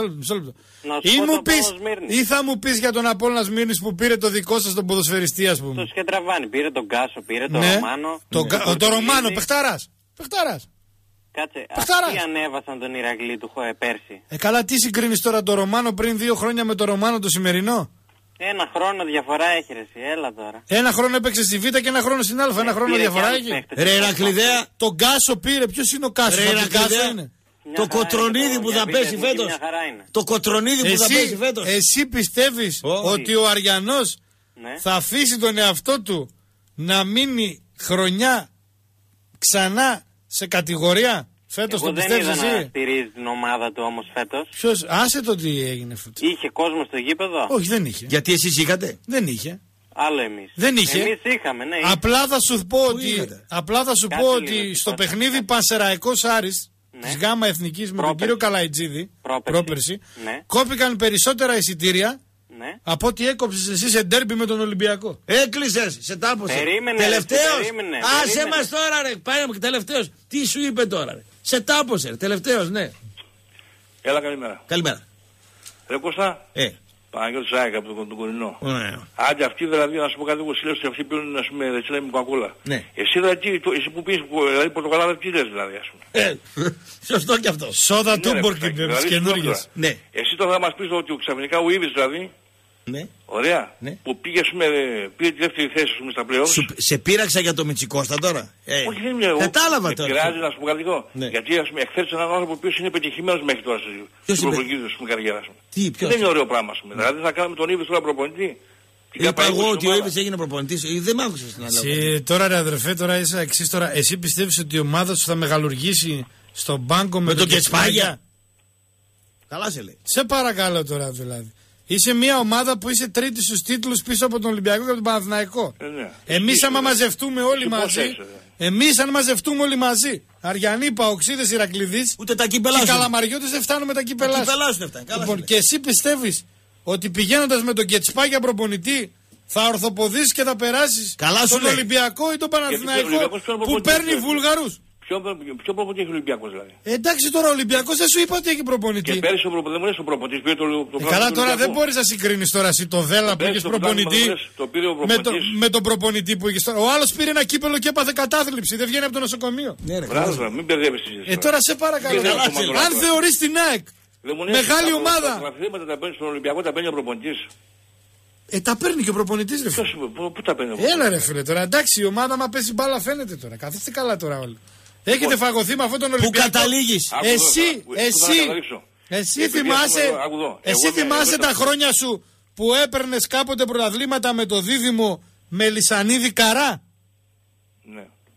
Speaker 3: Ή, μου πεις, ή θα μου πεις για τον Απόλλωνα Σμύρνης που πήρε το δικό σας τον ποδοσφαιριστή ας πούμε.
Speaker 12: Το Σκετραβάνι, πήρε τον Κάσο, πήρε τον ναι. Ρωμάνο.
Speaker 3: Το, ναι. το, το Ρωμάνο, παιχτάρας. Παιχτάρας.
Speaker 12: Κάτσε, αυτοί ανέβασαν τον Ηρακλή του ε, πέρσι.
Speaker 3: Ε καλά, τι συγκρίνεις τώρα το Ρωμάνο πριν δύο χρόνια με το Ρωμάνο το σημερινό?
Speaker 12: Ένα χρόνο διαφορά έχει ρε εσύ, έλα τώρα.
Speaker 3: Ένα χρόνο έπαιξε στη Β' και ένα χρόνο στην Α. Ένα χρόνο διαφορά έχει.
Speaker 1: Ρε Ηρακλειδέα.
Speaker 3: Τον Κάσο πήρε, ποιος είναι ο Κάσο?
Speaker 1: Ρε Ηρακλειδέα. Το κοτρονίδι που θα πέσει φέτος. Το κοτρονίδι που θα πέσει φέτος.
Speaker 3: Εσύ πιστεύεις ότι ο Αριανός θα αφήσει τον εαυτό του να μείνει χρονιά ξανά σε κατηγορία? Φέτος το πιστεύεις εσύ?
Speaker 12: Δεν είδα να στηρίζει την ομάδα του όμως φέτος.
Speaker 3: Ποιος, άσε το τι έγινε φέτος.
Speaker 12: Είχε κόσμο στο γήπεδο?
Speaker 3: Όχι, δεν είχε.
Speaker 1: Γιατί εσείς είχατε?
Speaker 3: Δεν είχε.
Speaker 12: Άλλο εμείς.
Speaker 3: Δεν είχε.
Speaker 12: Εμείς είχαμε, ναι.
Speaker 3: Απλά θα σου πω ότι, απλά θα σου πω ότι στο παιχνίδι Πανσεραϊκός Άρης ναι. της Γάμα Εθνικής με τον κύριο Καλαϊτζίδη πρόπερση, ναι. κόπηκαν περισσότερα εισιτήρια ναι. από ότι έκοψες εσύ σε ντέρμπι με τον Ολυμπιακό.
Speaker 1: Έκλεισες, σε τάπωσε.
Speaker 12: Περίμενε.
Speaker 1: Τελευταίος.
Speaker 12: Περίμενε,
Speaker 1: Άσε
Speaker 12: περίμενε.
Speaker 1: μας τώρα ρε. Πάμε τελευταίος. Τι σου είπε τώρα ρε. Σε τάπωσε ρε. Τελευταίος, ναι.
Speaker 13: Έλα καλημέρα.
Speaker 1: Καλημέρα.
Speaker 13: Ρε Κώστα.
Speaker 1: Ε.
Speaker 13: Παναγιώτης Άικα από τον Κορινό.
Speaker 1: Ναι.
Speaker 13: Άντε αυτοί δηλαδή να σου πω κάτι, εγώ συλλέξω ότι αυτοί πίνουν ας πούμε ρετσέλα με κοκακόλα.
Speaker 1: Ναι.
Speaker 13: Εσύ δηλαδή, εσύ που πίνεις δηλαδή πορτοκαλάδα τι λες δηλαδή ας πούμε.
Speaker 1: Ε, σωστό κι αυτό.
Speaker 3: Σόδα τούμπορκ και τις καινούργιες.
Speaker 13: Ναι. Εσύ τώρα θα μας πεις ότι ξαφνικά ο Ήβης δηλαδή.
Speaker 1: Ναι.
Speaker 13: Ωραία.
Speaker 1: Ναι.
Speaker 13: Που πήγε, πούμε, πήγε τη δεύτερη θέση πούμε, στα πλέον.
Speaker 1: Σε πείραξα για το Μητσικώστα τώρα. Ε,
Speaker 13: Όχι, δεν είναι.
Speaker 1: Κατάλαβα τώρα.
Speaker 13: Πειράζει να σου πω κάτι λίγο. Ναι. Γιατί ας πούμε, εκθέτεις έναν άνθρωπο ο οποίος είναι πετυχημένος μέχρι τώρα στην προπονητική του καριέρα σου.
Speaker 1: Τι, ποιος?
Speaker 13: Δεν είναι ωραίο πράγμα. Ναι. Δηλαδή θα κάνουμε τον Ήβης τώρα προπονητή.
Speaker 1: Είπα εγώ ότι ο Ήβης έγινε προπονητής. Δεν μ' άκουσες να λέω.
Speaker 3: Τώρα ρε αδερφέ, τώρα είσαι εξής τώρα. Εσύ πιστεύεις ότι η ομάδα σου θα μεγαλουργήσει στον μπάνκο με, με τον Κετσπάγια?
Speaker 1: Καλά σε λέει.
Speaker 3: Σε παρακαλώ τώρα δηλαδή. Είσαι μια ομάδα που είσαι τρίτη στους τίτλους πίσω από τον Ολυμπιακό και τον Παναθηναϊκό.
Speaker 13: Ε, ναι.
Speaker 3: Εμείς άμα μαζευτούμε όλοι μαζί, εμείς αν μαζευτούμε όλοι μαζί, Αριανοί, Παοξίδες, Ηρακλειδείς,
Speaker 1: ούτε τα κύπελά
Speaker 3: και Καλαμαριώτες δεν φτάνουμε τα κύπελά σου. Λοιπόν, και εσύ πιστεύεις ότι πηγαίνοντας με τον Κετσπάγια προπονητή θα ορθοποδήσεις και θα περάσεις στον Ολυμπιακό ή τον Παναθηναϊκό που παίρνει Βούλγαρους?
Speaker 13: Ποιο προπονητή έχει ο Ολυμπιακός δηλαδή?
Speaker 3: Ε, εντάξει τώρα ο Ολυμπιακός δεν σου είπα ότι έχει προπονητή.
Speaker 13: Και πέρυσι ο προπονητής δεν μου λες ο προπονητής πήρε το, το, το
Speaker 3: ε, καλά τώρα δεν μπορείς να συγκρίνεις τώρα εσύ το Δέλα που είχες προπονητή
Speaker 13: το πήρε ο
Speaker 3: με, το, με τον προπονητή που είχες τώρα. Ο άλλος πήρε ένα κύπελο και έπαθε κατάθλιψη, δεν βγαίνει από το νοσοκομείο.
Speaker 1: Ναι, ρε,
Speaker 13: Μπράβο, μην μπερδεύεις τη συζήτηση.
Speaker 3: Ε, τώρα σε παρακαλώ. Αν θεωρείς την ΑΕΚ μεγάλη ομάδα.
Speaker 13: Τα χρήματα τα παίρνει στον Ολυμπιακό, τα παίρνει ο προπονητής.
Speaker 3: Ε, τα παίρνει και ο προπονητής ρε φίλε.
Speaker 13: Πού τα παίρνει?
Speaker 3: Έλα ρε φίλε τώρα, εντάξει η ομάδα μα παίζει μπάλα φαίνεται τώρα. Καθίστε καλά τώρα όλοι. Έχετε φαγωθεί με αυτόν τον Ολυμπιακό.
Speaker 1: Πού καταλήγεις?
Speaker 3: Εσύ, εσύ, εσύ θυμάσαι, εσύ θυμάσαι τα χρόνια σου που έπαιρνες κάποτε πρωταθλήματα με το δίδυμο Μελισσανίδη Καρά?
Speaker 13: Ναι.